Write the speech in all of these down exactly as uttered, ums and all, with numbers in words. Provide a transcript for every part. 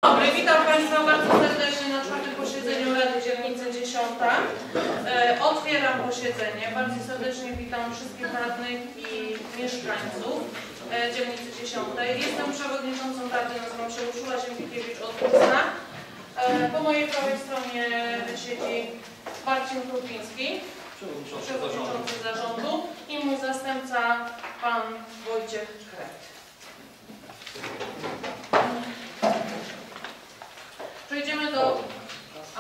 Dobry, witam Państwa bardzo serdecznie na czwartym posiedzeniu Rady Dzielnicy dziesiąta. E, otwieram posiedzenie. Bardzo serdecznie witam wszystkich radnych i mieszkańców e, Dzielnicy dziesiątej. Jestem przewodniczącą Rady, nazywam się Urszula Ziemkiewicz-Odpustna. E, po mojej prawej stronie siedzi Marcin Krupiński, przewodniczący zarządu, i mój zastępca pan Wojciech Kret. Przejdziemy do... A.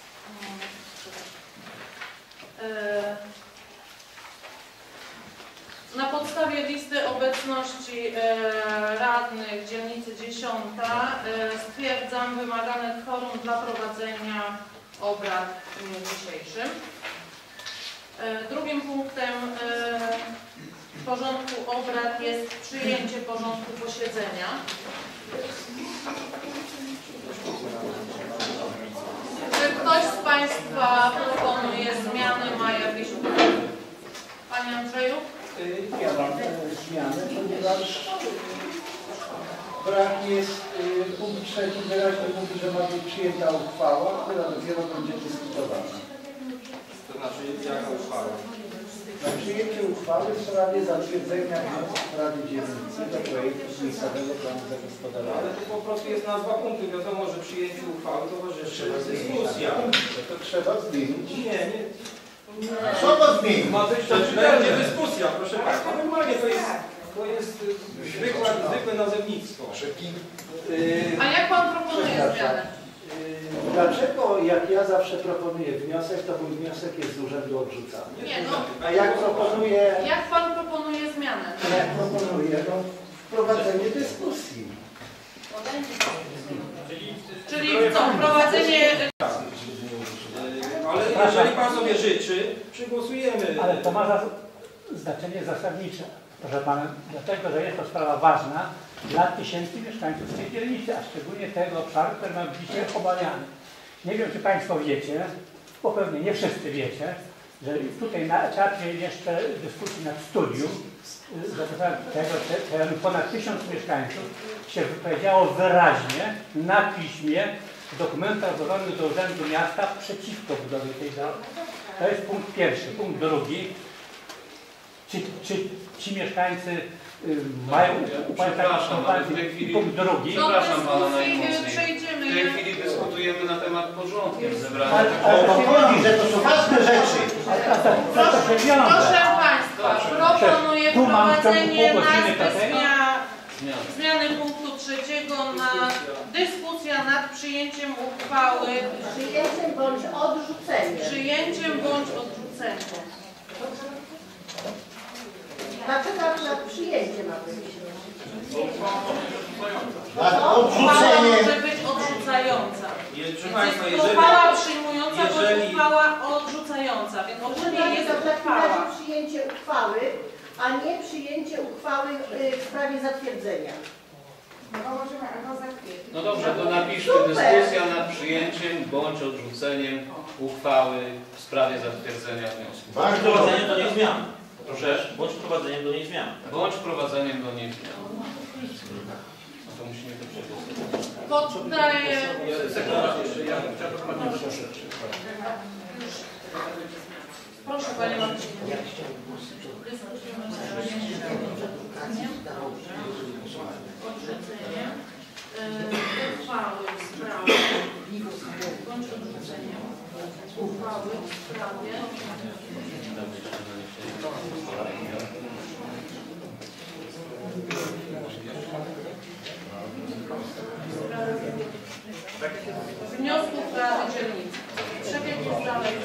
Na podstawie listy obecności radnych dzielnicy dziesiąta stwierdzam wymagane kworum dla prowadzenia obrad w dniu dzisiejszym. Drugim punktem porządku obrad jest przyjęcie porządku posiedzenia. Czy ktoś z Państwa proponuje zmiany, ma jakieś uwagi? Panie Andrzeju? Ja mam zmianę, ponieważ brak jest punkt trzeci wyraźnie mówi, że ma być przyjęta uchwała, która dopiero będzie dyskutowana. To znaczy jaka uchwała? Na przyjęcie uchwały w sprawie zatwierdzenia wniosków Rady Dzielnicy do projektu miejscowego planu zagospodarowania. Ale to po prostu jest nazwa punktu. Wiadomo, że przyjęciu uchwały towarzyszy dyskusja. To trzeba zmienić. Nie, nie. Co to zmienić? Ma być to będzie dyskusja, proszę Państwa. Normalnie to jest, to jest zwykłe, zwykłe nazewnictwo. A jak Pan proponuje zmianę? Dlaczego jak ja zawsze proponuję wniosek, to mój wniosek jest z urzędu odrzucany? Nie, no. A jak proponuję... Jak Pan proponuje zmianę? Jak proponuję? No, wprowadzenie dyskusji. Czyli co? Wprowadzenie... Ale jeżeli Pan sobie życzy, przygłosujemy. Ale to ma znaczenie zasadnicze, proszę Pana, dlatego, że jest to sprawa ważna dla tysięcy mieszkańców tej dzielnicy, a szczególnie tego obszaru, który ma być dzisiaj obawiany. Nie wiem, czy Państwo wiecie, bo pewnie nie wszyscy wiecie, że tutaj na etapie jeszcze dyskusji nad studium zapytałem tego, że ponad tysiąc mieszkańców się wypowiedziało wyraźnie na piśmie w dokumentach złożonych do Urzędu Miasta przeciwko budowie tej drogi. To jest punkt pierwszy. Punkt drugi. Czy, czy ci mieszkańcy y, mają u Państwa w tej chwili, punkt drugi? Przepraszam Pana najmocniej. Przejdziemy. W tej chwili dyskutujemy na temat porządku zebrania. Ale, ale to chodzi, że to są ważne rzeczy. Proszę, proszę Państwa, proponuję wprowadzenie nazwy zmiany punktu trzeciego na dyskusja nad przyjęciem uchwały. Przyjęciem bądź odrzuceniem. Przyjęciem bądź odrzuceniem. Dlaczego akurat przyjęcie ma być? Uchwała może być odrzucająca. Proszę Państwa, jeżeli... Uchwała przyjmująca jeżeli... bądź uchwała odrzucająca. Więc ogólnie jest uchwała. Przyjęcie uchwały, a nie przyjęcie uchwały w sprawie zatwierdzenia. No dobrze, to napiszmy dyskusja nad przyjęciem bądź odrzuceniem uchwały w sprawie zatwierdzenia wniosku. Bądź prowadzeniem do niej zmian. Proszę? Bądź prowadzeniem do niej zmian. Bądź prowadzeniem do niej zmian. No to musimy to przegłosować. Poddaję... Proszę Panie Marcinie. Dyskutujemy odrzucenie uchwały w sprawie bądź odrzucenie uchwały w sprawie wniosków Rady Dzielnicy. Przebieg jest dalej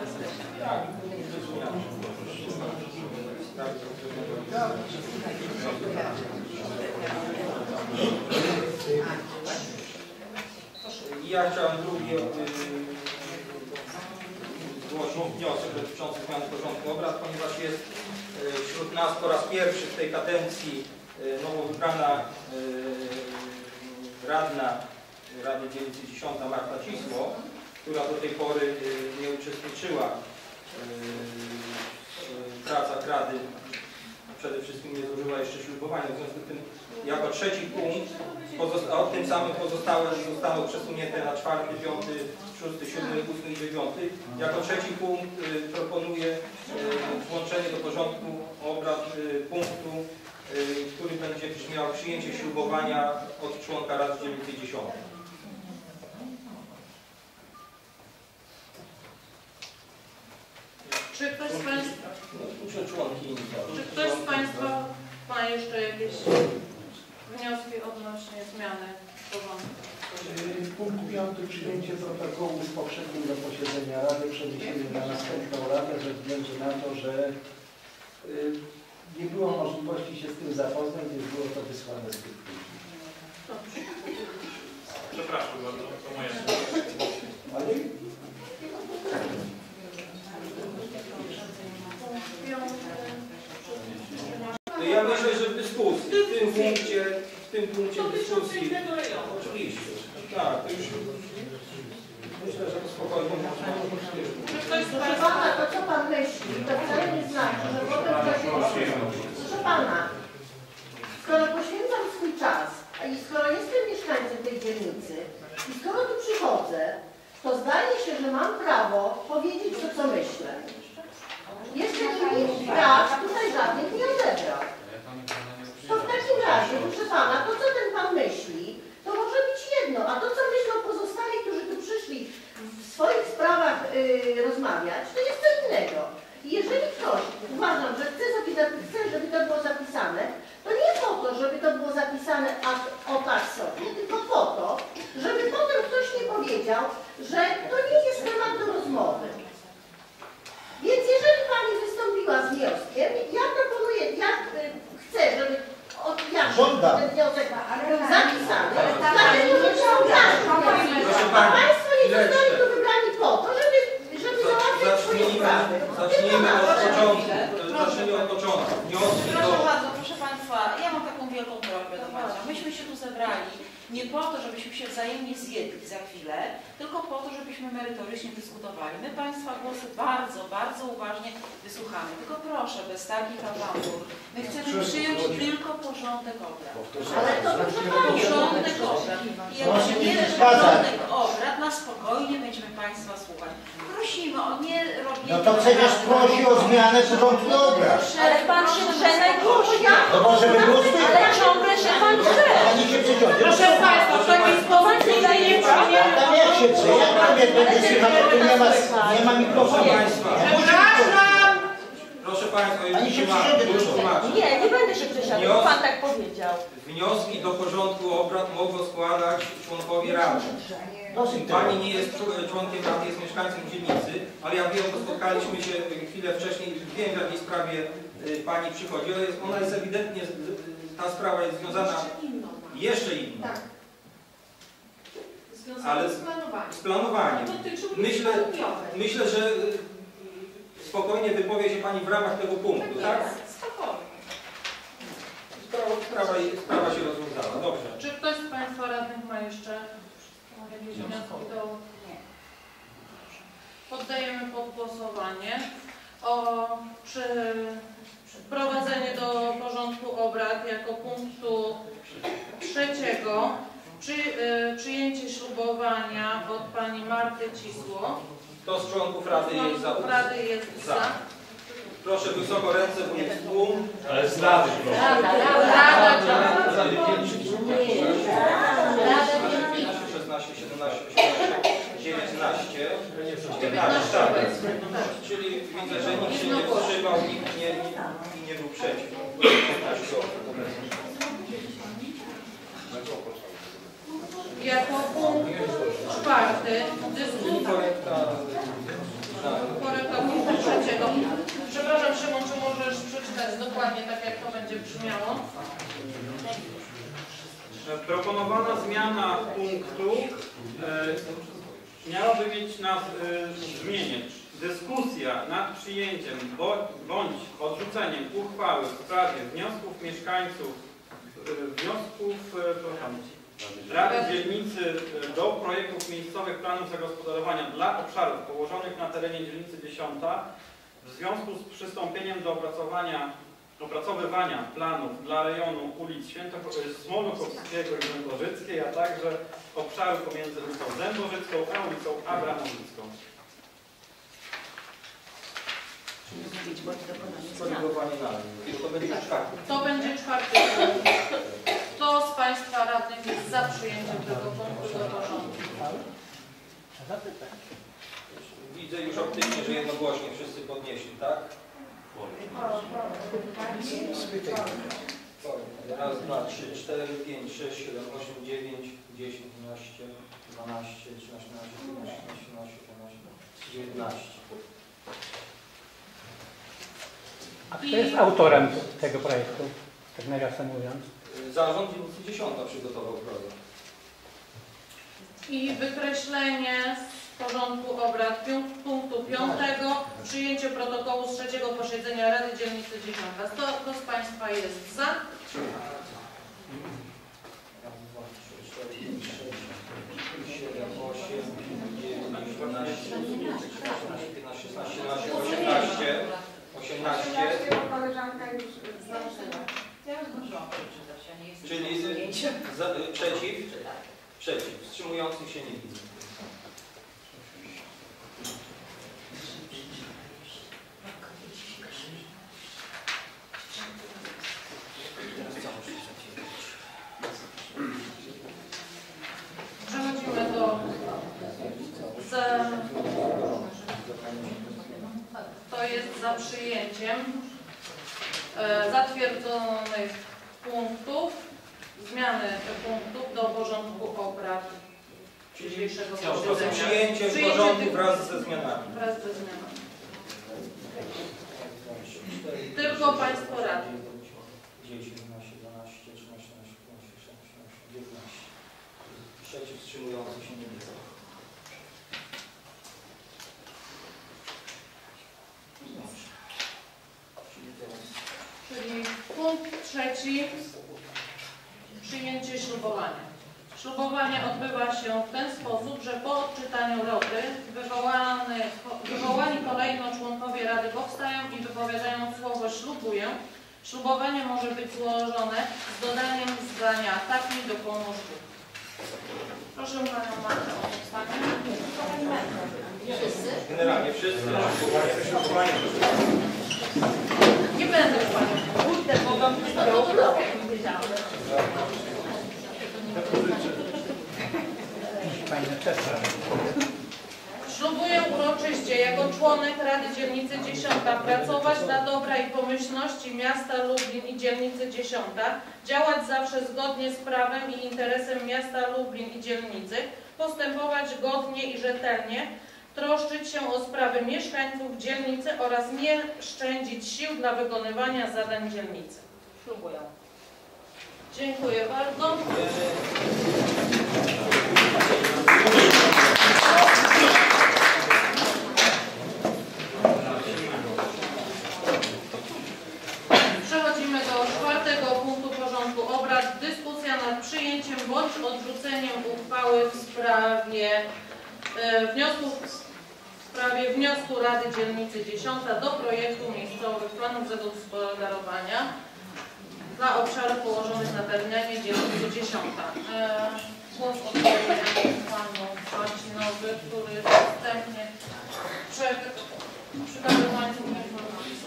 Ja chciałem drugi zgłosić wniosek dotyczący zmiany porządku obrad, ponieważ jest wśród nas po raz pierwszy w tej kadencji nowo wybrana radna Rady Dzielnicy dziesiąta Marta Cisło, która do tej pory nie uczestniczyła w pracach Rady przede wszystkim nie złożyła jeszcze ślubowania. W związku z tym jako trzeci punkt, a tym samym pozostałe zostaną przesunięte na czwarty, piąty, szósty, siódmy, ósmy i dziewiąty. Jako trzeci punkt y, proponuję y, włączenie do porządku obrad y, punktu, y, który będzie brzmiał przyjęcie ślubowania od członka Rady Dzielnicy dziesiątej. Czy ktoś z Państwa, Muszę członki czy ktoś z Państwa ma jeszcze jakieś wnioski odnośnie zmiany porządku? Punkt piąty. Przyjęcie protokołu z poprzedniego posiedzenia Rady przeniesiemy na następną Radę ze względu na to, że y, nie było możliwości się z tym zapoznać, więc było to wysłane zbyt późno. Przepraszam bardzo, to moje Ale ja myślę, że w dyskusji, w tym punkcie, w tym punkcie dyskusji, oczywiście, tak, to już myślę, że to spokojnie można. Czy ktoś z Proszę Państwa... pana, to co pan myśli, to wcale nie znaczy, że potem ktoś nie... Proszę pana, skoro poświęcam swój czas, i skoro jestem mieszkańcem tej dzielnicy, i skoro tu przychodzę, to zdaje się, że mam prawo powiedzieć to, co myślę. Jeszcze nikt praw tutaj żadnych nie odebrał. To w takim razie, proszę pana, to co ten pan myśli, to może być jedno, a to co myślą pozostali, którzy tu przyszli w swoich sprawach yy, rozmawiać, to jest co innego. I jeżeli ktoś, uważam, że chce, chce, żeby to było zapisane, to nie po to, żeby to było zapisane o tak sobie, tylko po to, żeby potem ktoś nie powiedział, że to nie jest temat do rozmowy. Więc jeżeli pani wystąpiła z wnioskiem, ja proponuję, ja y, chcę, żeby od ja ten wniosek był zapisany, dlatego że są Proszę a pani, państwo nie zostali chwileczkę. tu wybrani po to, żeby, żeby załatwiać swoje Zacznijmy, sprawy. zacznijmy od początku. Zacznijmy od początku. Wnioski do... Proszę bardzo, proszę Państwa, ja mam taką wielką prośbę do Państwa. Myśmy się tu zebrali nie po to, żebyśmy się wzajemnie zjedli za chwilę, tylko po to, żebyśmy merytorycznie dyskutowali. My Państwa głosy bardzo, bardzo uważnie wysłuchamy. Tylko proszę, bez takich awantur. My chcemy przyjąć tylko porządek obrad. Ale to proszę pani, Porządek obrad. I jak Proszę przyjmiemy nie przeszkadzać. porządek obrad, na spokojnie będziemy Państwa słuchać. Prosimy o nie robienie... No to przecież prosi o zmianę porządku obrad. Ale Pan się drze najgłośniej. No może by było słychać. Ale ciągle się Pan drze. Pani się przeciągnie. Proszę Państwa, w takiej sytuacji nie przyjmiemy... Tam jak się drze? Jak tam mnie będzie słychać, jak tu nie ma, nie ma mikrofonu? Proszę Państwa. Ja muszę- Proszę Państwa, już Pani się tłumaczę, przyjdzie już do tłumaczę. Nie, nie będę się przesiadł, bo Pan tak powiedział. Wnioski do porządku obrad mogą składać członkowie Rady. Dosyć Pani tego. nie jest czł- członkiem Rady, jest mieszkańcem dzielnicy, ale ja wiem, bo spotkaliśmy się chwilę wcześniej, wiem w jakiej sprawie y, Pani przychodzi. Ona jest, ona jest ewidentnie, z- z- ta sprawa jest związana jeszcze inną. Tak. Ale z, z planowaniem. Myślę, myślę, że y, spokojnie wypowie się Pani w ramach tego punktu, tak? Spokojnie. Sprawa, sprawa, sprawa się rozwiązała. Dobrze. Czy ktoś z Państwa radnych ma jeszcze jakieś wnioski do... Poddajemy pod głosowanie o przy, wprowadzenie do porządku obrad jako punktu trzeciego przy, y, przyjęcie ślubowania od Pani Marty Cisło. Kto z członków Rady jest za? Rady jest za. Proszę wysoko ręce, bo jest tłum. Ale z rady, proszę. Rada szesnaście, siedemnaście, osiemnaście, dziewiętnaście, dziewiętnaście, tak. Czyli widzę, że nikt się nie wstrzymał, nikt nie, nie, nie był przeciw. jako punkt czwarty dyskusja. Korekta punktu trzeciego. Przepraszam, Szymon, czy możesz przeczytać dokładnie tak, jak to będzie brzmiało? Proponowana zmiana punktu e, miałaby mieć na e, brzmienie dyskusja nad przyjęciem bo, bądź odrzuceniem uchwały w sprawie wniosków mieszkańców, e, wniosków e, proszę, Rady Dzielnicy do projektów miejscowych planów zagospodarowania dla obszarów położonych na terenie dzielnicy dziesiątej w związku z przystąpieniem do opracowania opracowywania planów dla rejonu ulic Świętochowskiego, Smoluchowskiego i Dębożyckiej, a także obszaru pomiędzy ulicą Dębożycką a ulicą Abramowicką. Skorygowanie na to będzie czwarty. To będzie czwarty punkt. Kto z Państwa radnych jest za przyjęciem tego punktu do porządku? Widzę już optycznie, że jednogłośnie wszyscy podnieśli, tak? Raz, dwa, trzy, cztery, pięć, sześć, siedem, osiem, dziewięć, dziesięć, jedenaście, dwanaście, trzynaście, czternaście, piętnaście, szesnaście, siedemnaście, dziewiętnaście. A kto jest autorem tego projektu, tak nawiasem mówiąc? Zarząd dzielnicy dziesiąta przygotował projekt. I wykreślenie z porządku obrad punktu piątego, przyjęcie protokołu z trzeciego posiedzenia Rady Dzielnicy dziesiąta. Kto, kto z Państwa jest za? Raz, dwa, trzy, cztery, pięć, sześć, siedem, osiem, dziewięć, dwanaście, trzynaście, piętnaście, szesnaście, siedemnaście, osiemnaście, osiemnaście. Koleżanka już zdążyła. Czyli za, przeciw? Przeciw. Wstrzymujących się nie widzę. Przechodzimy do za, to jest za przyjęciem e, zatwierdzonych punktów, zmiany punktów do porządku obrad dzisiejszego posiedzenia. Przyjęciem Przyjęcie porządku tych- wraz ze zmianami. Wraz ze zmianami. Tylko Państwo radni. dziesięć, jedenaście, dwanaście, trzynaście, czternaście, piętnaście, szesnaście, dziewiętnaście. Przeciw wstrzymujących się nie widzę. Czyli punkt trzeci, przyjęcie ślubowania. Ślubowanie odbywa się w ten sposób, że po odczytaniu roty wywołany, wywołani kolejno członkowie Rady powstają i wypowiadają słowo ślubuję. Ślubowanie może być złożone z dodaniem zdania tak mi dopomóż Bóg. Proszę Panią Martę o powstanie. Wszyscy? Generalnie wszyscy. Ślubowanie. Nie będę Panią. Kurde, bo wam to dobre. Pani Czesław. Ślubuję uroczyście jako członek Rady Dzielnicy dziesiąta pracować dla dobra i pomyślności miasta Lublin i Dzielnicy dziesiąta, działać zawsze zgodnie z prawem i interesem miasta Lublin i dzielnicy, postępować godnie i rzetelnie, troszczyć się o sprawy mieszkańców dzielnicy oraz nie szczędzić sił dla wykonywania zadań dzielnicy. Ślubuję. Dziękuję bardzo. Przechodzimy do czwartego punktu porządku obrad. Dyskusja nad przyjęciem bądź odrzuceniem uchwały w sprawie e, wniosku, w sprawie wniosku Rady Dzielnicy dziesiąta do projektu miejscowych planów zagospodarowania dla obszarów położonych na terenie Dzielnicy dziesiąta. E, głos oddaję panu Marcinowi, który wstępnie przekazał informacji.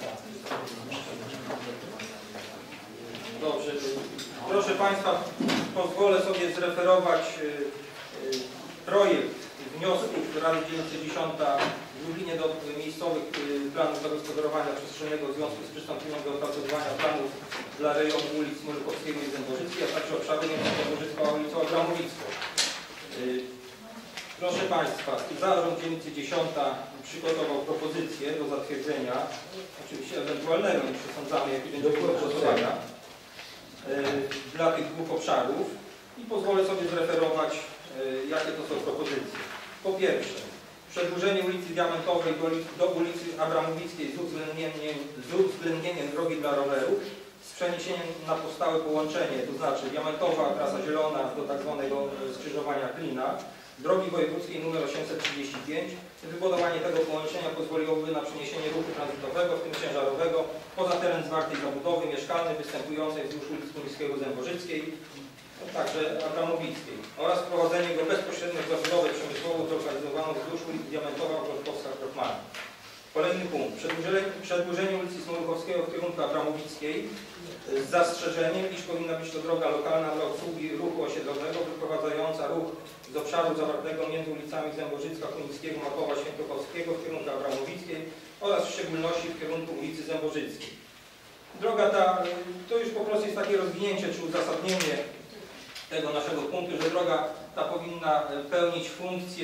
Dobrze. Proszę Państwa, pozwolę sobie zreferować y, y, projekt wniosków Rady Dzielnicy dziesiąta w Lublinie do miejscowych y, planów zagospodarowania przestrzennego w związku z przystąpieniem do opracowywania planów dla rejonu ulic Smoluchowskiego i Dębożyckiej, a także obszaru między Dębożycką a ulicą Abramowicką. Y, proszę Państwa, Zarząd Dzielnicy dziesiąta przygotował propozycję do zatwierdzenia, oczywiście ewentualnego, nie przesądzamy, jaki będzie do głosowania, dla tych dwóch obszarów i pozwolę sobie zreferować, jakie to są propozycje. Po pierwsze, przedłużenie ulicy Diamentowej do, do ulicy Abramowickiej z uwzględnieniem, z uwzględnieniem drogi dla rowerów, z przeniesieniem na powstałe połączenie, to znaczy Diamentowa, trasa zielona do tak zwanego skrzyżowania Klina, drogi wojewódzkiej nr osiemset trzydzieści pięć. Wybudowanie tego połączenia pozwoliłoby na przeniesienie ruchu tranzytowego, w tym ciężarowego, poza teren zwartej zabudowy mieszkalnej występującej wzdłuż ulicy Kunickiego Zębożyckiej, także Abramowickiej, oraz wprowadzenie go bezpośrednio w zabudowę przemysłową zlokalizowaną wzdłuż ulic Diamentowa, Wrocławska, Krokmana. Kolejny punkt. Przedłużenie, przedłużenie ulicy Smolkowskiego w kierunku Abramowickiej z zastrzeżeniem, iż powinna być to droga lokalna dla obsługi ruchu osiedlowego wyprowadzająca ruch z obszaru zawartego między ulicami Zębożycka, Kunickiego, Makowa, Świętochowskiego w kierunku Abramowickiej oraz w szczególności w kierunku ulicy Zębożyckiej. Droga ta, to już po prostu jest takie rozwinięcie czy uzasadnienie tego naszego punktu, że droga ta powinna pełnić funkcję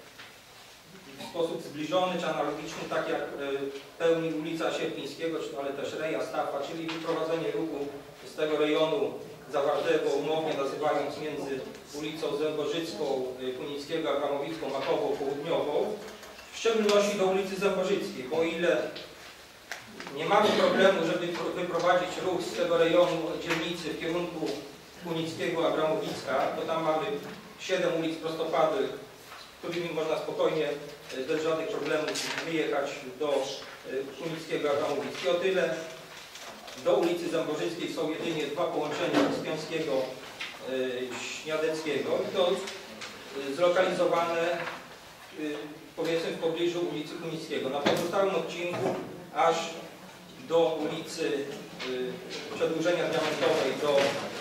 w sposób zbliżony czy analogiczny, tak jak pełni ulica Sierpińskiego, ale też Reja, Stafa, czyli wyprowadzenie ruchu z tego rejonu zawartego umownie nazywając między ulicą Zębożycką, Kunickiego, Abramowicką, Makową, Południową, w szczególności do ulicy Zębożyckiej, bo o ile nie mamy problemu, żeby wyprowadzić ruch z tego rejonu dzielnicy w kierunku Kunickiego, Abramowicka, to tam mamy siedem ulic prostopadłych, którymi można spokojnie, bez żadnych problemów wyjechać do Kunickiego, Abramowickiego. O tyle do ulicy Zębożyckiej są jedynie dwa połączenia Uspiańskiego, Śniadeckiego i to zlokalizowane powiedzmy w pobliżu ulicy Kunickiego. Na pozostałym odcinku aż do ulicy przedłużenia Diamentowej do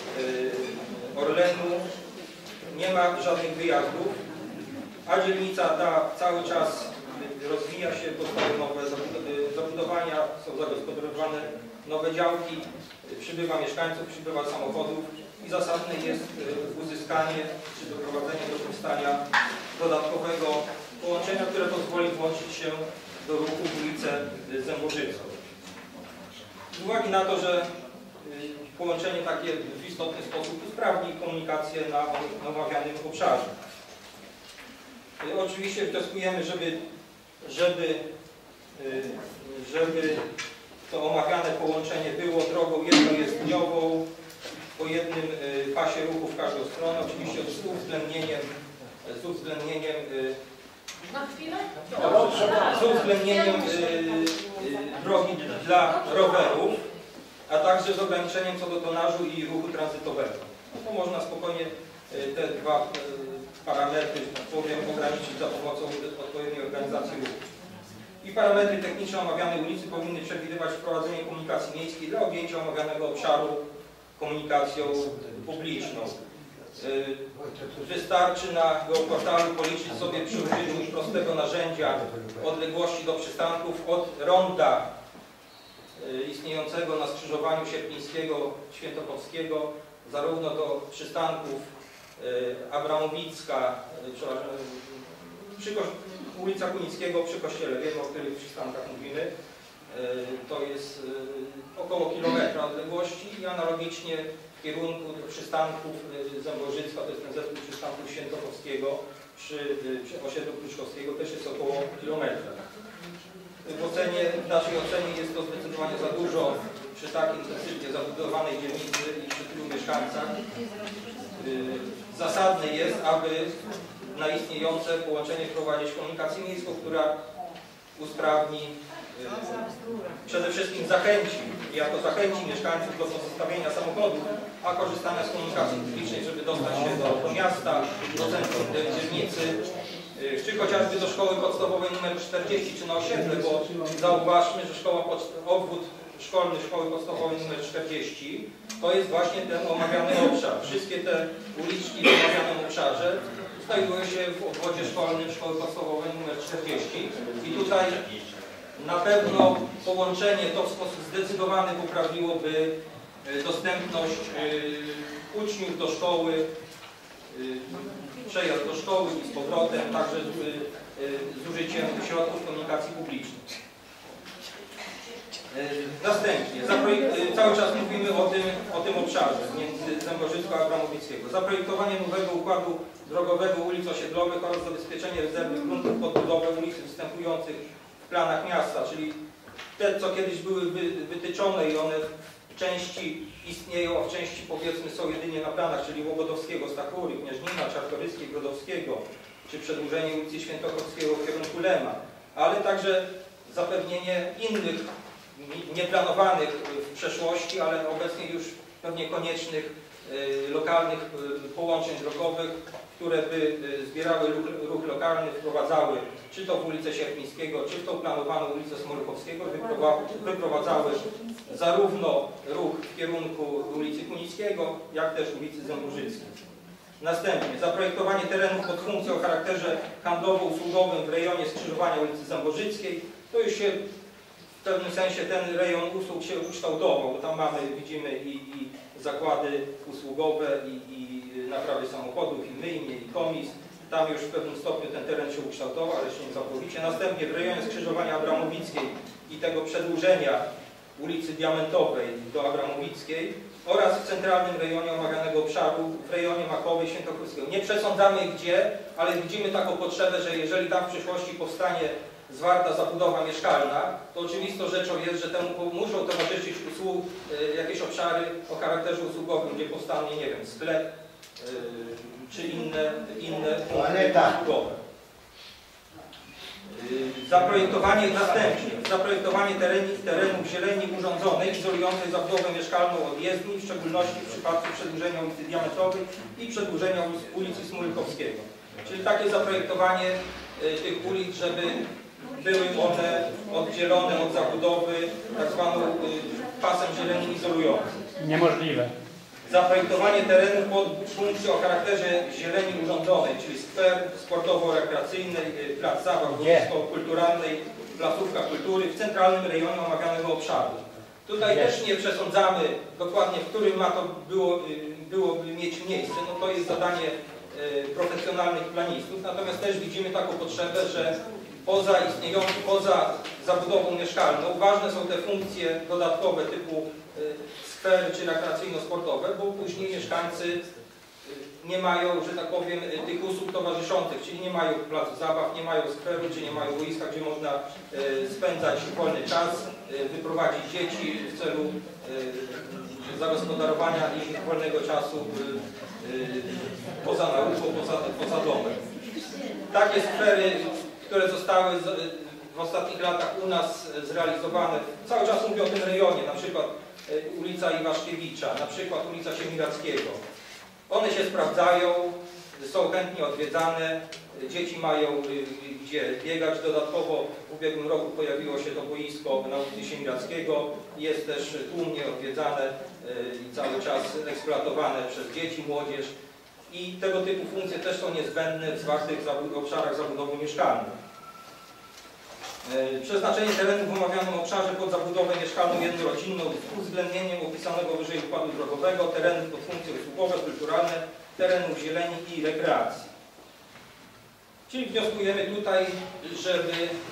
Orlenu nie ma żadnych wyjazdów, a dzielnica ta cały czas rozwija się, powstają nowe zabudowania, są zagospodarowane nowe działki, przybywa mieszkańców, przybywa samochodów i zasadne jest uzyskanie czy doprowadzenie do powstania dodatkowego połączenia, które pozwoli włączyć się do ruchu w ulicę Zębożycką. Z uwagi na to, że połączenie takie w istotny sposób usprawni komunikację na omawianym obszarze. Oczywiście wnioskujemy, żeby, żeby, żeby to omawiane połączenie było drogą jednojezdniową, po jednym pasie ruchu w każdą stronę, oczywiście z uwzględnieniem, z uwzględnieniem, Na chwilę? z uwzględnieniem drogi dla rowerów, a także z ograniczeniem co do tonażu i ruchu tranzytowego. To można spokojnie te dwa parametry, powiem, ograniczyć za pomocą odpowiedniej organizacji ruchu. I parametry techniczne omawianej ulicy powinny przewidywać wprowadzenie komunikacji miejskiej dla objęcia omawianego obszaru komunikacją publiczną. Wystarczy na geoportalu policzyć sobie przy użyciu prostego narzędzia odległości do przystanków od ronda istniejącego na skrzyżowaniu Sierpińskiego, Świętochowskiego, zarówno do przystanków Abramowicka, przy ulica Kunickiego przy kościele, wiemy o których przystankach mówimy, to jest około kilometra odległości i analogicznie w kierunku przystanków Zębożycka, to jest ten zespół przystanków Świętochowskiego przy, przy osiedlu Pruszkowskiego też jest około kilometra. W ocenie, w naszej ocenie jest to zdecydowanie za dużo przy tak intensywnie zabudowanej dzielnicy i przy tylu mieszkańcach. Zasadne jest, aby na istniejące połączenie wprowadzić komunikację miejską, która usprawni, przede wszystkim zachęci, jako zachęci mieszkańców do pozostawienia samochodów, a korzystania z komunikacji publicznej, żeby dostać się do, do miasta, do centrum dzielnicy, czy chociażby do szkoły podstawowej numer czterdzieści, czy na osiedle, bo zauważmy, że szkoła obwód szkolny szkoły podstawowej numer czterdzieści to jest właśnie ten omawiany obszar. Wszystkie te uliczki w omawianym obszarze znajdują się w obwodzie szkolnym szkoły podstawowej numer czterdzieści i tutaj na pewno połączenie to w sposób zdecydowany poprawiłoby dostępność uczniów do szkoły, przejazd do szkoły i z powrotem, także z, z użyciem środków komunikacji publicznej. Następnie, cały czas mówimy o tym, o tym obszarze między Zębożycką a Abramowickiego. Zaprojektowanie nowego układu drogowego ulic osiedlowych oraz zabezpieczenie rezerwy gruntów pod budowę ulic występujących w planach miasta, czyli te, co kiedyś były wy, wytyczone i one w części istnieją, a w części powiedzmy są jedynie na planach, czyli Łobodowskiego, Stachury, Knieżnina, Czartoryskiej, Grodowskiego, czy przedłużenie ulicy Świętochowskiego w kierunku Lema, ale także zapewnienie innych, nieplanowanych w przeszłości, ale obecnie już pewnie koniecznych lokalnych połączeń drogowych, które by zbierały ruch, ruch lokalny, wprowadzały czy to w ulicę Sierpińskiego, czy w tą planowaną ulicę Smolkowskiego, wyprowadzały zarówno ruch w kierunku ulicy Kunickiego, jak też ulicy Zęburzyckiej. Następnie zaprojektowanie terenów pod funkcją o charakterze handlowo-usługowym w rejonie skrzyżowania ulicy Zęborzyckiej. To już się w pewnym sensie ten rejon usług się ukształtował, bo tam mamy, widzimy i, i zakłady usługowe, i, i naprawy samochodów, i myjnie, i komis. Tam już w pewnym stopniu ten teren się ukształtował, ale jeszcze nie całkowicie. Następnie w rejonie skrzyżowania Abramowickiej i tego przedłużenia ulicy Diamentowej do Abramowickiej oraz w centralnym rejonie omawianego obszaru, w rejonie Makowej, Świętochowskiego. Nie przesądzamy gdzie, ale widzimy taką potrzebę, że jeżeli tam w przyszłości powstanie zwarta zabudowa mieszkalna, to oczywistą rzeczą jest, że temu muszą towarzyszyć usług, y, jakieś obszary o charakterze usługowym, gdzie powstanie, nie wiem, sklep y, czy inne, inne punkty usługowe. Y, zaprojektowanie następnie, zaprojektowanie tereni, terenów zieleni urządzonej, izolującej zabudowę mieszkalną od jezdni, w szczególności w przypadku przedłużenia ulicy Diamentowej i przedłużenia ulicy Smolkowskiego. Czyli takie zaprojektowanie y, tych ulic, żeby były one oddzielone od zabudowy tak zwaną y, pasem zieleni izolującym. Niemożliwe. Zaprojektowanie terenów pod funkcją o charakterze zieleni urządzonej, czyli skwer sportowo-rekreacyjny, y, plac zabaw, boisko kulturalnej, placówka kultury w centralnym rejonie omawianego obszaru. Tutaj Nie. też nie przesądzamy dokładnie, w którym ma to było, y, byłoby mieć miejsce. No to jest zadanie y, profesjonalnych planistów, natomiast też widzimy taką potrzebę, że poza istniejącą, poza zabudową mieszkalną, ważne są te funkcje dodatkowe typu skwery czy rekreacyjno-sportowe, bo później mieszkańcy nie mają, że tak powiem, tych usług towarzyszących, czyli nie mają placu zabaw, nie mają skweru, czy nie mają boiska, gdzie można spędzać wolny czas, wyprowadzić dzieci w celu zagospodarowania ich wolnego czasu poza nauką, poza, poza domem. Takie skwery, które zostały w ostatnich latach u nas zrealizowane, cały czas mówię o tym rejonie, na przykład ulica Iwaszkiewicza, na przykład ulica Siemirackiego. One się sprawdzają, są chętnie odwiedzane, dzieci mają gdzie biegać. Dodatkowo w ubiegłym roku pojawiło się to boisko na ulicy Siemirackiego, jest też tłumnie odwiedzane i cały czas eksploatowane przez dzieci, młodzież. I tego typu funkcje też są niezbędne w zwartych obszarach zabudowy mieszkalnej. Przeznaczenie terenów w omawianym obszarze pod zabudowę mieszkalną jednorodzinną z uwzględnieniem opisanego wyżej układu drogowego, terenów pod funkcje usługowe, kulturalne, terenów zieleni i rekreacji. Czyli wnioskujemy tutaj, żeby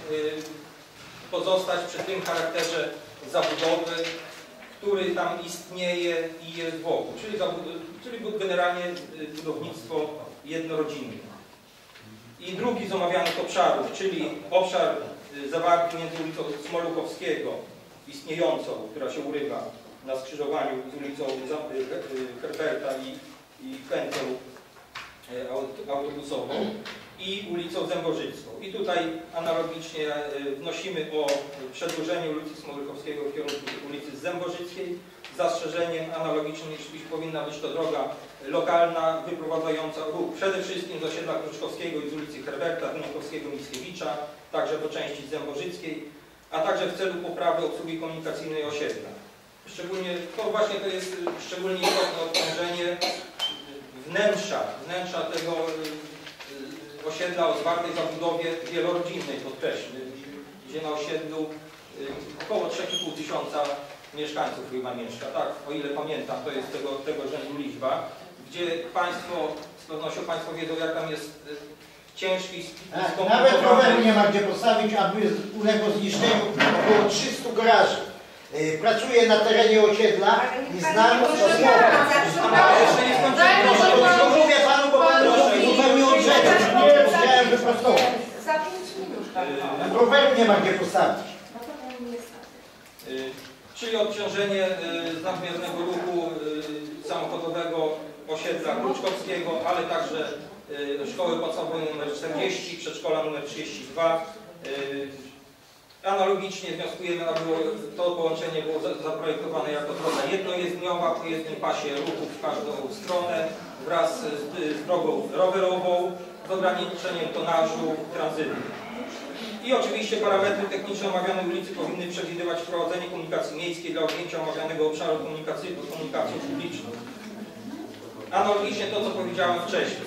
pozostać przy tym charakterze zabudowy, który tam istnieje i jest wokół, czyli, czyli generalnie budownictwo jednorodzinne. I drugi z omawianych obszarów, czyli obszar zawarty między ulicą Smolukowskiego, istniejącą, która się urywa na skrzyżowaniu z ulicą Herberta i, i pętlą autobusową i ulicą Zęborzycką. I tutaj analogicznie wnosimy o przedłużenie ulicy Smolukowskiego w kierunku ulicy Zęborzyckiej z zastrzeżeniem analogicznym, jeśli powinna być to droga lokalna wyprowadzająca ruch przede wszystkim z osiedla Kruczkowskiego i z ulicy Herberta, Wynikowskiego, Mickiewicza, także po części z Zęborzyckiej, a także w celu poprawy obsługi komunikacyjnej osiedla. Szczególnie, to właśnie to jest szczególnie istotne odciążenie wnętrza, wnętrza tego osiedla o zwartej zabudowie wielorodzinnej, podkreślmy, gdzie na osiedlu około trzy i pół tysiąca mieszkańców chyba mieszka, tak, o ile pamiętam, to jest tego, tego rzędu liczba, gdzie Państwo, z pewnością Państwo wiedzą, jak tam jest ciężki i skomplikowany. Nawet roweru nie ma gdzie postawić, aby uległo zniszczeniu około trzystu garaży. Yy, pracuję na terenie osiedla i znam to słowa. To mówię Panu, bo Pan zupełnie odrzekł, nie chciałem wyprostować. Za pięć minut. Roweru nie ma gdzie postawić. Czyli odciążenie z nadmiernego ruchu samochodowego osiedla Kruczkowskiego, ale także szkoły podstawowej numer czterdzieści, przedszkola numer trzydzieści dwa. Analogicznie wnioskujemy, aby to połączenie było zaprojektowane jako droga jednojezdniowa, po jednym pasie ruchu w każdą stronę wraz z drogą rowerową z ograniczeniem tonażu tranzytu. I oczywiście parametry techniczne omawianej ulicy powinny przewidywać wprowadzenie komunikacji miejskiej dla objęcia omawianego obszaru komunikacji, komunikacją publiczną. Analogicznie to, co powiedziałem wcześniej,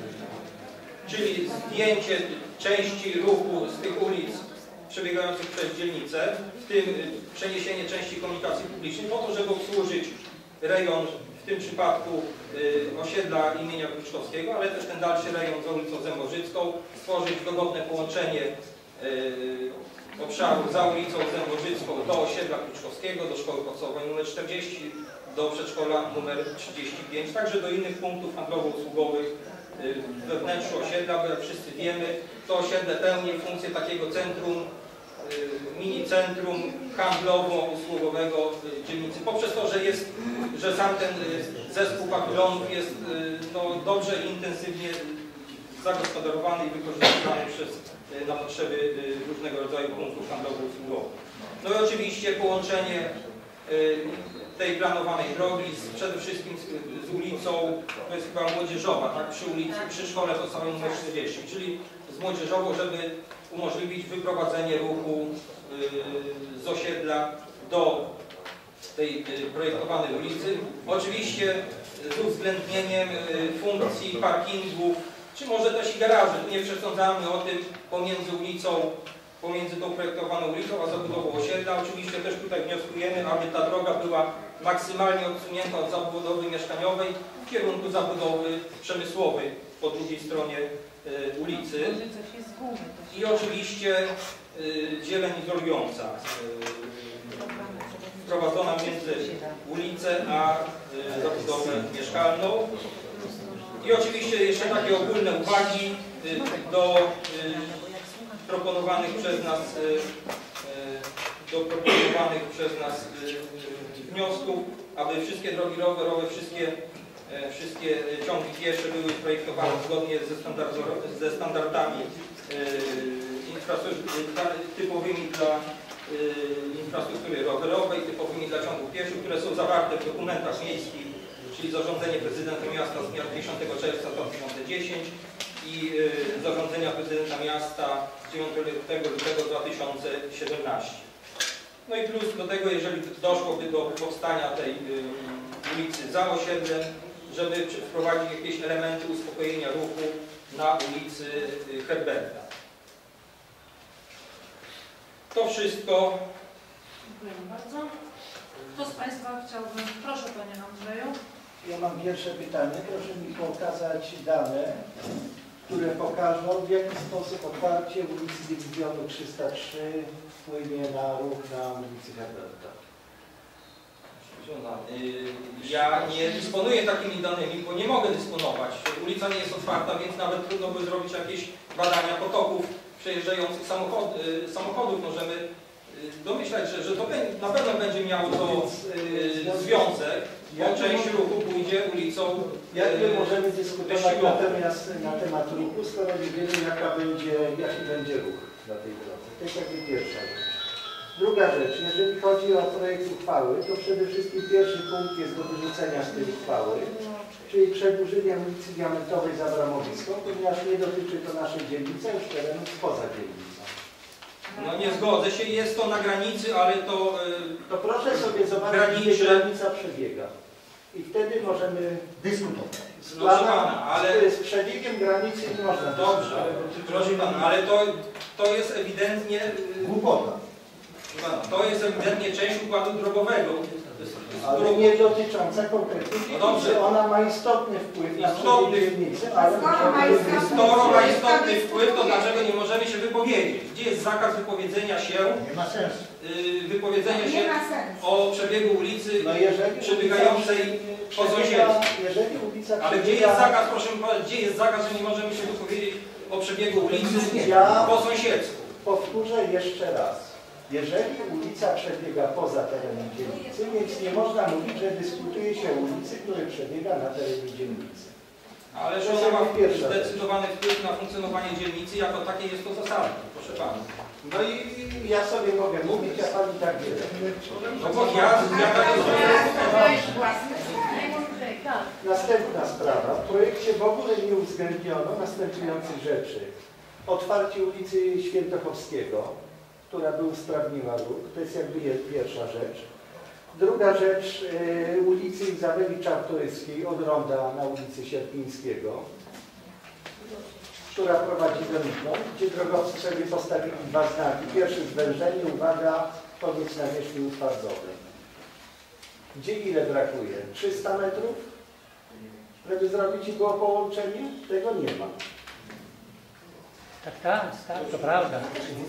czyli zdjęcie części ruchu z tych ulic przebiegających przez dzielnicę, w tym przeniesienie części komunikacji publicznej po to, żeby obsłużyć rejon, w tym przypadku y, osiedla imienia Kruczkowskiego, ale też ten dalszy rejon za ulicą Zębożycką, stworzyć dogodne połączenie y, obszaru za ulicą Zębożycką do osiedla Kruczkowskiego, do szkoły podstawowej numer czterdzieści, do przedszkola numer trzydzieści pięć, także do innych punktów handlowo-usługowych we wnętrzu osiedla, bo jak wszyscy wiemy, to osiedle pełni funkcję takiego centrum, mini centrum handlowo-usługowego dzielnicy. Poprzez to, że jest, że sam ten zespół pawilonów jest no, dobrze i intensywnie zagospodarowany i wykorzystywany przez, na potrzeby różnego rodzaju punktów handlowo-usługowych. No i oczywiście połączenie tej planowanej drogi, z, przede wszystkim z, z ulicą, to jest chyba Młodzieżowa, tak, przy ulicy, przy szkole podstawowej numer czterdzieści, czyli z Młodzieżową, żeby umożliwić wyprowadzenie ruchu y, z osiedla do tej y, projektowanej ulicy. Oczywiście z uwzględnieniem y, funkcji parkingów, czy może też i garaży. Tu nie przesądzamy o tym pomiędzy ulicą, pomiędzy tą projektowaną ulicą a zabudową osiedla. Oczywiście też tutaj wnioskujemy, aby ta droga była maksymalnie odsunięta od zabudowy mieszkaniowej w kierunku zabudowy przemysłowej po drugiej stronie y, ulicy. I oczywiście y, zieleń izolująca, y, wprowadzona między ulicę a y, zabudowę mieszkalną. I oczywiście jeszcze takie ogólne uwagi y, do y, proponowanych przez nas do proponowanych przez nas wniosków, aby wszystkie drogi rowerowe, wszystkie, wszystkie ciągi piesze były projektowane zgodnie ze, ze standardami typowymi dla infrastruktury rowerowej, typowymi dla ciągów pieszych, które są zawarte w dokumentach miejskich, czyli zarządzenie prezydenta miasta z dnia dziesiątego czerwca dwa tysiące dziesiątego i y, zarządzenia prezydenta miasta z dziewiątego lutego dwa tysiące siedemnastego. No i plus do tego, jeżeli doszłoby do powstania tej y, ulicy za osiedlem, żeby wprowadzić jakieś elementy uspokojenia ruchu na ulicy y, Herberta. To wszystko. Dziękuję bardzo. Kto z Państwa chciałby? Proszę Panie Andrzeju. Ja mam pierwsze pytanie. Proszę mi pokazać dane, które pokażą, w jaki sposób otwarcie ulicy Dywizjonu trzysta trzy wpłynie na ruch na ulicy Herberta. Ja nie dysponuję takimi danymi, bo nie mogę dysponować. Ulica nie jest otwarta, więc nawet trudno by zrobić jakieś badania potoków przejeżdżających samochod, samochodów. Możemy domyślać, że, że to na pewno będzie miało to związek, bo część ruchu pójdzie ulicą. Jak my możemy dyskutować natomiast na temat ruchu, skoro nie wiemy, jaka będzie, jaki będzie ruch na tej drodze. To jest jakby pierwsza rzecz. Druga rzecz, jeżeli chodzi o projekt uchwały, to przede wszystkim pierwszy punkt jest do wyrzucenia z tej uchwały, czyli przedłużenie ulicy Diamentowej za Bramowisko, ponieważ nie dotyczy to naszej dzielnicy, a już terenów poza dzielnicą. No nie zgodzę się, jest to na granicy, ale to... Yy, to proszę sobie zobaczyć, graniczy... gdzie granica przebiega. I wtedy możemy dyskutować. No, pana, ale z przebiegiem granicy nie można. Dobrze, proszę pana, ale to, to jest ewidentnie... Głupota. To jest ewidentnie część układu drogowego. Ale nie dotycząca konkretnie. No dobrze. Ona ma istotny wpływ na istotny, dzielnicy, ale skoro ma istotny wpływ, to dlaczego nie możemy się wypowiedzieć? Gdzie jest zakaz wypowiedzenia się? Nie ma sensu. Yy, wypowiedzenia się o przebiegu ulicy no jeżeli przebiegającej po sąsiedztwie. Jeżeli ulica przebiega... Ale gdzie jest zakaz, proszę mi powiedzieć, gdzie jest zakaz, że nie możemy się wypowiedzieć o przebiegu ulicy ja po sąsiedztwu? Powtórzę jeszcze raz. Jeżeli ulica przebiega poza terenem dzielnicy, więc nie można mówić, że dyskutuje się o ulicy, która przebiega na terenie dzielnicy. Ale że ona ma zdecydowany wpływ na funkcjonowanie dzielnicy, jako takie jest to zasadne, proszę pana. No i ja sobie mogę mówić, a pani tak wie. No bo ja, ja Następna sprawa. W projekcie w ogóle nie uwzględniono następujących rzeczy. Otwarcie ulicy Świętochowskiego, która by usprawniła ruch. To jest jakby pierwsza rzecz. Druga rzecz, y, ulicy Izabeli Czartoryskiej od ronda na ulicy Sierpińskiego, która prowadzi do Lipno, gdzie drogowcy sobie postawili dwa znaki. Pierwsze zwężenie, uwaga, koniec nawierzchni utwardzowej. Gdzie ile brakuje? trzysta metrów? Żeby zrobić i było połączenie? Tego nie ma. Tak, tak, tak, to prawda.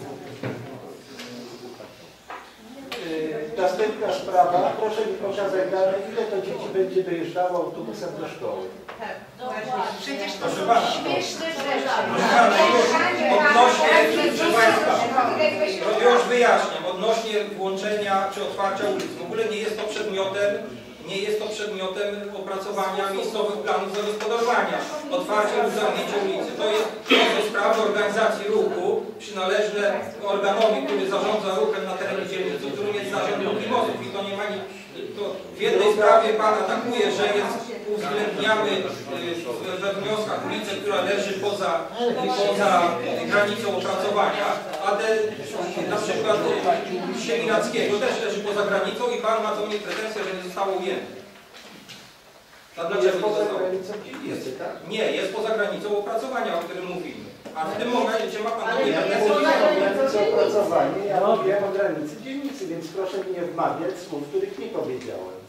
Yy, następna sprawa. Proszę mi pokazać dane, ile to dzieci będzie dojeżdżało autobusem do szkoły. Przecież to proszę są pana, śmieszne rzeczy. odnośnie, proszę Państwa, już wyjaśniam, odnośnie włączenia czy otwarcia ulic. W ogóle nie jest to przedmiotem Nie jest to przedmiotem opracowania miejscowych planów zagospodarowania. Otwarcie lub zamknięcie ulicy. To jest to sprawa organizacji ruchu przynależne organowi, który zarządza ruchem na terenie dzielnicy, którym jest zarząd ruchu i mostów. I to nie ma nic. To w jednej sprawie Pan atakuje, że jest, uwzględniamy we wnioskach ulicę, która leży poza, poza granicą opracowania, a te na przykład Siemirackiego też leży poza granicą i Pan ma do mnie pretensję, że nie zostało ujęte. A dlaczego nie zostało? Jest, nie, jest poza granicą opracowania, o którym mówimy. A w tym momencie ma Pan do mnie pretensję. Granicą opracowania, ja mówię o granicy dzielnicy, więc proszę mi nie wmawiać słów, których nie powiedziałem.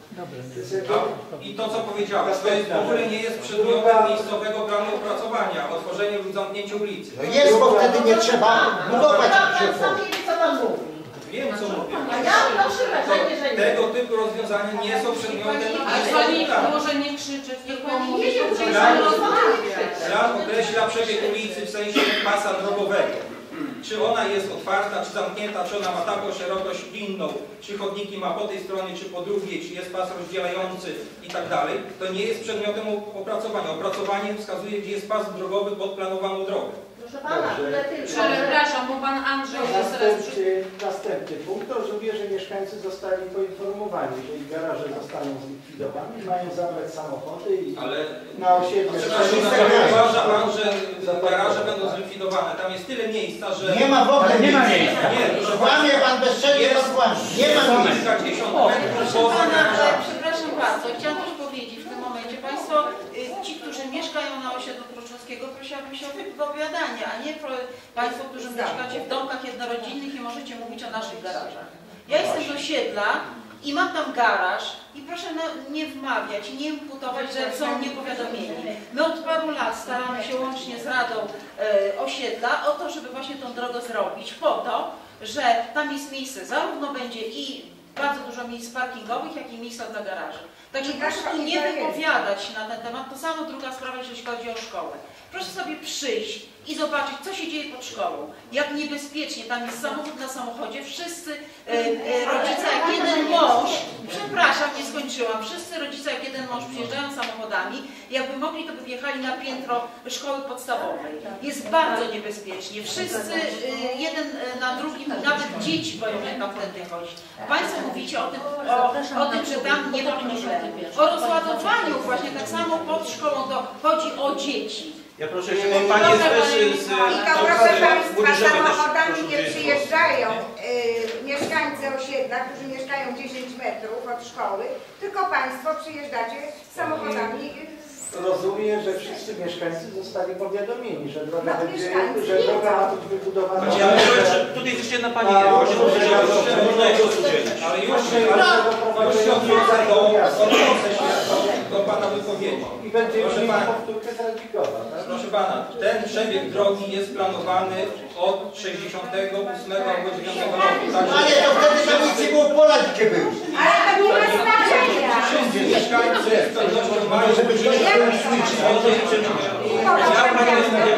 I to, co powiedziałem, to jest, w ogóle nie jest przedmiotem miejscowego planu opracowania, o tworzeniu lub zamknięciu ulicy. No jest, bo wtedy nie trzeba budować się. Co pan mówi? Wiem, co mówię. A ja proszę wrażenie, że nie. Tego typu rozwiązania nie są przedmiotem Ale Pani może nie krzyczeć, tylko mówić o czymś Plan, rozmawiać. plan określa przebieg ulicy w sensie pasa drogowego. Czy ona jest otwarta, czy zamknięta, czy ona ma taką szerokość inną, czy chodniki ma po tej stronie, czy po drugiej, czy jest pas rozdzielający i tak dalej, to nie jest przedmiotem opracowania. Opracowanie wskazuje, gdzie jest pas drogowy pod planowaną drogę. Proszę pana, tyle tylko. Przepraszam, bo Pan Andrzej jest teraz przy... Następny, następny punkt to rozumie, że mieszkańcy zostali poinformowani, że ich garaże zostaną zlikwidowane, mają zabrać samochody i Ale na osiedle... Przepraszam, uważa Pan, że garaże będą zlikwidowane. Tam jest tyle miejsca, że... Nie ma w ogóle nie ma miejsca. Nie, proszę Kłamie pan bezczelnie, pan kłamie. Nie ma miejsca. dziesiąt metrów poza Pana, garażami. przepraszam bardzo, chciałam też powiedzieć w tym momencie, Państwo, y, ci, którzy mieszkają na osiedlu Kroczowskiego, prosiłabym się o wypowiadanie, a nie pro, Państwo, którzy mieszkacie w domkach jednorodzinnych i możecie mówić o naszych garażach. Ja jestem z osiedla i mam tam garaż i proszę nie wmawiać i nie imputować, że są niepowiadomieni. My od paru lat staramy się łącznie z Radą e, Osiedla o to, żeby właśnie tą drogę zrobić po to, że tam jest miejsce, zarówno będzie i bardzo dużo miejsc parkingowych, jak i miejsca dla garaży. Także proszę tu nie wypowiadać na ten temat. To samo druga sprawa, jeśli chodzi o szkołę. Proszę sobie przyjść i zobaczyć, co się dzieje pod szkołą. Jak niebezpiecznie, tam jest samochód na samochodzie, wszyscy e, e, rodzice, jak jeden mąż, przepraszam, nie skończyłam, wszyscy rodzice, jak jeden mąż przyjeżdżają samochodami, jakby mogli, to by wjechali na piętro szkoły podstawowej. Jest bardzo niebezpiecznie. Wszyscy e, jeden na drugim, nawet dzieci boją się tam wtedy chodzić. Państwo mówicie o tym, o, o tym, że tam nie wolno źle. O rozładowaniu właśnie tak samo pod szkołą, to chodzi o dzieci. Ja proszę się, bo Pani jest też z... Tylko proszę Państwa, samochodami nie przyjeżdżają y, mieszkańcy osiedla, którzy mieszkają dziesięć metrów od szkoły, tylko Państwo przyjeżdżacie samochodami. Rozumiem, że wszyscy mieszkańcy zostali powiadomieni, że droga No, będzie, mieszkańcy że droga ma być wybudowana. Ja myślę, że tutaj jest jedna Pani, A, właśnie może powiedziała, ja że dobrze, można jego dobrze. udzielić. Ale już, ale już się odniosę do, odniosę się do, do Pana wypowiedzi. I będzie Proszę mieli Pana, powtórkę z Radzikowa, tak? proszę Pana, ten przebieg drogi jest planowany od sześćdziesiątego ósmego albo dziewiątego roku. Ale to wtedy tam nic nie było, pola dzikie były. Ale to nie ma znaczenia. Wszyscy mieszkańcy z pewnością mają Ja Pani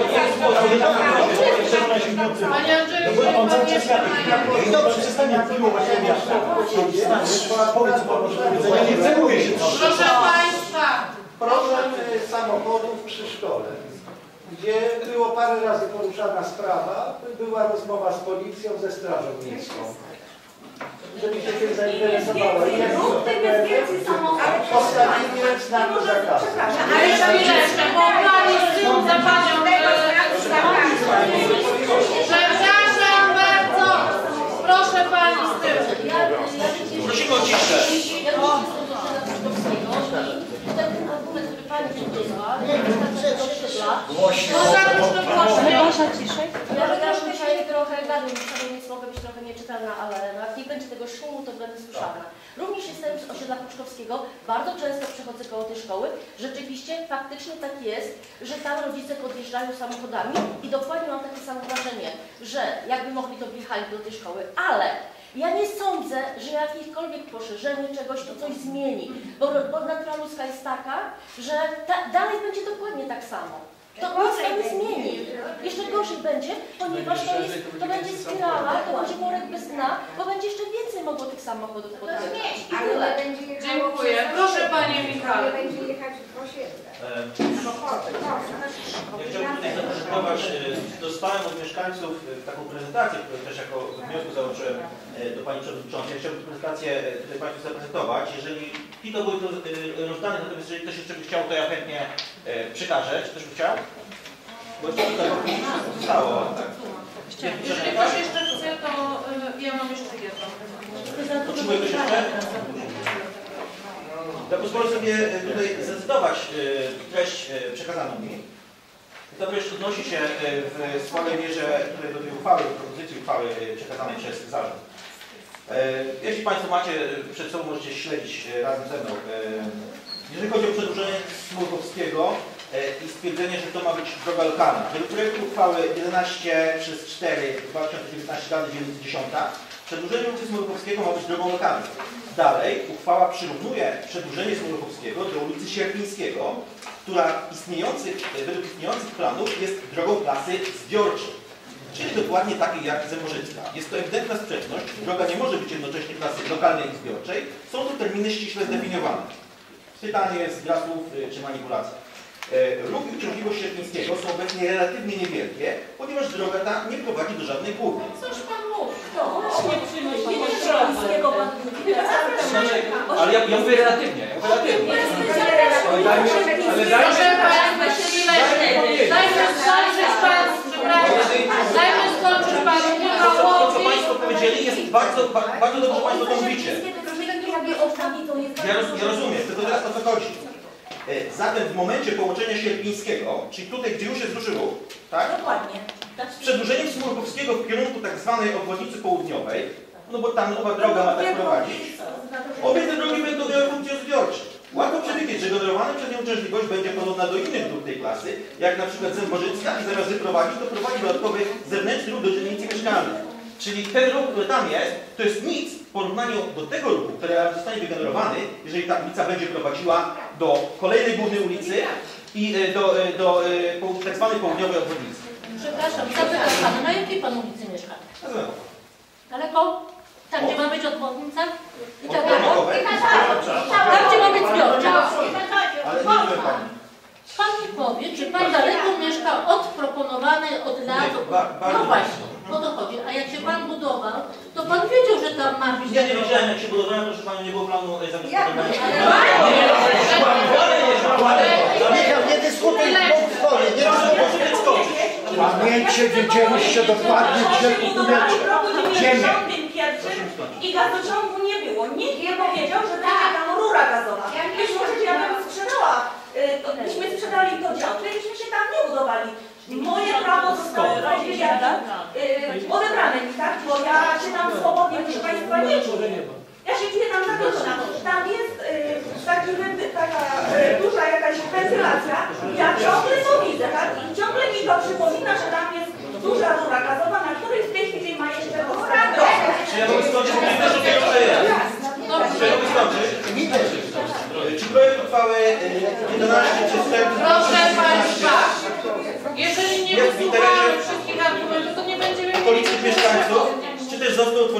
Panie Andrzeju, się Pan jeszcze I dobrze, przestanie piłować miasta. Powiedz, Ja nie chcę mówić. Proszę Państwa, Problem samochodów przy szkole, gdzie było parę razy poruszana sprawa, była rozmowa z policją, ze strażą miejską. Żeby się tym zainteresowało. Jest postawimy znaku zakazu. Ale chwileczkę, bo pani syn za panią... Przepraszam bardzo. Proszę pani z tyłu. Prosimy o ciszę. Ten argument, który pani przyniosła, ja wyrażam dzisiaj trochę gadłem, więc mogę być trochę nieczytelna, ale jak nie będzie tego szumu, to będę słyszana. Również jestem z osiedla Pruszkowskiego, bardzo często przechodzę koło tej szkoły. Rzeczywiście, faktycznie tak jest, że tam rodzice podjeżdżają samochodami i dokładnie mam takie samo wrażenie, że jakby mogli, to wjechali do tej szkoły, ale ja nie sądzę, że jakiekolwiek poszerzenie czegoś to coś zmieni, bo, bo natura ludzka jest taka, że ta, dalej będzie dokładnie tak samo. To nic tam nie zmieni. Jeszcze gorzej będzie, ponieważ to, jest, to będzie spirala, to będzie worek bez dna, bo będzie jeszcze więcej mogło tych samochodów podjechać. Ale będzie jechało Dziękuję. Proszę Panie Michale. Ale będzie jechać w osiedle. Ja chciałbym tutaj zaprezentować, dostałem od mieszkańców taką prezentację, którą też jako wniosku załączyłem do Pani Przewodniczącej. Ja chciałbym tę prezentację tutaj Państwu zaprezentować. Jeżeli Pito były to rozdane, natomiast jeżeli ktoś jeszcze by chciał, to ja chętnie przekażę. Czy ktoś by chciał? Bo jeszcze tutaj zostało. Jeżeli ktoś jeszcze chce, to ja mam jeszcze jedną. Potrzebuję ktoś jeszcze? Ja pozwolę sobie tutaj zdecydować treść przekazaną mi. Ta treść odnosi się w słabej mierze do tej uchwały, do propozycji uchwały przekazanej przez zarząd. Jeśli Państwo macie przed sobą, możecie śledzić razem ze mną. Jeżeli chodzi o przedłużenie Smurkowskiego i stwierdzenie, że to ma być droga lokalna. Według projektu uchwały jedenaście przez cztery dwa tysiące dziewiętnaście rady dziesiąta przedłużenie ulicy Smurkowskiego ma być drogą lokalną. Dalej uchwała przyrównuje przedłużenie Smurkowskiego do ulicy Sierpińskiego, która istniejących, według istniejących planów jest drogą klasy zbiorczej, czyli dokładnie takiej jak Zemorzycka. Jest to ewidentna sprzeczność. Droga nie może być jednocześnie klasy lokalnej i zbiorczej. Są to terminy ściśle zdefiniowane. Pytanie jest gra słów czy manipulacja. Ruch i uciążliwość Sierpińskiego są obecnie relatywnie niewielkie, ponieważ droga ta nie prowadzi do żadnej górki. Coś Pan mówi. To właśnie przynosi Sierpińskiego Pan mówi. Ale ja, ja mówię relatywnie. Ja mówię relatywnie. Ale Proszę Państwa, chwileczkę. Dajmy skończyć Pan, przepraszam. Dajmy skończyć Panu To, co Michałowi. Państwo powiedzieli, jest bardzo, bardzo dobrze Państwo to mówicie. Ja, roz, ja rozumiem, tylko teraz o co chodzi. Zatem w momencie połączenia Sierpińskiego, czyli tutaj, gdzie już jest duży ruch, tak? Dokładnie. Z przedłużeniem Smurkowskiego w kierunku tak zwanej obwodnicy południowej, no bo tam nowa droga ma tak prowadzić, obie te drogi będą miały funkcję zbiorczą. Łatwo przewidzieć, że generowana przez nią uciążliwość będzie podobna do innych dróg tej klasy, jak na przykład Zemborzycka i zamiast wyprowadzić, to prowadzi dodatkowy zewnętrzny ruch do dzielnicy mieszkalnej. Czyli ten ruch, który tam jest, to jest nic w porównaniu do tego ruchu, który zostanie wygenerowany, jeżeli ta ulica będzie prowadziła do kolejnej głównej ulicy i do, do, do tak zwanej południowej obwodnicy. Przepraszam, zapytam Pana, na jakiej Pan ulicy mieszka? Daleko? Tam, gdzie ma być obwodnica? I tak dalej? Tam, gdzie ma być zbiorcza? Ale nie wiem Pani. Pan mi powie, czy Pan daleko mieszka od proponowanej od lat... No właśnie, o to chodzi. A jak się Pan budował, to Pan wiedział, że tam ma być... Ja nie wiedziałem, jak się budowałem, proszę Pani, nie było planu zagospodarowania. Michał, nie dyskutuj w uchwale, nie dyskutuj. Pamięcie, wiedzieliście dokładnie, gdzie kupujecie ziemię. I gazociągu nie było. Nikt nie powiedział, że będzie tam rura gazowa. Być może ja bym sprzedała, byśmy sprzedali to działkę, byśmy się tam nie budowali. Moje prawo zostało odebrane mi, tak? Bo ja się tam swobodnie, proszę Państwa, nie czuję. Ja się czuję tam zagrożona. Tam jest y, taki, taka y, duża jakaś wentylacja. Ja ciągle to widzę, tak? I ciągle mi to przypomina, że tam jest duża rura gazowa, na której w tej chwili ma jeszcze wodę. Czy ja mogę skończyć? Nie też o tego Czy ja mogę skończyć? Czy projekt uchwały jedenaście przez cztery... Proszę Państwa, jeżeli nie wysłuchamy wszystkich argumentów, to nie będziemy mieli... Okolicznych mieszkańców, czy też został utworzony przez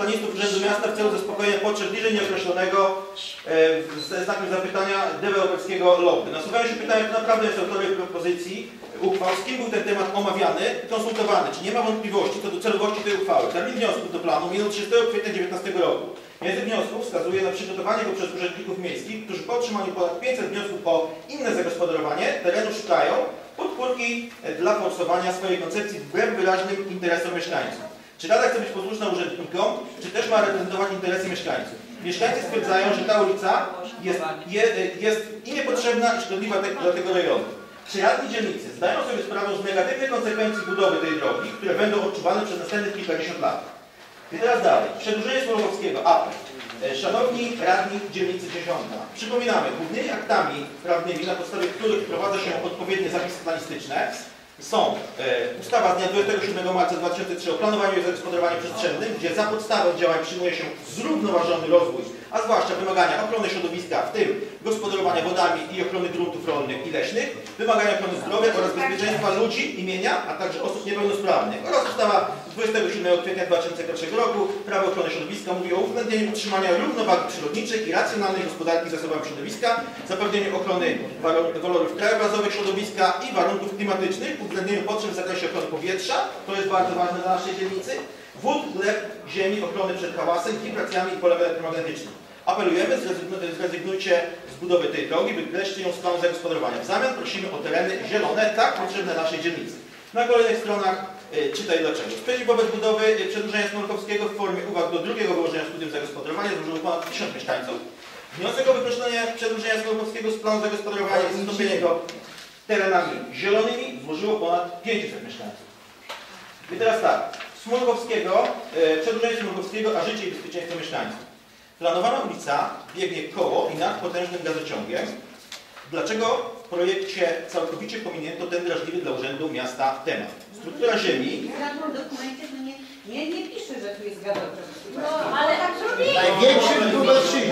planistów Urzędu Miasta w celu zaspokojenia potrzeb bliżej nieokreślonego e, ze znakiem zapytania deweloperskiego lobby. Nasuwają się pytania, kto naprawdę jest autorem propozycji uchwał, z kim był ten temat omawiany i konsultowany, czy nie ma wątpliwości co do celowości tej uchwały. Termin wniosków do planu minął trzydziestego kwietnia dwa tysiące dziewiętnastego roku. Język wniosków wskazuje na przygotowanie go przez urzędników miejskich, którzy po otrzymaniu ponad pięciuset wniosków o inne zagospodarowanie terenu szukają podpórki dla forsowania swojej koncepcji wbrew wyraźnym interesom mieszkańców. Czy Rada chce być posłuszna urzędnikom, czy też ma reprezentować interesy mieszkańców? Mieszkańcy stwierdzają, że ta ulica jest, je, jest i niepotrzebna, i szkodliwa te, dla tego rejonu. Czy radni dzielnicy zdają sobie sprawę z negatywnych konsekwencji budowy tej drogi, które będą odczuwane przez następnych kilkadziesiąt lat? I teraz dalej. Przedłużenie Smolkowskiego. Apel. Szanowni radni dzielnicy dziesiąta. Przypominamy, głównymi aktami prawnymi, na podstawie których wprowadza się odpowiednie zapisy planistyczne, są e, ustawa z dnia dwudziestego siódmego marca dwa tysiące trzeciego o planowaniu i zagospodarowaniu przestrzennym, gdzie za podstawę działań przyjmuje się zrównoważony rozwój, a zwłaszcza wymagania ochrony środowiska, w tym gospodarowania wodami i ochrony gruntów rolnych i leśnych, wymagania ochrony zdrowia oraz bezpieczeństwa ludzi, imienia, a także osób niepełnosprawnych. Oraz ustawa z dwudziestego siódmego kwietnia dwa tysiące pierwszego roku Prawo ochrony środowiska mówi o uwzględnieniu utrzymania równowagi przyrodniczej i racjonalnej gospodarki zasobami środowiska, zapewnieniu ochrony walorów krajobrazowych środowiska i warunków klimatycznych, uwzględnieniu potrzeb w zakresie ochrony powietrza, to jest bardzo ważne dla naszej dzielnicy, wód, gleb, ziemi, ochrony przed hałasem, wibracjami i polem elektromagnetycznym. Apelujemy, zrezygnujcie z budowy tej drogi, wykreślcie ją z planu zagospodarowania. W zamian prosimy o tereny zielone, tak potrzebne naszej dzielnicy. Na kolejnych stronach y, czytaj dlaczego. Sprzeciw wobec budowy y, przedłużenia Smolkowskiego w formie uwag do drugiego wyłożenia studium zagospodarowania złożyło ponad tysiąc mieszkańców. Wniosek o wykreślenie przedłużenia Smolkowskiego z planu zagospodarowania i zastąpienie go terenami zielonymi złożyło ponad pięćset mieszkańców. I teraz tak. Smolkowskiego, y, przedłużenie Smolkowskiego, a życie i bezpieczeństwo mieszkańców. Planowana ulica biegnie koło i nad potężnym gazociągiem. Dlaczego w projekcie całkowicie pominięto ten drażliwy dla Urzędu Miasta temat? Struktura ziemi... W dokumencie to nie, nie, nie pisze, że tu jest gazociąg. No, ale tak zrobili. Największy w Lubelszczyźnie.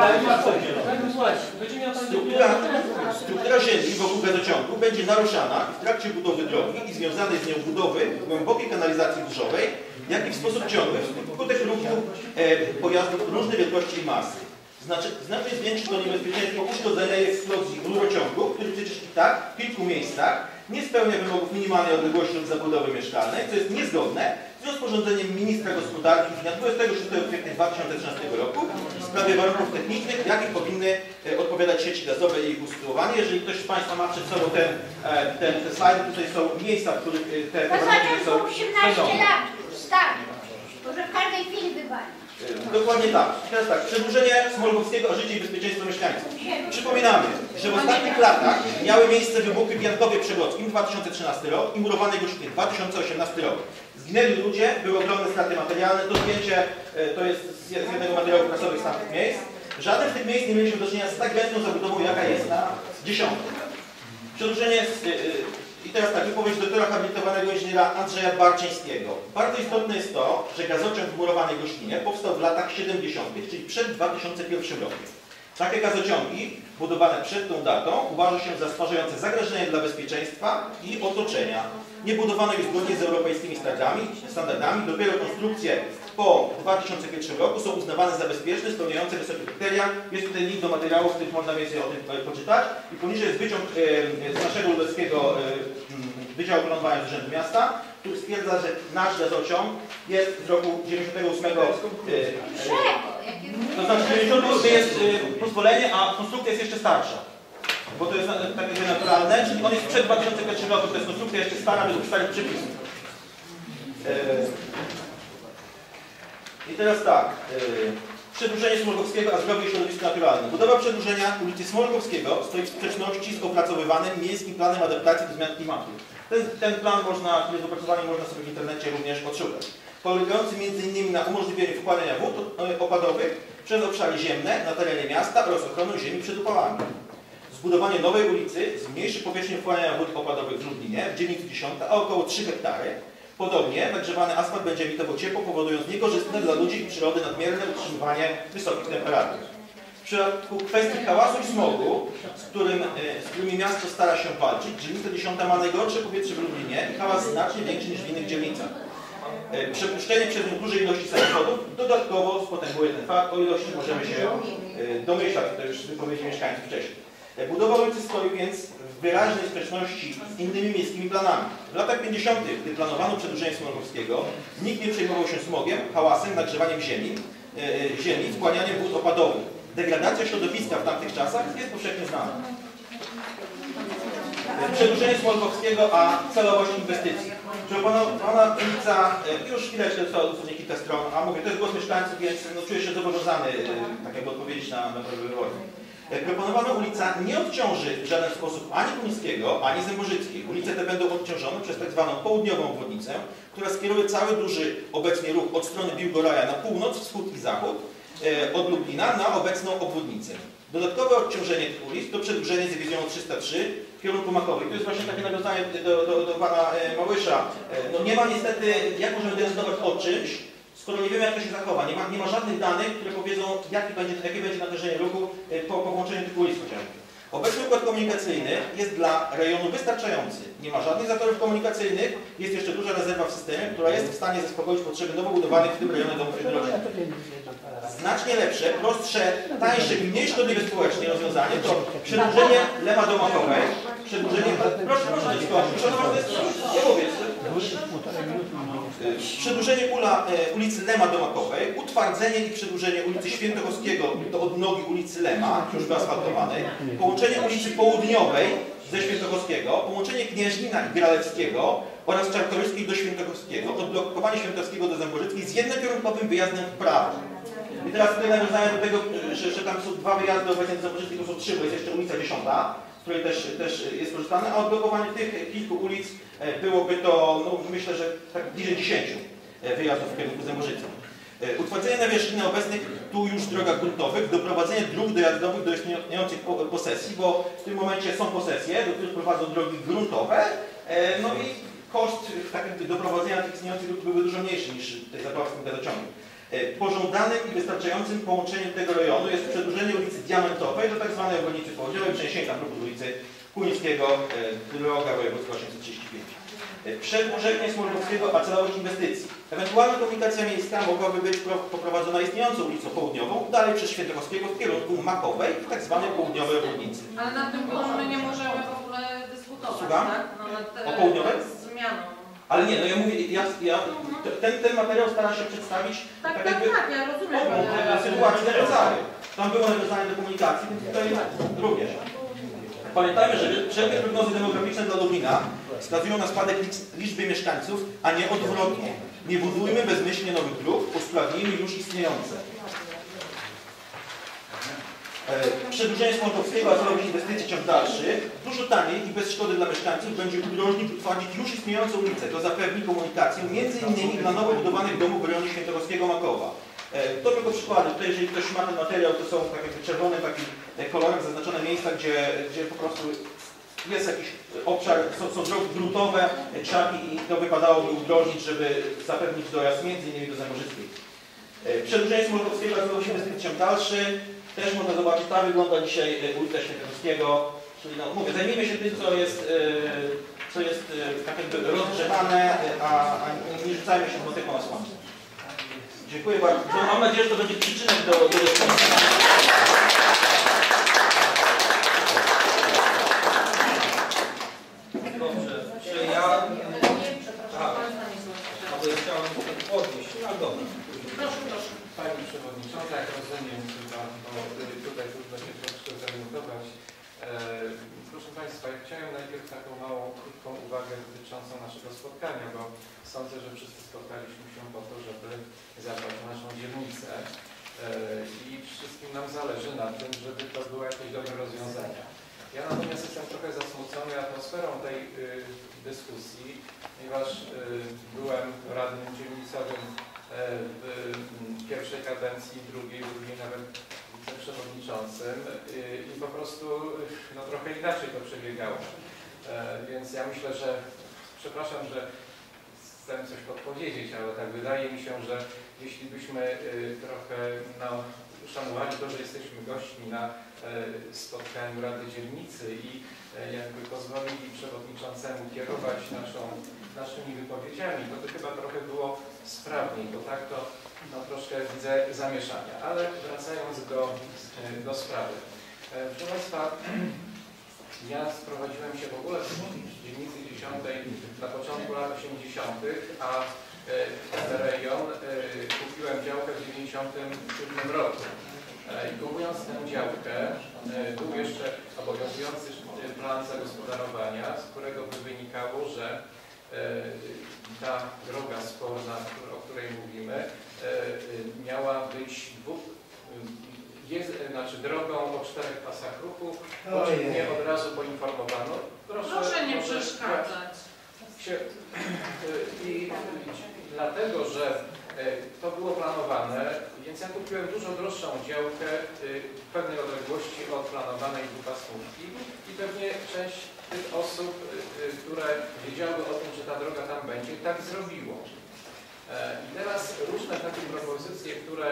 Struktura, struktura ziemi wokół gazociągu będzie naruszana w trakcie budowy drogi i związanej z nią budowy głębokiej kanalizacji burzowej, jak i w sposób ciągły wskutek ruchu e, pojazdów różnej wielkości i masy. Znaczy, znacznie zwiększy to niebezpieczeństwo uszkodzenia i eksplozji rurociągu, który przecież i tak w kilku miejscach nie spełnia wymogów minimalnej odległości od zabudowy mieszkalnej, co jest niezgodne z rozporządzeniem ministra gospodarki z dnia dwudziestego szóstego kwietnia dwa tysiące trzynastego roku w sprawie warunków technicznych, jakich powinny e, odpowiadać sieci gazowe i ich usytuowanie. Jeżeli ktoś z Państwa ma przed sobą ten, e, ten, te slajdy, tutaj są miejsca, w których e, te warunki są osiemnaście lat już, tak. Może w każdej chwili wywali. Dokładnie tak. Teraz tak, przedłużenie Smolkowskiego o życie i bezpieczeństwo mieszkańców. Przypominamy, że w ostatnich latach miały miejsce wybuchy w Jankowie Przegrodzkim dwa tysiące trzynasty rok i Murowanej Gościnie dwa tysiące osiemnasty rok. Zginęli ludzie, były ogromne straty materialne. To zdjęcie to jest z jednego materiału prasowych z tamtych miejsc. Żaden z tych miejsc nie mieliśmy do czynienia z tak gęstą zabudową, jaka jest na dziesiątym. Przedłużenie z, I teraz tak, wypowiedź doktora habilitowanego inżyniera Andrzeja Barczyńskiego. Bardzo istotne jest to, że gazociąg w Murowanej Gościnie powstał w latach siedemdziesiątych, czyli przed dwa tysiące pierwszym rokiem. Takie gazociągi, budowane przed tą datą, uważa się za stwarzające zagrożenie dla bezpieczeństwa i otoczenia. Nie budowano je zgodnie z europejskimi standardami, standardami. Dopiero konstrukcje po dwa tysiące pierwszym roku są uznawane za bezpieczne, spełniające wysokie kryteria. Jest tutaj link do materiałów, w których można więcej o tym poczytać. I poniżej jest wyciąg z naszego lubelskiego Wydziału Planowania z Urzędu Miasta, który stwierdza, że nasz gazociąg jest z roku dziewięćdziesiątego ósmego. To znaczy dziewięćdziesiąty ósmy jest pozwolenie, a konstrukcja jest jeszcze starsza. Bo to jest takie naturalne, czyli on jest przed dwa tysiące pierwszym rokiem, to jest konstrukcja jeszcze stara, według starych przepisów. I teraz tak. Przedłużenie Smolkowskiego, a zdrowie i środowisko naturalne. Budowa przedłużenia ulicy Smolkowskiego stoi w sprzeczności z opracowywanym miejskim planem adaptacji do zmian klimatu. Ten, ten plan można, który jest opracowany, można sobie w internecie również odszukać. Polegający między innymi na umożliwieniu wchłaniania wód opadowych przez obszary ziemne na terenie miasta oraz ochroną ziemi przed upałami. Zbudowanie nowej ulicy zmniejszy powierzchnię wchłaniania wód opadowych w Lublinie w dzielnicy dziesiątej o około trzy hektary. Podobnie nagrzewany asfalt będzie emitował ciepło, powodując niekorzystne dla ludzi i przyrody nadmierne utrzymywanie wysokich temperatur. W przypadku kwestii hałasu i smogu, z, którym, z którymi miasto stara się walczyć, dzielnica dziesiąta ma najgorsze powietrze w Lublinie i hałas znacznie większy niż w innych dzielnicach. Przepuszczenie przez nią dużej ilości samochodów dodatkowo spotęguje ten fakt. O ilości możemy się domyślać, to już z wypowiedzi mieszkańców wcześniej. Budowa ulicy stoi więc w wyraźnej sprzeczności z innymi miejskimi planami. W latach pięćdziesiątych, gdy planowano przedłużenie Smolkowskiego, nikt nie przejmował się smogiem, hałasem, nagrzewaniem ziemi, e, ziemi, spłanianiem wód opadowych. Degradacja środowiska w tamtych czasach jest powszechnie znana. Przedłużenie Smolkowskiego, a celowość inwestycji. Proponowana ulica, już chwileczkę trwa dosłownie kilka stron, a mówię, to jest głos mieszkańców, więc no, czuję się zobowiązany tak jakby odpowiedzieć na, na prośbę wyborców. Proponowana ulica nie odciąży w żaden sposób ani Kuńskiego, ani Zębożyckiej. Ulice te będą odciążone przez tak zwaną południową obwodnicę, która skieruje cały duży obecnie ruch od strony Biłgoraja na północ, wschód i zachód, od Lublina na obecną obwodnicę. Dodatkowe odciążenie tych ulic to przedłużenie z dywizjonu trzysta trzy w kierunku Makowej. To jest właśnie takie nawiązanie do, do, do pana Małysza. No nie ma niestety, jak możemy decydować o czymś, skoro nie wiemy, jak to się zachowa. Nie ma, nie ma żadnych danych, które powiedzą, jaki będzie, jakie będzie natężenie ruchu po, po włączeniu tych ulic chociażby. Obecny układ komunikacyjny jest dla rejonu wystarczający. Nie ma żadnych zatorów komunikacyjnych, jest jeszcze duża rezerwa w systemie, która jest w stanie zaspokoić potrzeby nowo budowanych w tym rejonie domów jednorodzinnych. Znacznie lepsze, prostsze, tańsze i mniej szkodliwe społecznie rozwiązanie to przedłużenie Lema do Makowej, przedłużenie, proszę, proszę, szanowna, ja mówię, przedłużenie ula, ulicy Lema do Makowej, utwardzenie i przedłużenie ulicy Świętochowskiego do odnogi ulicy Lema, już wyasfaltowanej, połączenie ulicy Południowej ze Świętochowskiego, połączenie Knieżnina i Gralewskiego oraz Czartoryskiej do Świętochowskiego, odblokowanie Świętochowskiego do Zębożyckiej z jednokierunkowym wyjazdem w prawo. I teraz tutaj nawiązałem do tego, że, że tam są dwa wyjazdy obecnie do Zębożyckiej, to są trzy, bo jest jeszcze ulica dziesiąta, z której też, też jest korzystane, a odblokowanie tych kilku ulic byłoby to, no, myślę, że tak bliżej dziesięciu wyjazdów w kierunku Zębożyckim. Utwardzenie nawierzchni obecnych tu już drogach gruntowych, doprowadzenie dróg dojazdowych do istniejących posesji, bo w tym momencie są posesje, do których prowadzą drogi gruntowe, no i koszt tak, doprowadzenia tych istniejących dróg byłby dużo mniejszy niż tej zapłacki gazociągu. Pożądanym i wystarczającym połączeniem tego rejonu jest przedłużenie ulicy Diamentowej do tzw. obwodnicy południowej, przeniesienie tam ruchu z ulicy Kuńskiego, droga wojewódzka osiemset trzydzieści pięć. Przedłużenie Smolkowskiego, a celowość inwestycji. Ewentualna komunikacja miejska mogłaby być poprowadzona istniejącą ulicą południową, dalej przez Świętochowskiego w kierunku Makowej, w tzw. południowej obwodnicy. Ale na tym my nie możemy w ogóle dyskutować, Słucham? tak? No, nad, o południowej? Zmianą. Ale nie, no ja mówię, ja, ja, ten, ten materiał stara się przedstawić tak, tak, tak, jakby tak, ja rozumiem. o sytuacji na rodzaju. Tam było nawiązanie do komunikacji, więc tutaj również. Pamiętajmy, że wszelkie prognozy demograficzne dla Lublina wskazują na spadek liczby mieszkańców, a nie odwrotnie. Nie budujmy bezmyślnie nowych dróg, usprawnijmy już istniejące. Przedłużenie Smolkowskiego, a celowość inwestycji ciąg dalszy, dużo taniej i bez szkody dla mieszkańców będzie udrożnić utwardzić już istniejącą ulicę. To zapewni komunikację między innymi dla nowo budowanych domów w rejonie Świętochowskiego Makowa. To tylko przykłady. Tutaj, jeżeli ktoś ma ten materiał, to są tak jakby czerwonym takim kolorem zaznaczone miejsca, gdzie, gdzie po prostu jest jakiś obszar, są, są drogi gruntowe, trzaki i to wypadałoby udrożnić, żeby zapewnić dojazd między innymi do Zębożyckiej. Przedłużenie Smolkowskiego, a celowość inwestycji ciąg dalszy. Też można zobaczyć, tak wygląda dzisiaj ulica Świętochowskiego. Czyli no, mówię, zajmijmy się tym, co jest, co jest tak jakby rozgrzewane, a, a nie rzucajmy się motyką na słońce. Dziękuję bardzo. Mam nadzieję, że to będzie przyczynek do, do dyskusji. Dobrze, czy ja... Tak, ale chciałem podnieść. No dobra. Proszę, proszę. Pani Przewodnicząca, jak rozumiem, chyba, bo tutaj trudno się troszkę zorientować. E, proszę Państwa, ja chciałem najpierw taką małą, krótką uwagę dotyczącą naszego spotkania, bo sądzę, że wszyscy spotkaliśmy się po to, żeby zabrać naszą dzielnicę e, i wszystkim nam zależy na tym, żeby to były jakieś dobre rozwiązania. Ja natomiast jestem trochę zasmucony atmosferą tej y, dyskusji, ponieważ y, byłem radnym dzielnicowym w pierwszej kadencji, drugiej, drugiej nawet wiceprzewodniczącym i po prostu no, trochę inaczej to przebiegało. Więc ja myślę, że, przepraszam, że chcę coś podpowiedzieć, ale tak wydaje mi się, że jeśli byśmy trochę no, uszanowali to, że jesteśmy gośćmi na spotkaniu Rady Dzielnicy i jakby pozwolili przewodniczącemu kierować naszą, naszymi wypowiedziami, to by chyba trochę było sprawniej, bo tak to no, troszkę widzę zamieszania. Ale wracając do, do sprawy. Proszę Państwa, ja sprowadziłem się w ogóle z dzielnicy dziesiątej na początku lat osiemdziesiątych, a w rejon kupiłem działkę w dziewięćdziesiątym siódmym roku. I kupując tę działkę, był jeszcze obowiązujący plan zagospodarowania, z którego by wynikało, że ta droga sporna, o której mówimy, miała być dwóch, jest, znaczy drogą o czterech pasach ruchu, o czym mnie od razu poinformowano. Proszę, Proszę nie przeszkadzać. Się, i, dlatego, że to było planowane, więc ja kupiłem dużo droższą działkę w pewnej odległości od planowanej dwupasmówki i pewnie część tych osób, które wiedziały o tym, że ta droga tam będzie, tak zrobiło. I teraz różne takie propozycje, które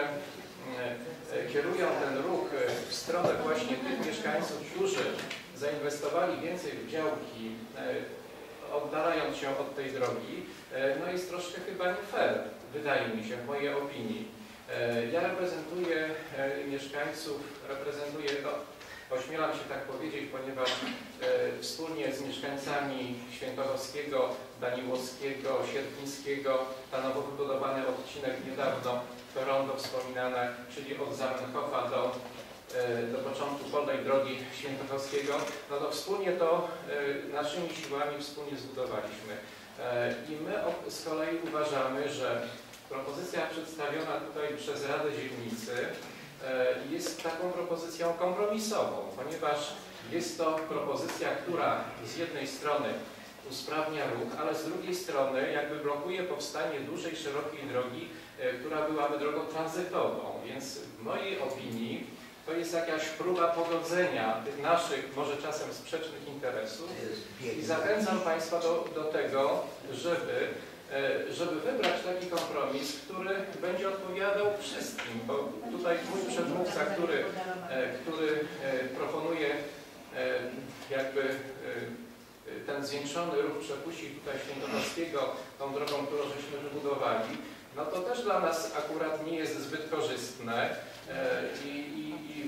kierują ten ruch w stronę właśnie tych mieszkańców, którzy zainwestowali więcej w działki, oddalając się od tej drogi, no jest troszkę chyba nie fair, wydaje mi się, w mojej opinii. Ja reprezentuję mieszkańców, reprezentuję, no, ośmielam się tak powiedzieć, ponieważ wspólnie z mieszkańcami Świętochowskiego, Daniłowskiego, Sierpińskiego, ta nowo wybudowany odcinek niedawno, to rondo wspominane, czyli od Zamenhofa do do początku polnej drogi Świętochowskiego, no to wspólnie to naszymi siłami wspólnie zbudowaliśmy. I my z kolei uważamy, że propozycja przedstawiona tutaj przez Radę Dzielnicy jest taką propozycją kompromisową, ponieważ jest to propozycja, która z jednej strony usprawnia ruch, ale z drugiej strony jakby blokuje powstanie dużej, szerokiej drogi, która byłaby drogą tranzytową. Więc w mojej opinii to jest jakaś próba pogodzenia tych naszych, może czasem sprzecznych interesów i zachęcam Państwa do, do tego, żeby, żeby wybrać taki kompromis, który będzie odpowiadał wszystkim, bo tutaj mój przedmówca, który, który proponuje jakby ten zwiększony ruch przepuści tutaj Świętochowskiego tą drogą, którą żeśmy wybudowali, no to też dla nas akurat nie jest zbyt korzystne i, i, i,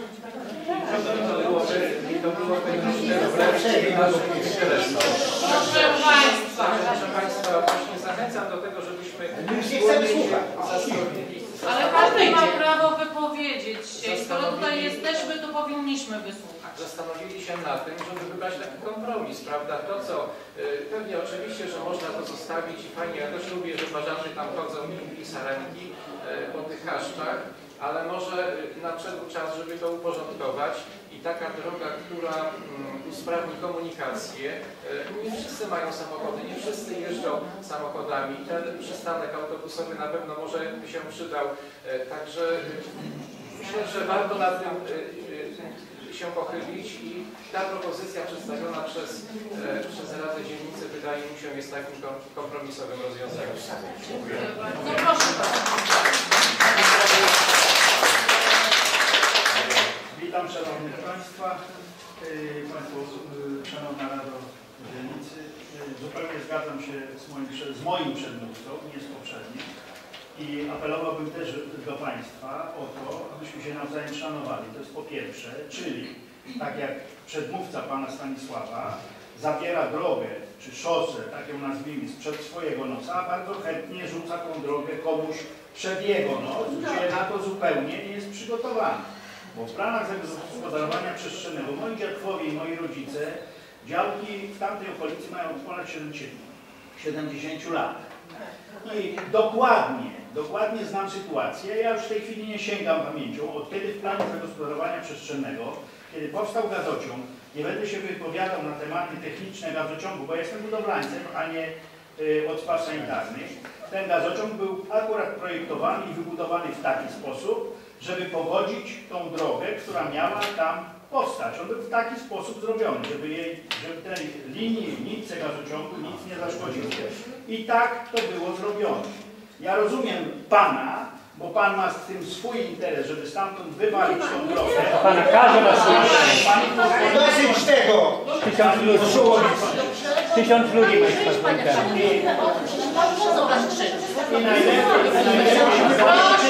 to byłoby, to byłoby wbrew naszym interesom. Proszę Państwa. Proszę Państwa, właśnie zachęcam do tego, żebyśmy wspólnie się zastanowili. Ale każdy ma prawo wypowiedzieć się. Skoro tutaj jesteśmy, to powinniśmy wysłuchać. Zastanowili się na tym, żeby wybrać taki kompromis, prawda? To, co y, pewnie oczywiście, że można to zostawić i fajnie, ja też lubię, że parzacy tam chodzą i, i sarenki y, po tych kaszczach, ale może y, nadszedł czas, żeby to uporządkować i taka droga, która y, usprawni komunikację. Y, nie wszyscy mają samochody, nie wszyscy jeżdżą samochodami. Ten przystanek autobusowy na pewno może by się przydał. Y, także y, myślę, że warto nad tym y, się pochylić i ta propozycja przedstawiona przez, e, przez Radę Dzielnicy wydaje mi się jest takim kompromisowym rozwiązaniem. Dziękuję. No proszę Witam Szanownych Państwa, yy, Państwo, yy, Szanowna Rado Dzielnicy. Yy, zupełnie zgadzam się z moim, z moim przedmówcą, nie z poprzednim. I apelowałbym też do Państwa o to, abyśmy się nawzajem szanowali. To jest po pierwsze, czyli tak jak przedmówca Pana Stanisława zabiera drogę, czy szosę, tak ją nazwijmy, sprzed swojego nosa, a bardzo chętnie rzuca tą drogę komuś przed jego nos, gdzie na to zupełnie nie jest przygotowany. Bo w planach zagospodarowania przestrzennego moi dziadkowie i moi rodzice działki w tamtej okolicy mają od ponad siedemdziesięciu lat. I dokładnie, dokładnie znam sytuację. Ja już w tej chwili nie sięgam pamięcią, od kiedy w planie zagospodarowania przestrzennego, kiedy powstał gazociąg, nie będę się wypowiadał na tematy techniczne gazociągu, bo jestem budowlańcem, a nie y, od spraw sanitarnych. Ten gazociąg był akurat projektowany i wybudowany w taki sposób, żeby pogodzić tą drogę, która miała tam powstać. On był w taki sposób zrobiony, żeby, jej, żeby tej linii, nitce gazociągu nic nie zaszkodziło. I tak to było zrobione. Ja rozumiem Pana, bo Pan ma z tym swój interes, żeby stamtąd wywalić tą drogę. Pana każe was dosyć tego! Tysiąc ludzi. Tysiąc ludzi Państwa z I najlepiej, najlepiej,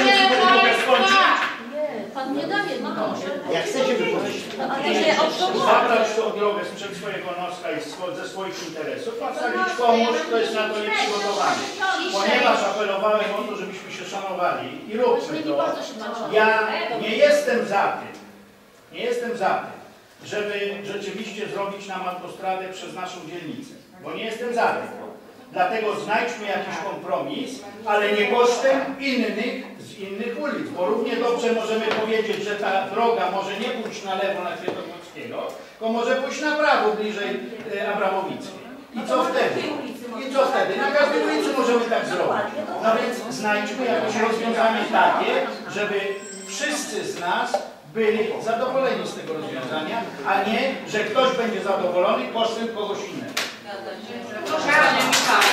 Pan nie daje, no Jak chcecie wypowiedzieć. zabrać tą drogę sprzed swojego noska i swo- ze swoich interesów, a wsadzić komuś, kto jest na to nieprzygotowany. Ponieważ apelowałem o to, żebyśmy się szanowali i róbmy to, ja nie jestem za tym, nie jestem za tym, żeby rzeczywiście zrobić nam autostradę przez naszą dzielnicę, bo nie jestem za tym. Dlatego znajdźmy jakiś kompromis, ale nie kosztem innych, z innych ulic, bo równie dobrze możemy powiedzieć, że ta droga może nie pójść na lewo na Kwiatowskiego, tylko może pójść na prawo, bliżej e, Abramowickiej. I co wtedy? I co wtedy? Na każdej ulicy możemy tak zrobić. No więc znajdźmy jakieś rozwiązanie takie, żeby wszyscy z nas byli zadowoleni z tego rozwiązania, a nie, że ktoś będzie zadowolony kosztem kogoś innego. Proszę, panie Michale.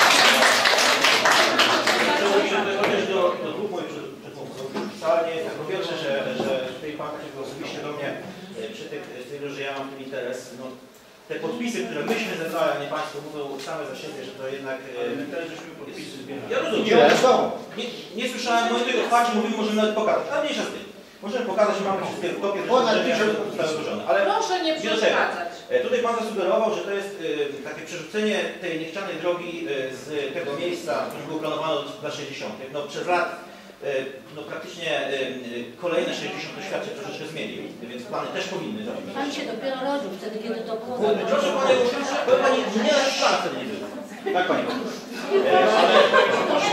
Chociaż do, do dwóch moich przedmówców, wcale nie jest tak. Po pierwsze, że, że tutaj pan tak osobiście do mnie przy tych, z tego, że ja mam w tym interes, no, te podpisy, które myśmy zebrali, a nie państwo mówią same za siebie, że to jednak... My też żeśmy podpisy zbierali. Ja rozumiem. Nie, nie słyszałem mojego otwarcia, mówimy, możemy nawet pokazać, ale mniejsza z tym. Możemy pokazać, że mamy wszystkie w kopie, ale proszę nie przeszkadzać. Tutaj pan zasugerował, że to jest y, takie przerzucenie tej niechcianej drogi y, z tego miejsca, które było planowane do lat sześćdziesiątych. No przez lat y, no, praktycznie y, y, kolejne sześćdziesiąt to świat się troszeczkę zmienił, więc plany też powinny zacząć. Pan się dopiero rodził wtedy, kiedy to było. Proszę Pani, powiem Pani, nie nasz plan wtedy nie był. Tak Pani mówi. Proszę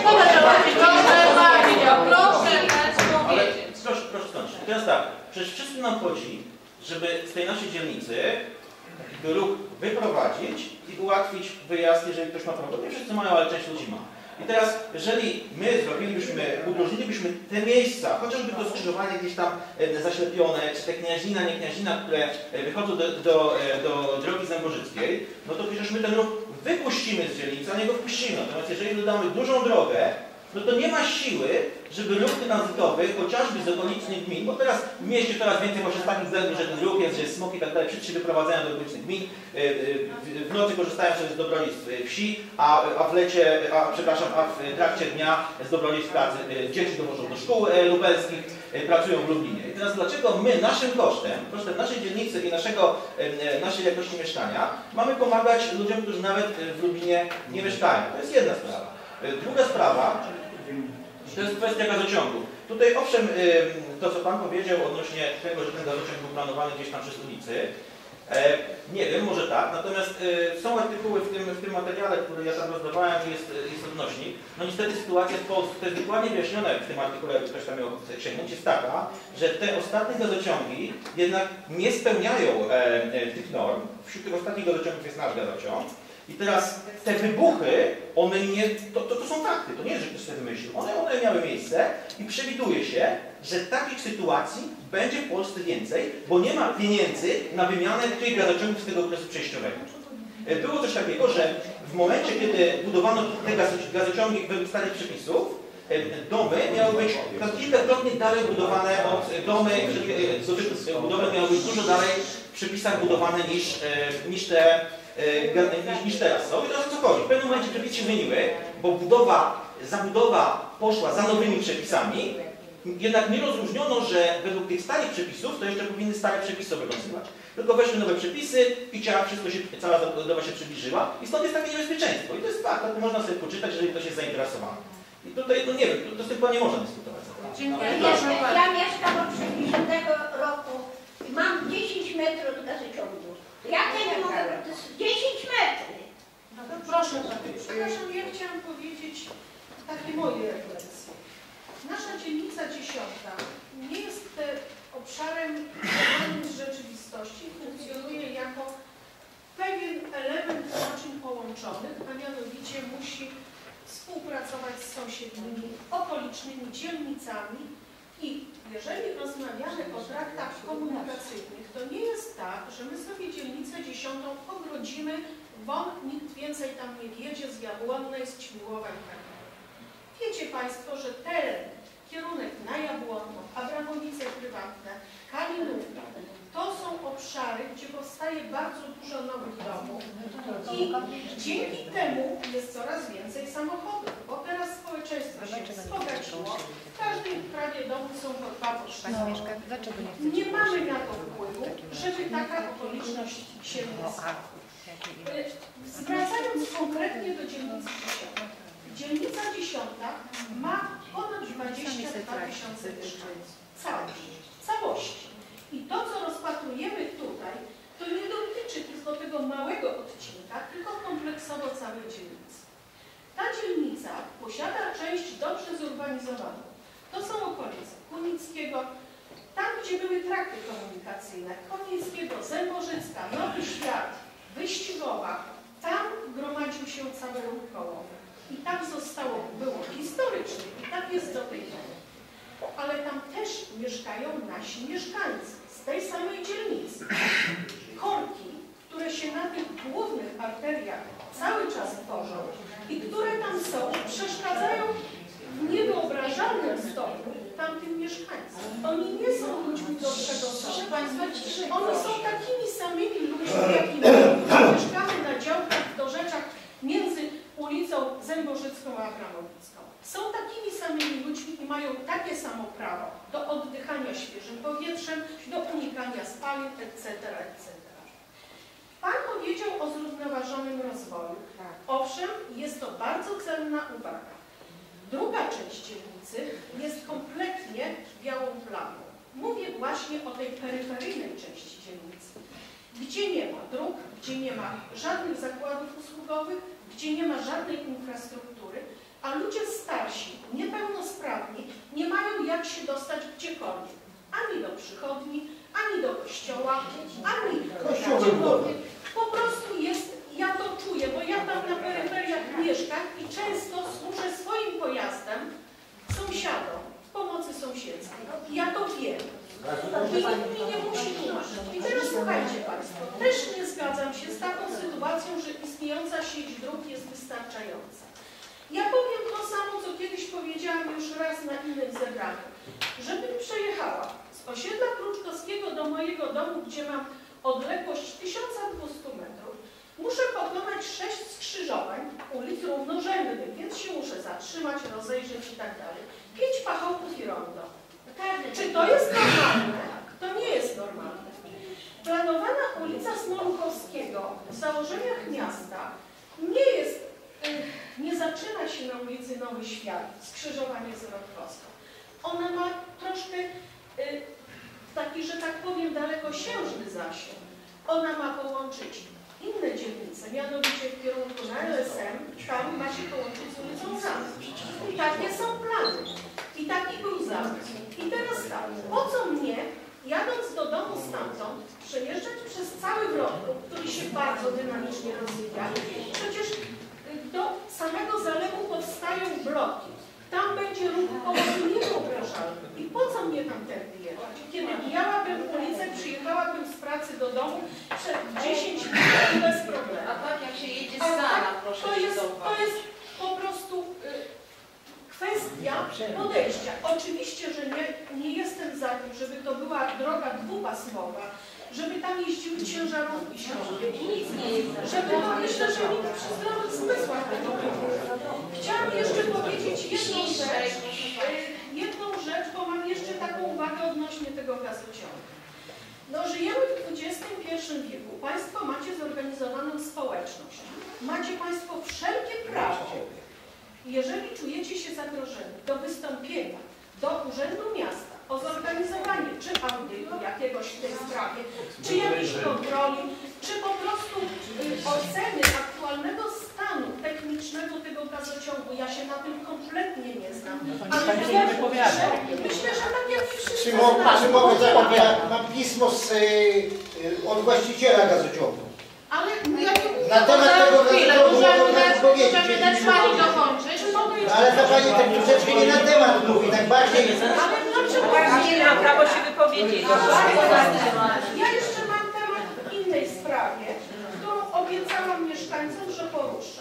Pani, proszę powiedzieć. Proszę, proszę skończyć. I teraz tak, przecież wszystkim nam chodzi, żeby z tej naszej dzielnicy taki ruch wyprowadzić i ułatwić wyjazd, jeżeli ktoś ma problem. Nie wszyscy mają, ale część ludzi ma. I teraz, jeżeli my zrobilibyśmy, udrożnilibyśmy te miejsca, chociażby to skrzyżowanie gdzieś tam e, zaślepione, czy te kniazina, nie kniazina, które e, wychodzą do, do, e, do drogi zębożyckiej, no to przecież my ten ruch wypuścimy z dzielnicy, a nie go wpuścimy. Natomiast jeżeli dodamy dużą drogę, no to nie ma siły, żeby ruch tranzytowy, chociażby z okolicznych gmin, bo teraz w mieście coraz więcej właśnie z takich względów, że ten ruch jest, że jest smog i tak dalej, wszyscy się wyprowadzają do okolicznych gmin, w nocy korzystają sobie z dobrolic wsi, a, a w lecie, a przepraszam, a w trakcie dnia z dobrolic pracy dzieci dowożą do szkół lubelskich, pracują w Lublinie. I teraz dlaczego my naszym kosztem, kosztem naszej dzielnicy i naszego, naszej jakości mieszkania mamy pomagać ludziom, którzy nawet w Lublinie nie mieszkają? To jest jedna sprawa. Druga sprawa, to jest kwestia gazociągu. Tutaj owszem, to co Pan powiedział odnośnie tego, że ten gazociąg był planowany gdzieś tam przez ulicy, nie wiem, może tak, natomiast są artykuły w tym, w tym materiale, który ja tam rozdawałem, jest, jest odnośnik. No niestety sytuacja w Polsce, to jest dokładnie wyjaśnione w tym artykule, jakby ktoś tam miał sięgnąć, jest taka, że te ostatnie gazociągi jednak nie spełniają tych norm. Wśród tych ostatnich gazociągów jest nasz gazociąg. I teraz te wybuchy, one nie, to, to, to są fakty, to nie jest, że ktoś sobie wymyślił. One, one miały miejsce i przewiduje się, że takich sytuacji będzie w Polsce więcej, bo nie ma pieniędzy na wymianę tych gazociągów z tego okresu przejściowego. Było coś takiego, że w momencie, kiedy budowano te gazociągi według starych przepisów, domy miały być kilkakrotnie dalej budowane od domy, budowy miały być dużo dalej w przepisach budowane niż, niż te Niż, niż teraz. No i teraz o co chodzi? W pewnym momencie przepisy się zmieniły, bo budowa, zabudowa poszła za nowymi przepisami, jednak nie rozróżniono, że według tych starych przepisów to jeszcze powinny stare przepisy obowiązywać. Tylko weszły nowe przepisy i ciała, wszystko się, cała zabudowa się przybliżyła i stąd jest takie niebezpieczeństwo. I to jest fakt, to można sobie poczytać, jeżeli ktoś jest zainteresowany. I tutaj, no nie wiem, to, to z tym chyba nie można dyskutować. Dziękuję. Ja, ja mieszkam od dziewięćdziesiątego roku i mam dziesięć metrów od gazociągu. Jak ja nie mogę? To jest dziesięć metrów. No to proszę. Przepraszam, ja chciałam powiedzieć takie moje refleksje. Nasza dzielnica dziesiąta nie jest obszarem związanym z rzeczywistości, funkcjonuje jako pewien element naczyń połączonych, a mianowicie musi współpracować z sąsiednimi, okolicznymi dzielnicami. I jeżeli rozmawiamy o traktach komunikacyjnych, to nie jest tak, że my sobie dzielnicę dziesiątą ogrodzimy, won, nikt więcej tam nie wjedzie z Jabłonnej, z Ćmiłowa i tak dalej. Wiecie Państwo, że teren, kierunek na Jabłonną, Abramowice prywatne, Kalinówka, to są obszary, gdzie powstaje bardzo dużo nowych domów i dzięki temu jest coraz więcej samochodów, bo teraz społeczeństwo słabość. Dlaczego nie Nie mamy na to wpływu, żeby taka okoliczność się nie stała. Zwracając konkretnie do dzielnicy dziesiątej. Dzielnica dziesiąta ma ponad dwadzieścia dwa tysiące mieszkańców. Całość. Całości. I to, co rozpatrujemy tutaj, to nie dotyczy tylko tego małego odcinka, tylko kompleksowo całej dzielnicy. Ta dzielnica posiada część dobrze zurbanizowaną. To są okolice Kunickiego, tam gdzie były trakty komunikacyjne, Konińskiego, Zębożycka, Nowy Świat, Wyścigowa, tam gromadził się cały ruch kołowy. I tam zostało, było historycznie i tak jest do tej pory. Ale tam też mieszkają nasi mieszkańcy z tej samej dzielnicy. Korki, które się na tych głównych arteriach cały czas tworzą i które tam są, przeszkadzają w niewyobrażalnym stopniu tamtym mieszkańcom. Oni nie są ludźmi dobrego stanu. Oni są takimi samymi ludźmi, jak i my. Mieszkamy na działkach w dorzeczach między ulicą Zębożycką a Abramowicką. Są takimi samymi ludźmi i mają takie samo prawo do oddychania świeżym powietrzem, do unikania spalin, et cetera, et cetera. Pan powiedział o zrównoważonym rozwoju. Owszem, jest to bardzo cenna uwaga. Druga część dzielnicy jest kompletnie białą plamą. Mówię właśnie o tej peryferyjnej części dzielnicy, gdzie nie ma dróg, gdzie nie ma żadnych zakładów usługowych, gdzie nie ma żadnej infrastruktury, a ludzie starsi, niepełnosprawni nie mają jak się dostać gdziekolwiek. Ani do przychodni, ani do kościoła, ani gdziekolwiek. Po prostu jest, ja to czuję, bo ja tam na peryferiach mieszkam i często służę swoim pojazdem sąsiadom w pomocy sąsiedzkiej. Ja to wiem. I nikt mi nie musi tłumaczyć. I teraz słuchajcie Państwo, też nie zgadzam się z taką sytuacją, że istniejąca sieć dróg jest wystarczająca. Ja powiem to samo, co kiedyś powiedziałam już raz na innym zebraniu. Żebym przejechała z osiedla Kluczkowskiego do mojego domu, gdzie mam odległość tysiąc dwieście metrów, muszę pokonać sześć skrzyżowań ulic równorzędnych, więc się muszę zatrzymać, rozejrzeć i tak dalej. Pięć pachołków i rondo. Czy to jest normalne? To nie jest normalne. Planowana ulica Smoluchowskiego w założeniach miasta nie jest, nie zaczyna się na ulicy Nowy Świat, skrzyżowanie z Rodkowską. Ona ma troszkę taki, że tak powiem, dalekosiężny zasięg. Ona ma połączyć inne dzielnice, mianowicie w kierunku na L S M, tam ma się połączyć z ulicą Zamku. I takie są plany. I taki był zamysł. I teraz tak, po co mnie, jadąc do domu stamtąd, przejeżdżać przez cały Wrocław, który się bardzo dynamicznie rozwija? Przecież do samego zalewu powstają bloki. Tam będzie ruch kołowy niewyobrażalny. I po co mnie tam tędy jechać? Kiedy miałabym ulicę, przyjechałabym z pracy do domu przed dziesięć minut bez problemu. A tak jak się jedzie z A Sana, tak, proszę to się jest, zauważyć. to jest po prostu y, kwestia podejścia. Oczywiście, że nie, nie jestem za tym, żeby to była droga dwupasmowa, żeby tam jeździły ciężarówki środkowe. Nic nie jest. Żeby to myślę, że nikt przy zdrowych zmysłach tego nie mówi. Chciałam jeszcze powiedzieć jedną rzecz, jedną rzecz, bo mam jeszcze taką uwagę odnośnie tego gazociągu. No, żyjemy w dwudziestym pierwszym wieku. Państwo macie zorganizowaną społeczność. Macie Państwo wszelkie prawo, jeżeli czujecie się zagrożeni, do wystąpienia do Urzędu Miasta o zorganizowanie czy audytu jakiegoś w tej sprawie, czy jakiejś kontroli, czy po prostu y, oceny aktualnego stanu technicznego tego gazociągu. Ja się na tym kompletnie nie znam. Ale myślę, że, myślę, że tak jak wszyscy Czy, mo czy mogę znają, zarobić? Mam pismo z, y, y, od właściciela gazociągu. ale ja nie mówię, Na temat tego gazociągu mogę Pani powiedzieć. Możemy dać Pani dokończyć. Ale ta Pani tak troszeczkę nie na temat mówi, tak bardziej... Ale dlaczego? Pani ma prawo się wypowiedzieć. Ja jeszcze mam temat w innej sprawie, którą obiecałam mieszkańcom, że poruszę.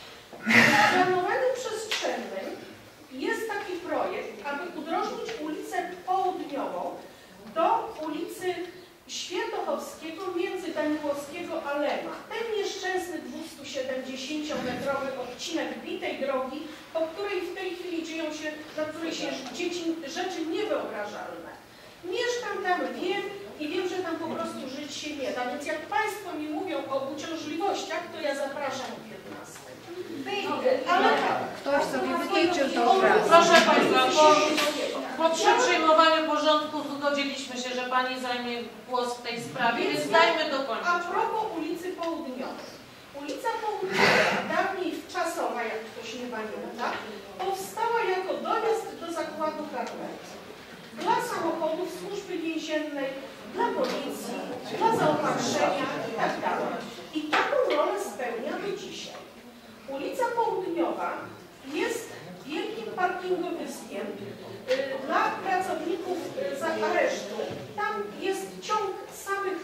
W planowaniu przestrzennym jest taki projekt, aby udrożnić ulicę Południową do ulicy Świętochowskiego między Daniłowskiego a Lema. Ten nieszczęsny dwieście siedemdziesięciometrowy odcinek bitej drogi, po której w tej chwili dzieją się dla której się dzieci rzeczy niewyobrażalne. Mieszkam tam, wiem i wiem, że tam po prostu żyć się nie da, więc jak Państwo mi mówią o uciążliwościach, to ja zapraszam o piętnastej. Ale ktoś sobie wyliczył to od razu. Proszę Państwa, po, po przejmowaniu porządku zgodziliśmy się, że Pani zajmie głos w tej sprawie, więc dajmy dokończyć. A propos ulicy Południowej. Ulica Południowa, dawniej wczasowa, jak ktoś nie pamięta, powstała jako dojazd do zakładu karnego. Dla samochodów służby więziennej, dla policji, dla zaopatrzenia itd. I taką rolę spełnia do dzisiaj. Ulica Południowa jest wielkim parkingowiskiem y, dla pracowników y, za aresztu. Tam jest ciąg samych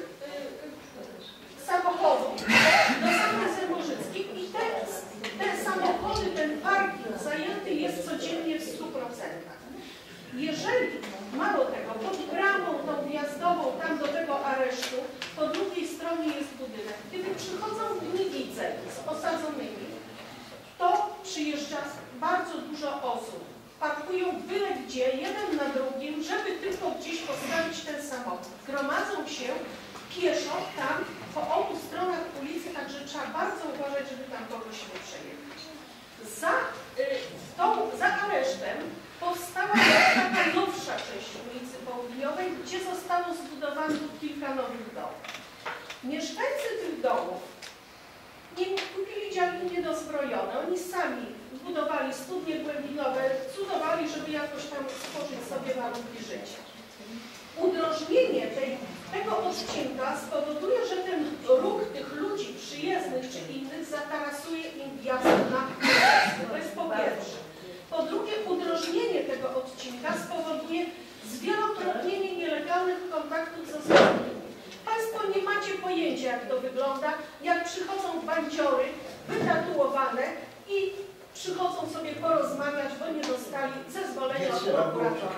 y, samochodów do samych Zębożyckich i te, te samochody, ten parking zajęty jest codziennie w stu procentach. Jeżeli, mało tego, pod bramą tą wjazdową tam do tego aresztu, po drugiej stronie jest budynek. Kiedy przychodzą Gliwice z osadzonymi, to przyjeżdża bardzo dużo osób. Parkują byle gdzie, jeden na drugim, żeby tylko gdzieś postawić ten samochód. Gromadzą się pieszo tam, po obu stronach ulicy, także trzeba bardzo uważać, żeby tam kogoś nie przejechać. Za, y, tą, za aresztem powstała taka nowsza część ulicy Południowej, gdzie zostało zbudowanych kilka nowych domów. Mieszkańcy tych domów nie kupili działki niedozbrojone, oni sami budowali studnie głębinowe, cudowali, żeby jakoś tam stworzyć sobie warunki życia. Udrożnienie tej, tego odcinka spowoduje, że ten ruch tych ludzi przyjezdnych czy innych zatarasuje im wjazd na miasto. To jest po pierwsze. Po drugie, udrożnienie tego odcinka spowoduje zwielokrotnienie nielegalnych kontaktów z osobami. Państwo nie macie pojęcia, jak to wygląda, jak przychodzą bandziory wytatuowane i przychodzą sobie porozmawiać, bo nie dostali zezwolenia od prokuratora.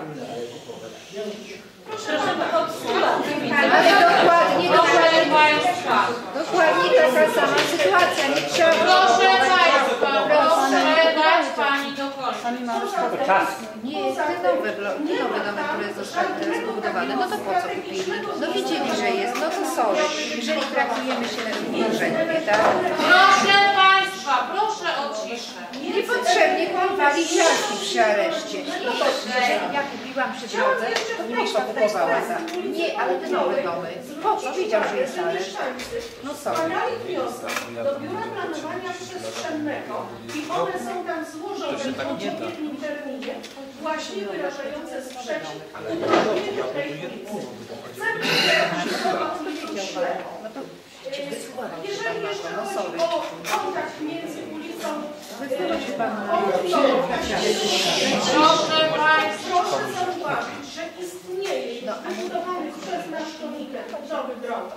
Proszę Pana, ale dokładnie, dokładnie, dokładnie taka sama sytuacja. Nie trzeba. Proszę Państwa, proszę dać Pani dokończyć. Nie, te nowe, te nowe domy, które zostały teraz zbudowane, no to po co kupili? No wiedzieli, że jest, no to sorry. Jeżeli traktujemy się na równorzędnie, tak? Proszę Państwa, proszę o ciszę. Niepotrzebnie kłamali działki przy areszcie. No to, jeżeli ja kupiłam przy drodze, to mniejsza kupowała za. Nie, ale te nowe domy. Po co? Wiedział, że jest areszt. No sorry. Składali wnioski do Biura Planowania Przestrzennego i one są tam złożone w odpowiednim terminie, właśnie wyrażające sprzeciw udrożnieniu tej ulicy. Chcemy odpowiedzieć ślepo. Jeżeli jeszcze chodzi o kontakt między ulicą Południową a Proszę Państwa, proszę zauważyć, że istnieje wybudowany przez nasz komitet budowy drogi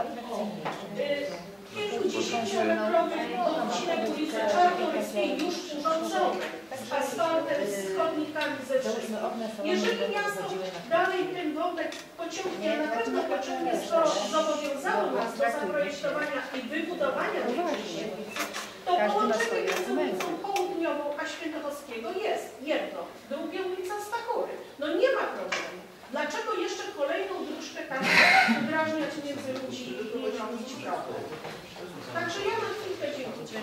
kilkudziesięciometrowy odcinek ulicy Czartoryskiej już urządzony z asfaltem, z chodnikami, ze wszystkim. Jeżeli miasto dalej ten wątek pociągnie, na pewno pociągnie, skoro zobowiązało nas do zaprojektowania i wybudowania tej ulicy, to połączenie między ulicą Południową a Świętochowskiego jest jedno, drugie ulica Stachury. No nie ma problemu. Dlaczego jeszcze kolejną dróżkę tam udrażniać między ludzi i nie robić problem? Także ja na chwilkę dziękuję.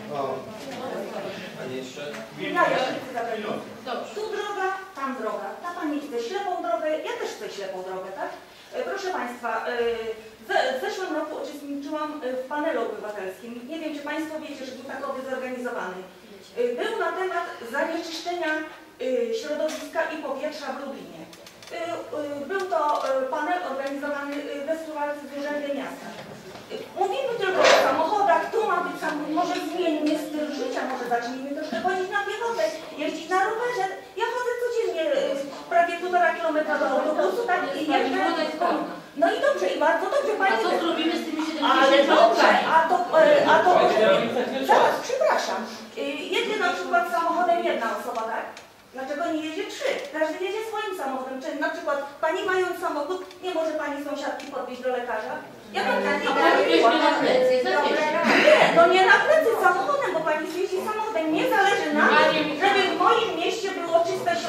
Ja jeszcze Dobrze. Tu droga, tam droga. Ta pani chce ślepą drogę, ja też chcę ślepą drogę, tak? Proszę Państwa, w zeszłym roku uczestniczyłam w panelu obywatelskim. Nie wiem, czy Państwo wiecie, że był takowy zorganizowany. Był na temat zanieczyszczenia środowiska i powietrza w Lublinie. Był to panel organizowany we współpracy z Urzędem Miasta. Mówimy tylko o samochodach, tu ma być samochód, może zmieńmy styl życia, może zacznijmy troszkę chodzić na piechotę, jeździć na rowerze. Ja chodzę codziennie prawie półtora kilometra do autobusu, tak i jeżdżę. No i dobrze, i bardzo dobrze Pani... A co zrobimy z tymi siedemdziesięcioma? Ale dobrze, a to... A to zaraz, przepraszam. Jedzie na przykład samochodem jedna osoba, tak? Dlaczego nie jedzie trzy? Każdy jedzie swoim samochodem. Czy na przykład Pani mając samochód, nie może Pani sąsiadki podwieźć do lekarza? Ja bym tak nie mówiła. Nie, no nie na plecy, samochodem, bo Pani jeździ samochodem. Nie zależy na tym, żeby w moim mieście było czyste środowisko.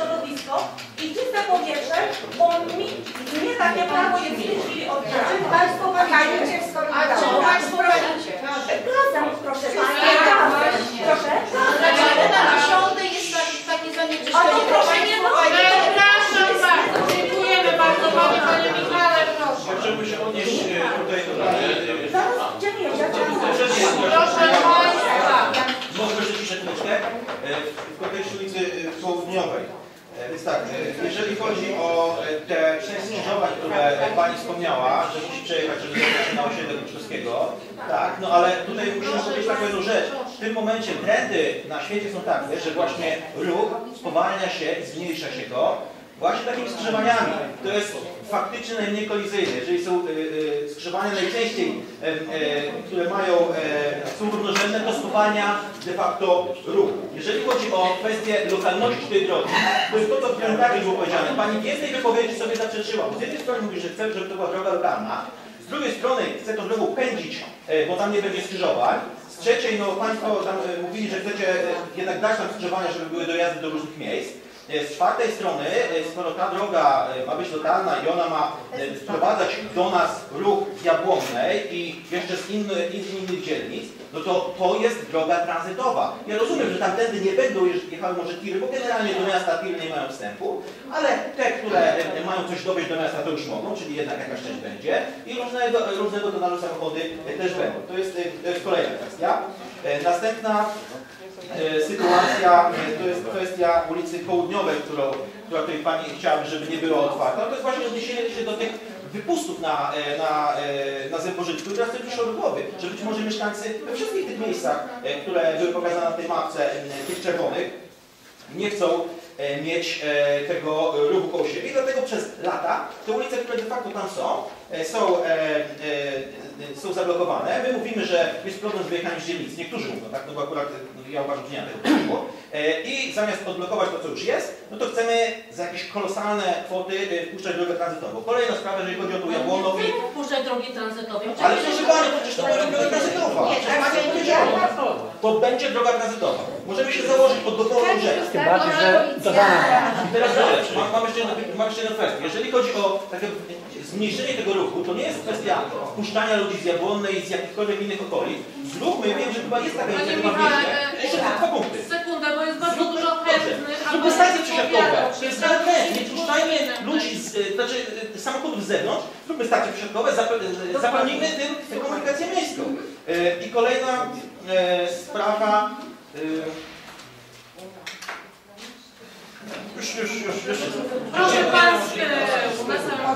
środowisko i czyste powietrze, bo mi, mnie takie prawo jest w tej chwili odbierane. Czy Państwo walicie w swoim A czy domu? Państwo walicie? Razem, proszę Państwa, razem. Proszę? Ale na dziesiątej jest taki- takie zanieczyszczenie. A to proszę nie Przepraszam bardzo, dziękujemy bardzo Panie, Panie Michale, proszę. Możemy się odnieść e, tutaj do e, Zaraz idziemy, ja Proszę Państwa. Mogę rzeczywiście chwileczkę. E, W kontekście ulicy e, Południowej. E, Więc tak, e, jeżeli chodzi o e, te skrzyżowań, które Pani wspomniała, że musi przejechać, żeby dostać się na osiedle Kruczkowskiego, tak, no ale tutaj musimy powiedzieć taką jedną rzecz. W tym momencie trendy na świecie są takie, że właśnie ruch spowalnia się i zmniejsza się go właśnie takimi skrzyżowaniami. To jest faktycznie najmniej kolizyjne. Jeżeli są y, y, skrzyżowania najczęściej, y, y, które mają, y, są równorzędne, to spowalnia de facto ruch. Jeżeli chodzi o kwestię lokalności tej drogi, to jest to, co w prezentacji było powiedziane. Pani w jednej wypowiedzi sobie zaprzeczyła. Z jednej strony mówi, że chce, żeby to była droga lokalna, z drugiej strony chce tą drogą pędzić, y, bo tam nie będzie skrzyżowań. Z trzeciej, no Państwo tam y, mówili, że chcecie y, jednak dać tam skrzyżowania, żeby były dojazdy do różnych miejsc. Z czwartej strony, skoro ta droga ma być lokalna i ona ma wprowadzać do nas ruch z Jabłonnej i jeszcze z innych, innych dzielnic, no to to jest droga tranzytowa. Ja rozumiem, że tamtędy nie będą jechały może tiry, bo generalnie do miasta tiry nie mają wstępu, ale te, które mają coś dowieść do miasta, to już mogą, czyli jednak jakaś część będzie i różnego, różnego tonażu samochody też będą. To jest, to jest kolejna kwestia. Następna sytuacja to jest kwestia ulicy Południowej, którą, która tutaj Pani chciałaby, żeby nie była otwarta. To jest właśnie odniesienie się do tych wypustów na, na, na Zęborzyczku. I teraz sobie przyszło do głowy, że być może mieszkańcy we wszystkich tych miejscach, które były pokazane na tej mapce, tych czerwonych, nie chcą mieć tego ruchu koło siebie i dlatego przez lata te ulice, które de facto tam są, są, są zablokowane. My mówimy, że jest problem z wyjechaniem z dzielnicy. Niektórzy mówią, tak? No bo akurat ja uważam, że nie ma tego problemu. I zamiast odblokować to, co już jest, no to chcemy za jakieś kolosalne kwoty wpuszczać drogę tranzytową. Kolejna sprawa, jeżeli chodzi o tą Jabłoną. Wpuszczać drogi tranzytowe. Ale proszę Pani, przecież to będzie droga tranzytowa. To będzie droga tranzytowa. Możemy się założyć pod gotową rzecz. Tym bardziej, że dodana. I teraz rzecz, mam, mam, jeszcze jedną, mam jeszcze jedną kwestię. Jeżeli chodzi o takie zmniejszenie tego ruchu, to nie jest kwestia wpuszczania ludzi z Jabłonnej i z jakichkolwiek innych okolic. Zróbmy, wiem, że chyba jest taka Panie inicjatywa w Michale, mieście. Jeszcze dwa punkty. Sekundę, bo jest bardzo dużo chętnych. Zróbmy stacje przesiadkowe. To jest nawet nie wpuszczajmy ludzi, z, znaczy samochodów z zewnątrz, zróbmy stacje przesiadkowe, zapełnijmy tym komunikację miejską. I kolejna sprawa. Już, już, już, już. Proszę Państwa, na samym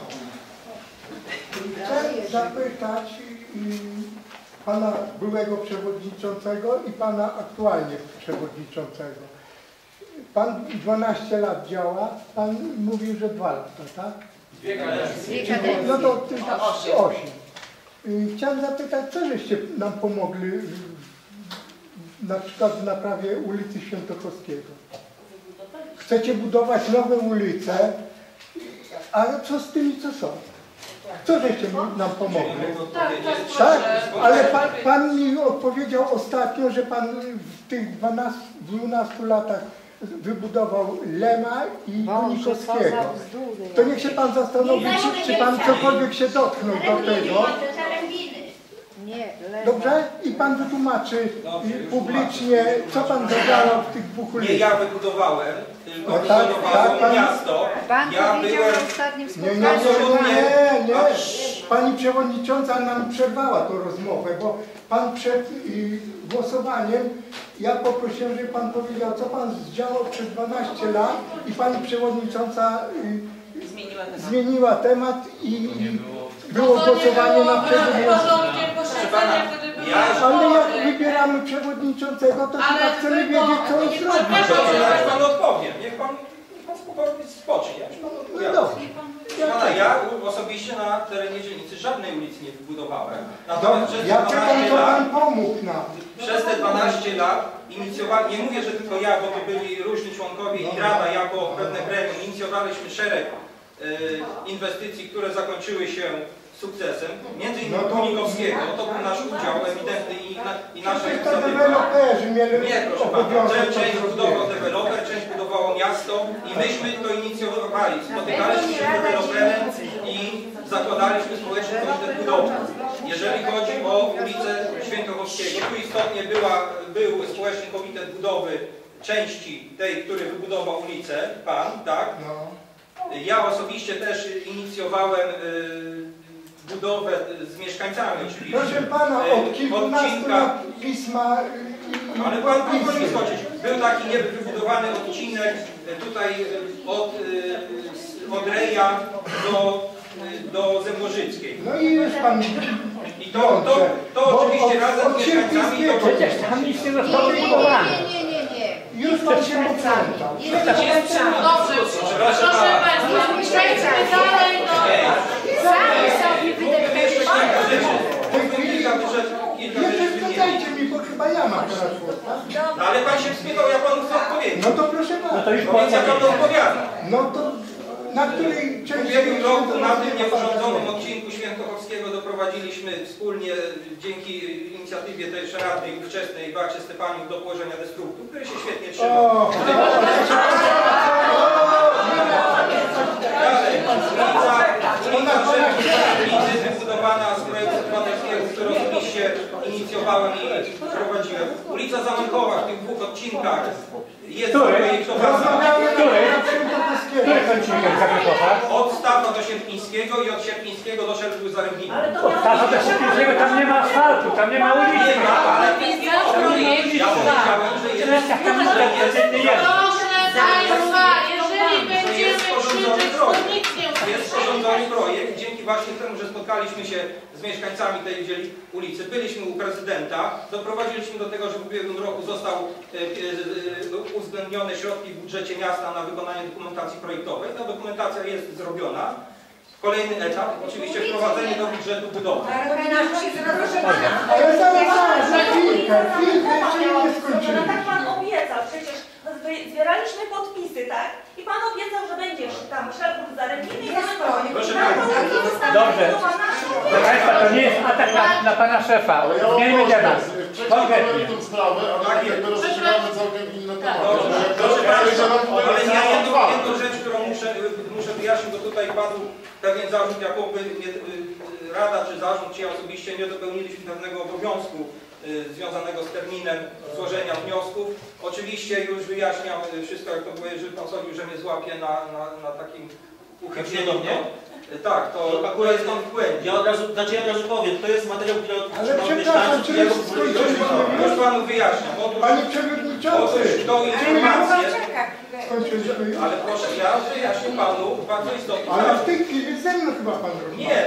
Chcę zapytać Pana byłego przewodniczącego i Pana aktualnie przewodniczącego. Pan dwanaście lat działa, Pan mówił, że dwa lata, tak? Dwie kadencje. No to osiem. Chciałem zapytać, co żeście nam pomogli na przykład w naprawie ulicy Świętochowskiego? Chcecie budować nowe ulice, ale co z tymi, co są? Co żeście nam pomogli? Tak, tak, Tak, proszę. ale pan, pan mi odpowiedział ostatnio, że Pan w tych dwunastu latach wybudował Lema i Kunikowskiego. To niech się Pan zastanowi, czy, czy Pan cokolwiek się dotknął do tego. Dobrze? I Pan wytłumaczy publicznie, co Pan zadziałał w tych dwóch ulicach. Nie ja wybudowałem, tylko No tak, wybudowało tak, pan- miasto. Pan Ja powiedział byłem... na ostatnim Nie, nie, spotkaniu, nie, nie, nie. Pani Przewodnicząca nam przerwała tą rozmowę, bo Pan przed y, głosowaniem, ja poprosiłem, żeby Pan powiedział, co Pan zdziałał przez dwanaście lat i Pani Przewodnicząca y, Zmieniła temat. zmieniła temat i, i było głosowanie na przewodniczącego. Ale jak wybieramy przewodniczącego, to chyba chcemy wiedzieć, co on zrobi. Niech Pan odpowie, niech Pan, niech pan spokojnie spocznie. No dobrze. Pana, ja osobiście na terenie dzielnicy żadnej ulicy nie wybudowałem. Dobrze, ja pytam, co Pan pomógł nam. Przez te dwanaście lat inicjowali, nie mówię, że tylko ja, bo to byli różni członkowie i Rada jako pewne gremium, inicjowaliśmy szereg y, inwestycji, które zakończyły się sukcesem, między innymi No to- Kunikowskiego, to był nasz udział ewidentny i, na, i nasza To inicjatywa. deweloperzy mieli Nie, proszę Pana, obowiązek część, to część zrobić. budował deweloper, część budowało miasto. miasto i myśmy to inicjowali. Spotykaliśmy się z deweloperem i zakładaliśmy społeczny komitet budowy. Jeżeli chodzi o ulicę Świętochowskiego, tu istotnie była, był społeczny komitet budowy części tej, który wybudował ulicę, pan, tak? Ja osobiście też inicjowałem y, budowę z mieszkańcami oczywiście. Proszę pana, od kilkunastu lat pisma... Y, ale pan, pan może mi skoczyć. Był taki niewybudowany odcinek tutaj od, y, od Reja do, y, do Zemborzyckiej. No i już pan... I to, to, to oczywiście razem z mieszkańcami... To... Przecież tam nic nie zostało wybudowane. Nie, nie, nie. Już pan się poplątał. Dobrze, proszę Państwa, przejdźmy dalej do... Sami sobie wydefiniowali. Nie przeszkadzajcie mi, bo chyba ja mam teraz głos, tak? No, ale pan się wspiekał, ja panu chcę odpowiedzieć. No to proszę pana. No to już Więc ja panu odpowiadam. No to na której W części... ubiegłym roku na tym nieporządzonym odcinku Świętochowskiego doprowadziliśmy wspólnie dzięki inicjatywie też radnej ówczesnej Beacie Stepaniuk do położenia destruktu, który się świetnie trzymał. O, Ulica wybudowana z projektu Kwadratskiego, który osobiście inicjowałem i prowadziłem. Ulica Zamankowa w tych dwóch odcinkach jest zaprojektowana. Który kończynek Zagrzechowa? Od Stawa do Sierpińskiego i od Sierpińskiego do Szelby Zarybnika. Od Stawa do Sierpińskiego tam nie ma asfaltu, tam nie ma ulicy. Nie ma, ale ja powiedziałem, że jest. Proszę Państwa, jeżeli będziemy krzyczeć, to nic nie Jest sporządzony projekt, dzięki właśnie temu, że spotkaliśmy się z mieszkańcami tej dzieli ulicy, byliśmy u prezydenta, doprowadziliśmy do tego, że w ubiegłym roku został e, e, uwzględnione środki w budżecie miasta na wykonanie dokumentacji projektowej. Ta dokumentacja jest zrobiona. Kolejny etap, oczywiście wprowadzenie do budżetu budowy. Ale zaraz, zaraz, za chwilkę, chwilkę, jeszcze nie skończyliśmy. Tak pan obiecał, przecież zbieraliśmy podpisy, tak? I pan obiecał, że będziesz tam szerpów zarębiny i zamykał. Proszę Państwa. Dobrze. Proszę Państwa, to nie jest atak na, na pana szefa. Zmieńmy temat. Konkretnie. sprawę, a tak jakby rozstrzygamy całkiem inne tematy. Proszę Państwa, ale ja jedną, jedną rzecz, którą muszę, muszę wyjaśnić, bo tutaj padł pewien zarzut, jakoby nie, Rada czy zarząd, czy ja osobiście nie dopełniliśmy pewnego obowiązku y, związanego z terminem złożenia wniosków. Oczywiście już wyjaśniam wszystko, jak to było, jeżeli pan sądził, że mnie złapie na, na, na takim uchybieniu. do mnie? Tak, to, to akurat jest pan w błędzie. Ja od razu, znaczy ja od razu powiem, to jest materiał, który Ale otrzymał przepraszam, czy jest mieszkańców. skończyliśmy? Już panu wyjaśniam. Otóż, Panie Przewodniczący! otóż tą informację, Skończyliśmy już? ale proszę, ja wyjaśnię panu bardzo istotnie. Ale w tej chwili ze mną chyba pan rozmawia. Nie.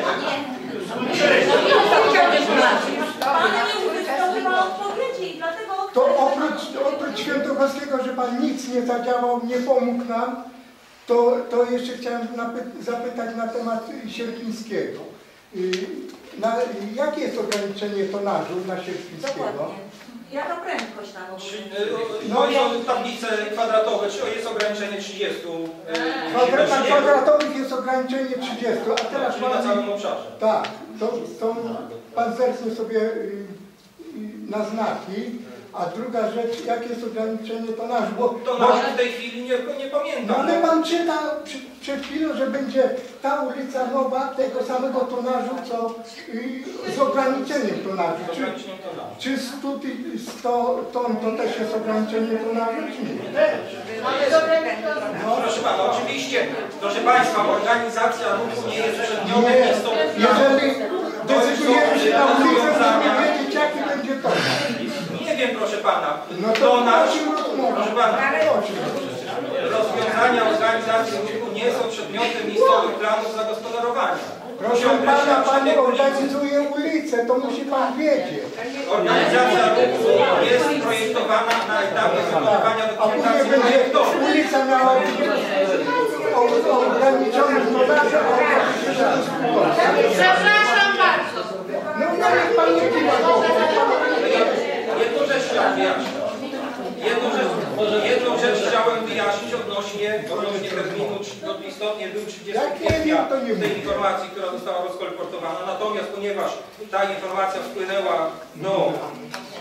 Pan nie uzyskał chyba odpowiedzi i dlatego... To oprócz, oprócz Świętochowskiego, że pan nic nie zadziałał, nie pomógł nam, to, to jeszcze chciałem zapytać na temat Sierpińskiego. Na, jakie jest ograniczenie tonażu na Sierpińskiego? Jaka prędkość tam? No i są tablice kwadratowe, czy jest ograniczenie trzydziestu? Kwadrat, na kwadratowych jest ograniczenie trzydzieści, a teraz Czyli na całym obszarze. Tak, to, to pan zerknie sobie y, y, na znaki. A druga rzecz, jakie jest ograniczenie tonażu? Bo, Tonażu w tej chwili nie, nie pamiętam. No ale pan czyta przed, przed chwilą, że będzie ta ulica nowa tego samego tonażu, co y, z ograniczeniem tonażu. Czy, czy sto ton to też jest ograniczenie tonażu, czy nie? No, proszę pana, oczywiście, proszę państwa, organizacja ruchu nie jest przedmiotem Nie, istotnym. jeżeli decydujemy się na ulicę, musimy wiedzieć, jaki będzie tonaż. Nie wiem, proszę pana. No to Tonaż, prosimy, proszę pana, rozwiązania organizacji ruchu nie są przedmiotem miejscowych planów zagospodarowania. Proszę pana, pan organizuje ulicę, to musi pan wiedzieć. Organizacja ruchu jest projektowana na etapie wykonywania A później dokumentacji będzie projektowej. ulica miała być ograniczona w tonażu, a Przepraszam bardzo. no niech pan nie kiwa głową. Jedną rzecz chciałem wyjaśnić. Jedną rzecz, jedną rzecz chciałem wyjaśnić odnośnie, odnośnie terminu, no istotnie był trzydziestego kwietnia tej informacji, która została rozkolportowana. Natomiast ponieważ ta informacja wpłynęła do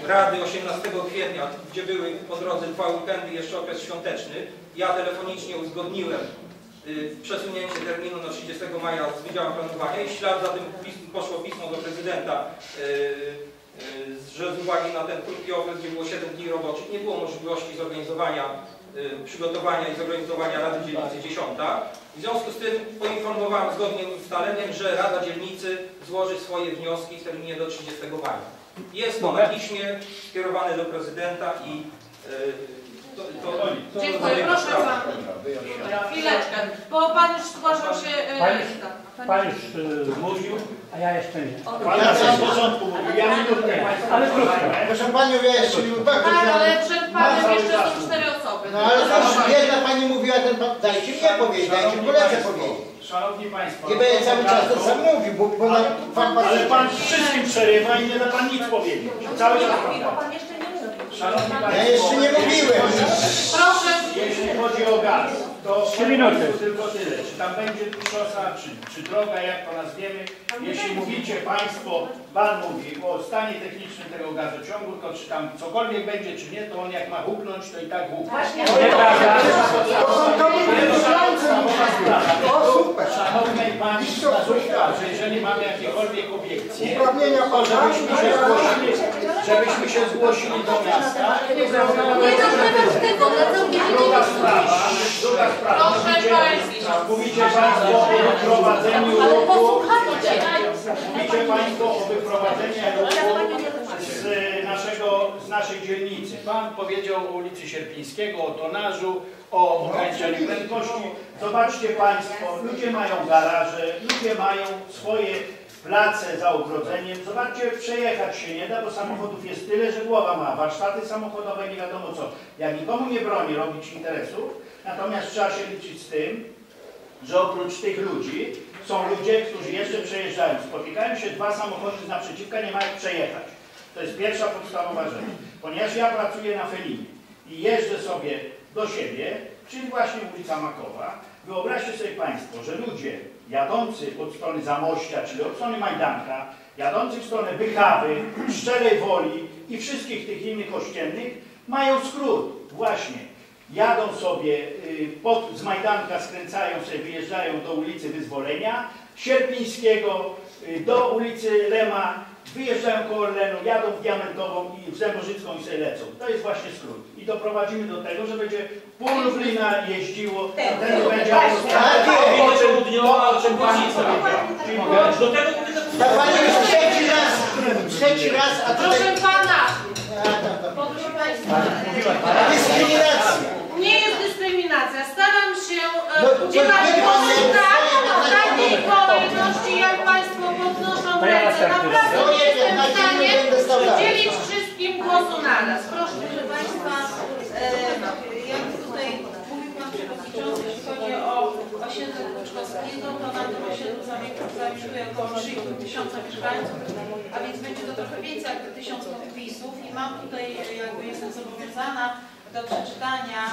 Rady osiemnastego kwietnia, gdzie były po drodze dwa weekendy, jeszcze okres świąteczny, ja telefonicznie uzgodniłem y, przesunięcie terminu na trzydziestego maja z Wydziałem Planowania i w ślad za tym pism, poszło pismo do prezydenta, y, y, że z uwagi na ten krótki okres, gdzie było siedem dni roboczych, nie było możliwości zorganizowania, y, przygotowania i zorganizowania Rady Dzielnicy dziesiąta. W związku z tym poinformowałem zgodnie z ustaleniem, że Rada Dzielnicy złoży swoje wnioski w terminie do trzydziestego maja. Jest to na piśmie skierowane do prezydenta i yy, to, to, to, Dziękuję, to proszę Pan. Chwileczkę, bo Pan już zgłaszał się... Yy, Pan już, pan już yy, mówił, a ja jeszcze nie. Pan na samym początku mówił, ja minutę. Ale krótko. Proszę Panią, ja jeszcze minutę. Tak, ale przed Panem jeszcze są cztery osoby. No ale też jedna Pani mówiła, ten pan... Dajcie mnie powiedzieć, dajcie koledze powiedzieć. Szanowni Państwo, nie będzie cały czas to sam mówił, bo, bo ale, pan, ale Pan wszystkim przerywa i nie da Pan nic powiedzieć. Cały czas Pan jeszcze nie mówił. Szanowni Państwo, ja jeszcze nie mówiłem. Proszę. Jeśli chodzi o gaz, to trzy minuty. Tylko tyle. Czy tam będzie szosa, czy, czy droga, jak to nazwiemy. Jeśli mówicie Państwo, Pan mówi o stanie technicznym tego gazociągu, to czy tam cokolwiek będzie, czy nie, to on jak ma huknąć, to i tak huknie. Właśnie. Szanownej Pani Stazówka, że jeżeli mamy jakiekolwiek obiekcje, Uprawnienia to żebyśmy się zgłosili, żebyśmy się zgłosili do miasta. Druga sprawa, druga sprawa. Mówicie, mówicie Państwo o wyprowadzeniu ruchu, mówicie Państwo o wyprowadzeniu ruchu z, naszego, z naszej dzielnicy. Pan powiedział o ulicy Sierpińskiego, o tonażu, o ograniczeniu prędkości. Zobaczcie Państwo, ludzie mają garaże, ludzie mają swoje place za ogrodzeniem. Zobaczcie, przejechać się nie da, bo samochodów jest tyle, że głowa ma. Warsztaty samochodowe, nie wiadomo co. Ja nikomu nie bronię robić interesów, natomiast trzeba się liczyć z tym, że oprócz tych ludzi są ludzie, którzy jeszcze przejeżdżają. Spotykają się dwa samochody z naprzeciwka, nie ma jak przejechać. To jest pierwsza podstawowa rzecz. Ponieważ ja pracuję na Felinie i jeżdżę sobie do siebie, czyli właśnie ulica Makowa, wyobraźcie sobie Państwo, że ludzie jadący od strony Zamościa, czyli od strony Majdanka, jadący w stronę Bykawy, Szczelej Woli i wszystkich tych innych ościennych, mają skrót. Właśnie. Jadą sobie pod, z Majdanka, skręcają sobie, wyjeżdżają do ulicy Wyzwolenia, Sierpińskiego, do ulicy Lema, wyjeżdżają koło Lenu, jadą w Diamentową i w Zębożycką i sobie lecą. To jest właśnie skrót. I doprowadzimy do tego, że będzie pół Lublina jeździło, ten będzie południowa, o czym Pani powiedziała. Do tego Ta Pani już trzeci raz, trzeci raz, a tutaj... Proszę Pana. Proszę Państwa. Dyskryminacja. Nie jest dyskryminacja. Staram się No, e, udzielać nie, głosu nie, tak, nie, w takiej kolejności, jak Państwo podnoszą ręce. Naprawdę No, nie jestem na w stanie nie będę stał dalej. udzielić wszystkim głosu naraz. Proszę. Proszę Państwa, e, jak tutaj mówił Pan Przewodniczący, jeśli chodzi o osiedle Kruczkowskiego, to na tym osiedlu zamieszkuje około trzy i pół tysiąca mieszkańców, a więc będzie to trochę więcej jak tysiąc podpisów i mam tutaj, jakby jestem zobowiązana do przeczytania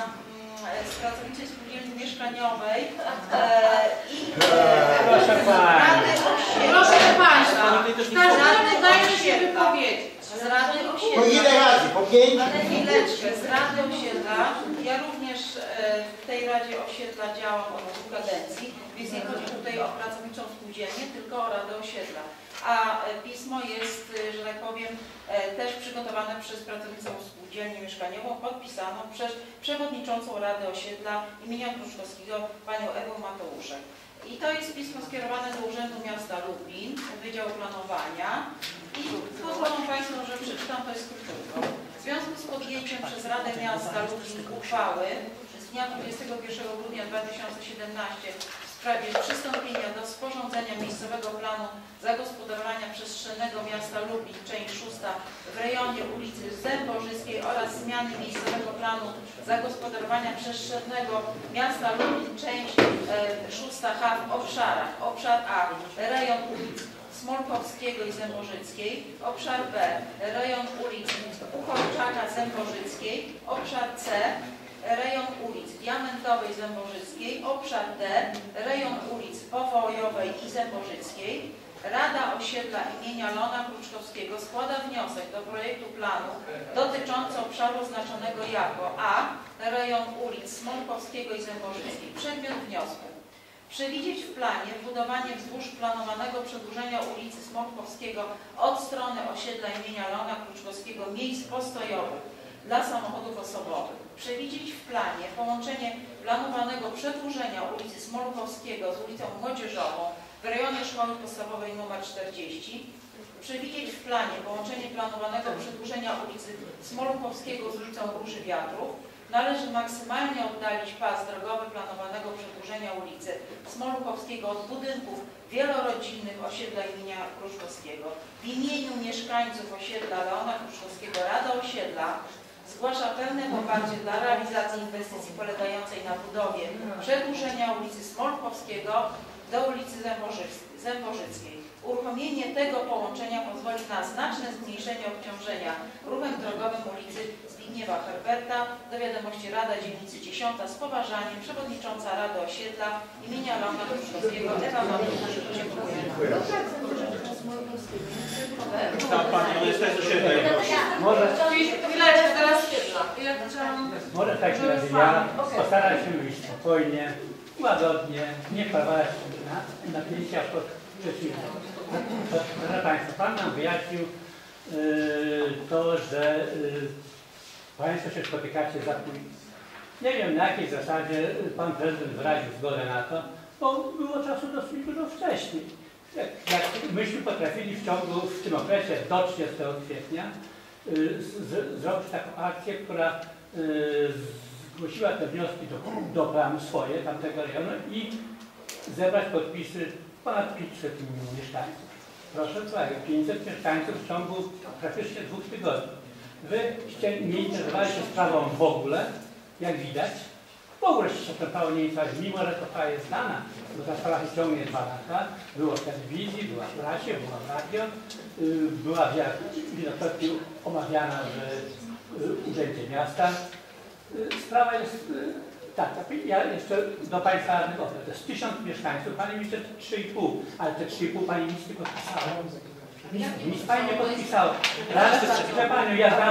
z Pracowniczej Spółdzielni Mieszkaniowej e, i e, Proszę Rady Osiedla. Proszę Państwa, każdemu dajmy się wypowiedzieć. Z Rady Osiedla. Po ile razy? Po pięć? Ale chwileczkę, z Rady Osiedla. Ja również e, w tej Radzie Osiedla działam od dwóch kadencji, więc nie chodzi tutaj o Pracowniczą Spółdzielnię, tylko o Radę Osiedla. A pismo jest, że tak powiem, też przygotowane przez Pracownicą Spółdzielnię Mieszkaniową, podpisaną przez Przewodniczącą Rady Osiedla imienia Kruczkowskiego, panią Ewę Mateuszek. I to jest pismo skierowane do Urzędu Miasta Lublin, Wydziału Planowania i pozwolą Państwo, że przeczytam to jest krótko. W związku z podjęciem przez Radę Miasta Lublin uchwały z dnia dwudziestego pierwszego grudnia dwa tysiące siedemnastego w sprawie przystąpienia do sporządzenia miejscowego planu zagospodarowania przestrzennego miasta Lublin, część szósta w rejonie ulicy Zębożyckiej oraz zmiany miejscowego planu zagospodarowania przestrzennego miasta Lublin, część e, szósta H w obszarach. Obszar A, rejon ulic Smolkowskiego i Zębożyckiej, obszar B, rejon ulic Uchorczaka Zębożyckiej, obszar C, rejon ulic Diamentowej Zębożyckiej, obszar D, rejon ulic Powojowej i Zębożyckiej, Rada Osiedla imienia Leona Kruczkowskiego składa wniosek do projektu planu dotyczący obszaru oznaczonego jako a. rejon ulic Smolkowskiego i Zębożyckiej. Przedmiot wniosku. Przewidzieć w planie budowanie wzdłuż planowanego przedłużenia ulicy Smolkowskiego od strony osiedla imienia Leona Kruczkowskiego miejsc postojowych dla samochodów osobowych. Przewidzieć w planie połączenie planowanego przedłużenia ulicy Smolkowskiego z ulicą Młodzieżową w rejonie Szkoły Podstawowej nr czterdzieści. Przewidzieć w planie połączenie planowanego przedłużenia ulicy Smolkowskiego z ulicą Róży Wiatrów. Należy maksymalnie oddalić pas drogowy planowanego przedłużenia ulicy Smolkowskiego od budynków wielorodzinnych osiedla imienia Kruczkowskiego. W imieniu mieszkańców osiedla Leona Kruczkowskiego Rada Osiedla zgłasza pełne poparcie dla realizacji inwestycji polegającej na budowie przedłużenia ulicy Smolkowskiego do ulicy Zębożyckiej. Uruchomienie tego połączenia pozwoli na znaczne zmniejszenie obciążenia ruchem drogowym ulicy Zbigniewa Herberta. Do wiadomości Rada Dzielnicy dziesiąta z poważaniem przewodnicząca Rady Osiedla imienia Leona Kruczkowskiego Ewa Matyna. Dziękuję. Może, Chwileczkę, teraz ja może tak się razie ja postaram się mówić spokojnie, łagodnie, nie wprowadzać na napięcia pod przeciwnika. Proszę Państwa, Pan nam wyjaśnił yy, to, że yy, Państwo się spotykacie za kulisy. Nie wiem, na jakiej zasadzie Pan Prezydent wyraził zgodę na to, bo było czasu dosyć dużo wcześniej. Jak, jak myśmy potrafili w ciągu, w tym okresie do trzydziestego kwietnia yy, z, zrobić taką akcję, która yy, zgłosiła te wnioski do, do planu swoje, tamtego rejonu i zebrać podpisy ponad pięćset mieszkańców. Proszę uwagi, pięćset mieszkańców w ciągu praktycznie dwóch tygodni. Wy nie interesowali się sprawą w ogóle, jak widać. W ogóle się tą sprawą nie interesowali, mimo że to sprawa jest znana, bo ta sprawa się ciągnie dwa lata. Było w telewizji, była w prasie, była w radio, była wielokrotnie omawiana w Urzędzie Miasta. Sprawa jest tak, ja jeszcze do Państwa radnego powiem, to jest tysiąc mieszkańców, Pani minister trzy i pół, ale te trzy i pół Pani nic nie podpisała. Nic Pani nie podpisała. Proszę Panią, ja znam,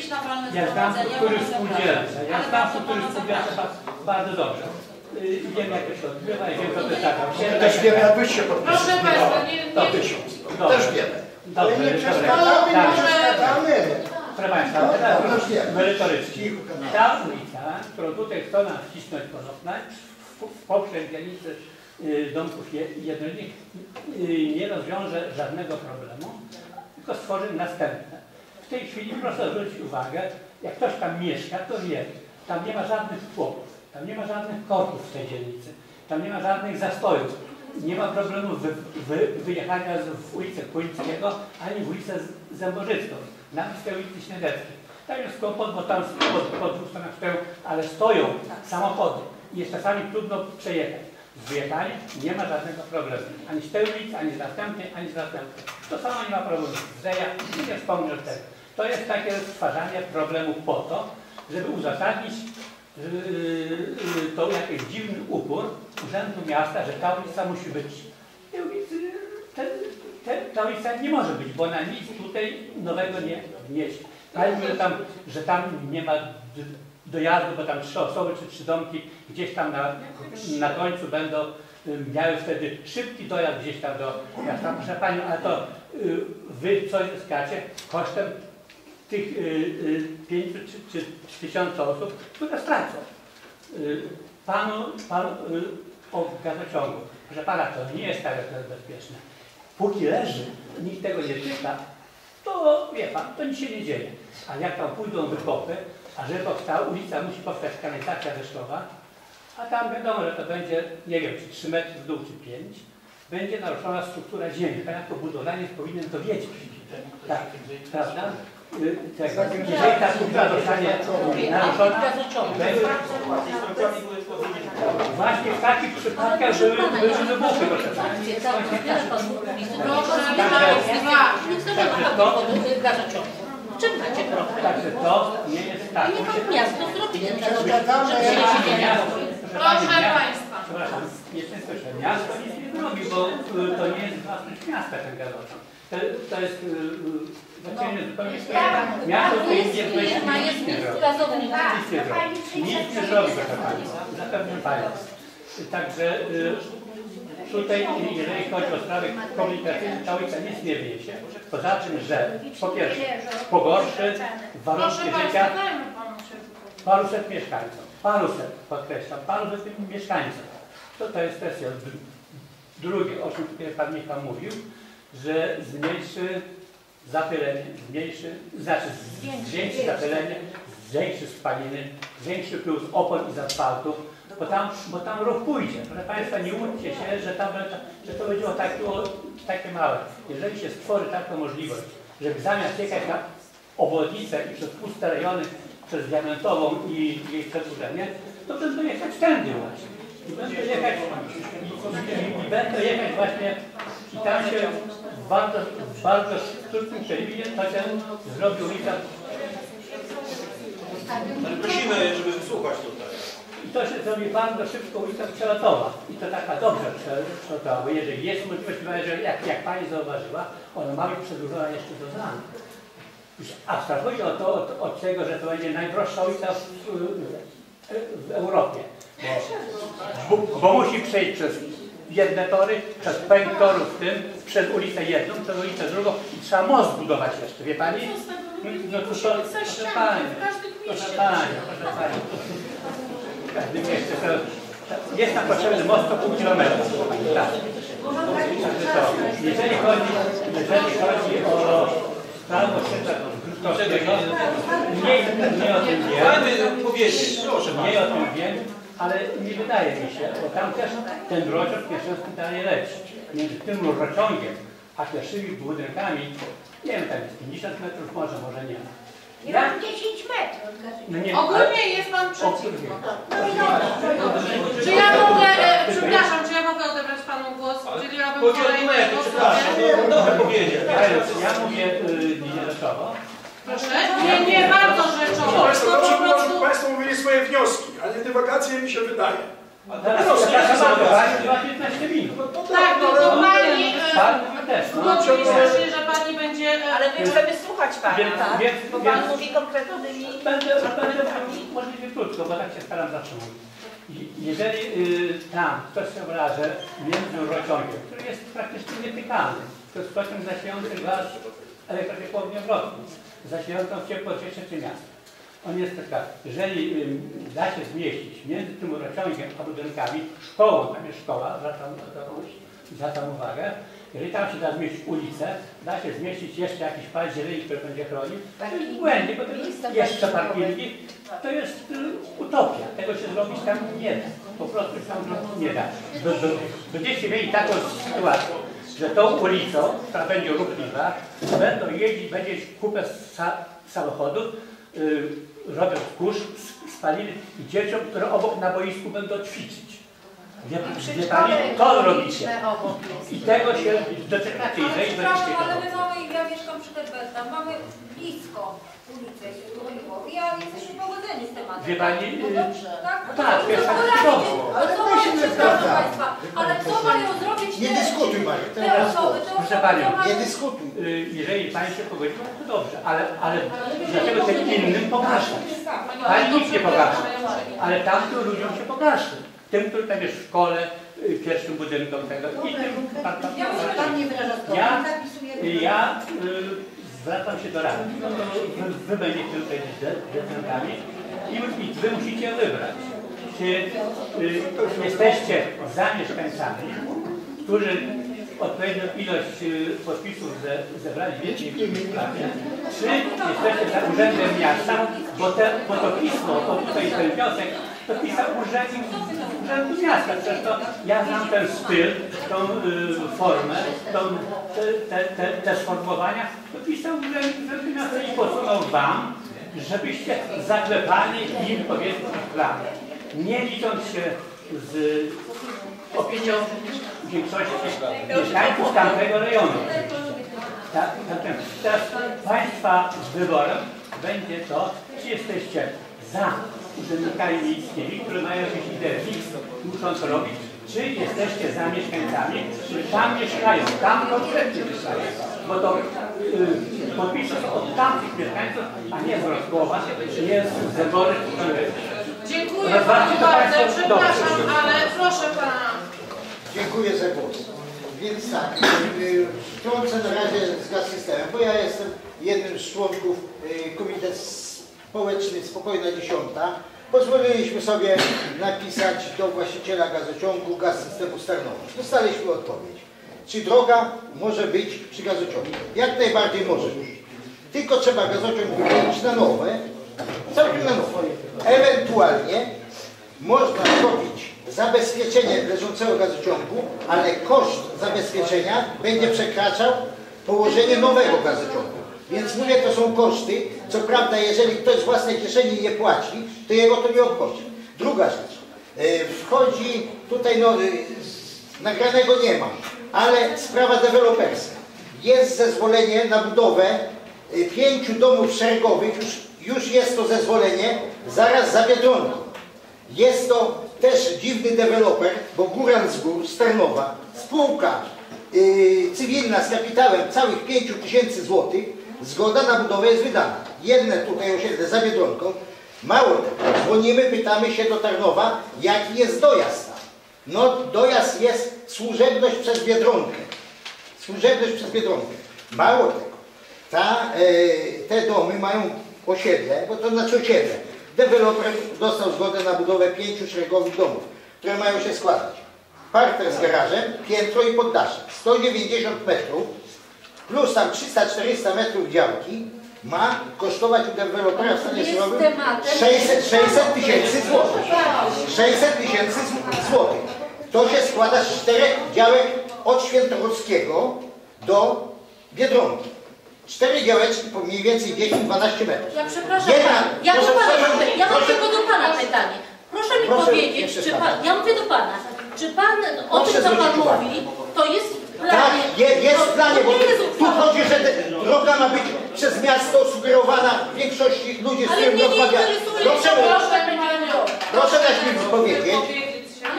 ja znam struktury spółdzielcze, ja znam struktury spółdzielcze bardzo dobrze. I wiem, jak to się odbywa i wiem, co to jest taka. Też wiemy, jak byście podpisali. Proszę Państwa, nie... To tysiąc. Też wiemy. Ale nie przeszkadzamy, nie przeszkadzamy. Proszę Państwa, teraz merytorycznie. Ta ulica, którą tutaj chcą nam wcisnąć ponownie, w poprzek dzielnicy domków jednorodzinnych nie rozwiąże żadnego problemu, tylko stworzy następne. W tej chwili proszę zwrócić uwagę, jak ktoś tam mieszka, to wie, tam nie ma żadnych tłoków, tam nie ma żadnych korków w tej dzielnicy, tam nie ma żadnych zastojów, nie ma problemu wy, wy, wyjechania z ulicy Kłońskiego ani w ulicę Zębożycką, nawet z tej ulicy Śniadeckiej. Tam jest kłopot, bo tam pod, pod dwóch stronach stoją, ale stoją samochody i jest czasami trudno przejechać. Z wyjechaniem nie ma żadnego problemu. Ani z tej ulicy, ani z następnej, ani z następnej. To samo nie ma problemu z Zeja, nie wspomnę o tego. To jest takie stwarzanie problemu po to, żeby uzasadnić yy, to jakiś dziwny upór Urzędu Miasta, że ta ulica musi być. Tej ulicy, te, te, ta ulica nie może być, bo ona nic tutaj nowego nie wniesie. Powiedzmy, że tam, że tam nie ma dojazdu, bo tam trzy osoby czy trzy domki gdzieś tam na, na końcu będą miały wtedy szybki dojazd gdzieś tam do miasta. Proszę Panią, ale to y, Wy coś zyskacie kosztem tych y, y, pięciu czy, czy tysiąca osób, które stracą. Y, panu panu y, o gazociągu. Proszę Pana, to nie jest tak, że to jest bezpieczne. Póki leży, nikt tego nie czyta, to wie Pan, to nic się nie dzieje. A jak tam pójdą wykopy, a żeby powstała ulica, musi powstać kanalizacja deszczowa, a tam wiadomo, że to będzie, nie wiem, czy trzy metry w dół, czy pięć, będzie naruszona struktura ziemi. Pan jako budowlaniec powinien to wiedzieć. Tak, prawda? Jeżeli ta struktura zostanie naruszona, właśnie w takich przypadkach były wybuchy. Czym macie problem? Także to nie jest tak. Nie ma miasto zrobić. Proszę Państwa. Przepraszam. jeszcze słyszę, miasto nic nie zrobi, bo y, to nie jest własność miasta ten gazociąg. To, to jest znaczenie zupełnie sprawa. Miasto to jest nie wejdzie, nic nie zrobi. Nic nie zrobi. Nic nie zrobi, proszę Państwa. Zapewniam Państwa. Także y, tutaj, jeżeli chodzi o sprawy komunikacyjne, ta ulica nic nie wniesie. Poza tym, że po pierwsze pogorszy warunki życia paruset mieszkańców. Paruset, podkreślam, paruset mieszkańców. To, to jest kwestia. Drugie, o czym tutaj Pan Michał mówił, że zmniejszy zapylenie, zmniejszy, znaczy zwiększy zapylenie, zwiększy spaliny, zwiększy pył z opon i z asfaltu, bo tam, bo tam ruch pójdzie. Proszę Państwa, nie łudźcie się, że, tam, że to będzie o takie, o takie małe. Jeżeli się stworzy taką możliwość, żeby zamiast jechać na obwodnicę i przez puste rejony, przez Diamentową i jej przedłużenie, to będą jechać tędy właśnie. I będą jechać, i, i będą jechać właśnie, i tam się bardzo, bardzo krótkim przebiegiem to się zrobi ulica. Prosimy, żeby wysłuchać tutaj. I to się zrobi bardzo szybko ulica przelotowa. I to taka dobrze przelotowa, bo jeżeli jest możliwość, że jak, jak Pani zauważyła, ona ma być przedłużona jeszcze do Zanu. A chodzi o to, od, od tego, że to będzie najdroższa ulica w, w, w Europie. Bo, bo musi przejść przez jedne tory, przez pęk torów w tym, przez ulicę jedną, przez ulicę drugą i trzeba most budować jeszcze, wie Pani? No to proszę Pani, proszę Pani, proszę Pani. W każdym mieście to jest nam potrzebny most to pół kilometra. Tak. Jeżeli chodzi, jeżeli chodzi o sprawę osiedla Kruszkowskiego, mniej, mniej o tym wiem, mniej o tym wiem, ale nie wydaje mi się, bo tam też ten rociąg Pieszczęski dalej leci. Między tym rociągiem a pierwszymi budynkami, nie wiem, tam jest pięćdziesiąt metrów, może, może nie. Ja mam dziesięć metrów. No nie, ogólnie jest Pan przeciwko. Czy ja mogę, e, przepraszam, czy ja mogę odebrać Panu głos? Czyli ja bym kolejnego przepraszam, dobrze powiedzieć. Ja mówię nie rzeczowo. Proszę? Nie, nie, bardzo rzeczowo. Państwo, To dobrze po było, prostu... żeby Państwo mówili swoje wnioski, a nie dywagacje mi się wydaje. Teraz piętnaście minut. Tak, no to Pani... No, Mówi strasznie, że Pani będzie... Ale my chcemy słuchać Pana, Więc- tak? więc- Bo Pan więc- mówi konkretnymi... Będę, będę możliwie krótko, bo tak się staram zawsze mówić. I- Jeżeli y, tam ktoś się obraża między rociągiem, który jest praktycznie nietykalny, to jest pociąg zasilający gaz elektrociepłownię Wrocław, zasilającą ciepło trzecie miasto. On jest taka, jeżeli y, da się zmieścić między tym rociągiem a budynkami, szkołą, tam jest szkoła, zwracam, zwracam uwagę, jeżeli tam się da zmieścić ulicę, da się zmieścić jeszcze jakiś plac zieleni, który będzie chronił, to jest błędnie, bo to jest jeszcze parkingi, to jest y, utopia. Tego się zrobić tam nie da. Po prostu się tam zrobić nie da. Do, do, będziecie mieli taką sytuację, że tą ulicą, która będzie ruchliwa, będą jeździć, będzie kupę sa, samochodów, y, robią kurz, spaliny i dzieciom, które obok na boisku będą ćwiczyć. Wie, wie Pani, to robicie. I tego się doczekacie, jeżeli będziecie ale my mamy, ja mieszkam przy Terbeta, mamy blisko ulicę Królowej. Ja jesteśmy pogodzeni z tematem. Wie Pani, No dobrze, tak? no tak, wiesz, tak, dobrze. Ale co mają, przepraszam Państwa, ale co mają zrobić te, Nie dyskutuj, Mario. te osoby, te Proszę osoby, Panią, co mają... Nie dyskutuj. y, jeżeli Pani się pogodzi, to dobrze, ale, ale dlaczego tym innym pogarszać? Pani nic nie pogarsza, ale tamtym ludziom się pogarszy. Tym, który tam jest w szkole, y, pierwszym budynkom tego i tym pan, pan, Ja muszę Pan nie wyraża zgody. Ja, Zapisuję. ja y, zwracam się do Rady. No to wy, wy będziecie tutaj decydentami i, i wy musicie wybrać, czy y, jesteście za mieszkańcami, którzy odpowiednią ilość y, podpisów ze, zebrali więcej, czy jesteście za urzędem miasta, bo, te, bo to pismo, to tutaj ten wniosek, to pisał urzędnik urzędu miasta. Przecież to ja znam ten styl, tą y, formę, tą, te, te, te, te sformułowania, to pisał urzędnik miasta i posunął wam, żebyście zaklepali im powiedzmy plan. Nie licząc się z opinią większości mieszkańców tamtego rejonu. Tak, teraz Państwa wyborem będzie to, czy jesteście za urzędnikami miejskimi, które mają jakieś idee, muszą to robić, czy jesteście za mieszkańcami, którzy tam mieszkają, tam konkretnie mieszkają, bo to y, podpisy są od tamtych mieszkańców, a nie z Rosłowa, nie z Zebory. Dziękuję panu bardzo, przepraszam, ale proszę pana. Dziękuję za głos. Więc tak, wtrącę na razie z gaz systemem, bo ja jestem jednym z członków Komitetu Społeczny Spokojna Dziesiąta. Pozwoliliśmy sobie napisać do właściciela gazociągu Gaz Systemu Starnowa. Dostaliśmy odpowiedź. Czy droga może być przy gazociągu? Jak najbardziej może być. Tylko trzeba gazociąg wymienić na nowe, całkiem na nowe. Ewentualnie można zrobić zabezpieczenie leżącego gazociągu, ale koszt zabezpieczenia będzie przekraczał położenie nowego gazociągu. Więc mówię, to są koszty. Co prawda, jeżeli ktoś z własnej kieszeni je płaci, to jego to nie obchodzi. Druga rzecz. Wchodzi tutaj, no, nagranego nie mam, ale sprawa deweloperska. Jest zezwolenie na budowę pięciu domów szeregowych, już, już jest to zezwolenie, zaraz za Biedronką. Jest to też dziwny deweloper, bo Góran z Gór, z Tarnowa, spółka yy, cywilna z kapitałem całych pięciu tysięcy złotych, zgoda na budowę jest wydana. Jedne tutaj osiedle za Biedronką. Mało tego, dzwonimy, pytamy się do Tarnowa, jaki jest dojazd tam. No dojazd jest służebność przez Biedronkę. Służebność przez Biedronkę. Mało tego, ta, yy, te domy mają osiedle, bo to znaczy osiedle. Deweloper dostał zgodę na budowę pięciu szeregowych domów, które mają się składać. Parter z garażem, piętro i poddaszek. sto dziewięćdziesiąt metrów plus tam trzysta czterysta metrów działki ma kosztować u dewelopera w stanie surowym sześćset tysięcy złotych. sześćset tysięcy złotych. To się składa z czterech działek od Świętochowskiego do Biedronki. Cztery działeczki po mniej więcej dziesięć dwanaście metrów. Ja przepraszam, Jedna, pana, ja, do proszę, pana, proszę, ja mam proszę, tylko do pana pytanie. Proszę mi proszę powiedzieć, czy pan, ja mówię do pana, czy pan o Proszę tym, co pan zwrócić uwagę. mówi, to jest w planie? Tak, je, jest w planie, bo nie jest tu uchwała. chodzi, że te, droga ma być przez miasto sugerowana większości ludzi, z Ale którymi mnie nie rozmawiam. interesuje, Proszę, co proszę mnie proszę dać mi powiedzieć.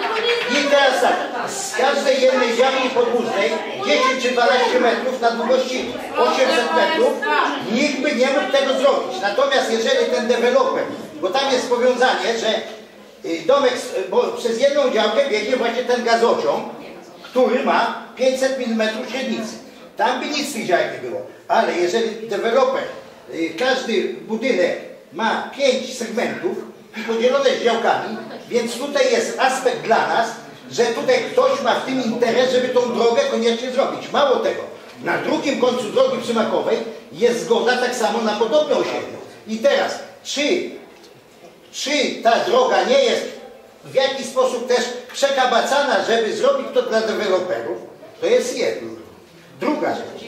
I teraz tak, z każdej jednej działki podwóznej dziesięć czy dwanaście metrów na długości osiemset metrów nikt by nie mógł tego zrobić. Natomiast jeżeli ten deweloper, bo tam jest powiązanie, że domek, bo przez jedną działkę biegnie właśnie ten gazociąg, który ma pięćset milimetrów średnicy. Tam by nic z tych działek nie było. Ale jeżeli deweloper, każdy budynek ma pięć segmentów i podzielone z działkami, więc tutaj jest aspekt dla nas, że tutaj ktoś ma w tym interes, żeby tą drogę koniecznie zrobić. Mało tego, na drugim końcu drogi przymakowej jest zgoda tak samo na podobne osiedle. I teraz, czy, czy ta droga nie jest w jakiś sposób też przekabacana, żeby zrobić to dla deweloperów, to jest jedno. Druga rzecz,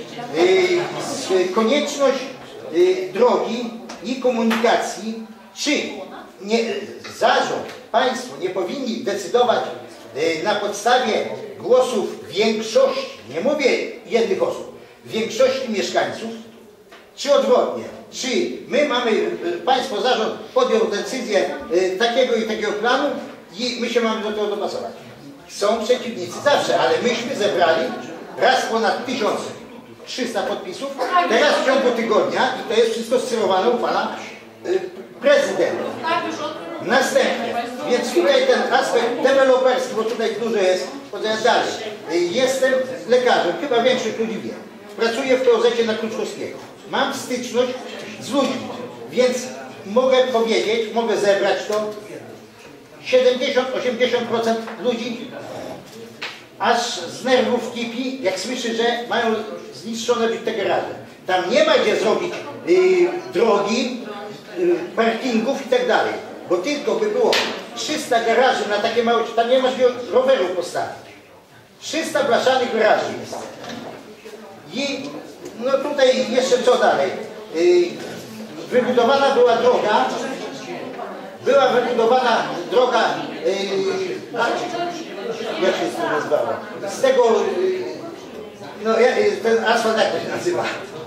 yy, konieczność yy, drogi i komunikacji, czy nie, zarząd, państwo nie powinni decydować yy, na podstawie głosów większości, nie mówię jednych osób, większości mieszkańców, czy odwrotnie, czy my mamy, państwo, zarząd podjął decyzję yy, takiego i takiego planu i my się mamy do tego dopasować. Są przeciwnicy zawsze, ale myśmy zebrali raz ponad tysiąc trzysta podpisów, teraz w ciągu tygodnia i to jest wszystko sterowane u pana y, prezydenta. Następnie, więc tutaj ten aspekt deweloperski, bo tutaj dużo jest, potem dalej. Y, jestem lekarzem, chyba większość ludzi wie. Pracuję w P O Z-cie na Kluczkowskiego. Mam styczność z ludźmi, więc mogę powiedzieć, mogę zebrać to, siedemdziesiąt do osiemdziesięciu procent ludzi aż z nerwów kipi, jak słyszy, że mają zniszczone być te garaże. Tam nie ma gdzie zrobić y, drogi, y, parkingów i tak dalej, bo tylko by było trzysta garaży na takie małe, tam nie ma gdzie roweru postawić. trzysta blaszanych garaży jest. I no tutaj jeszcze co dalej. Y, wybudowana była droga, była wybudowana droga, yy, jak się to nazywa? Z tego, yy, no ten asfalt jak to się nazywa?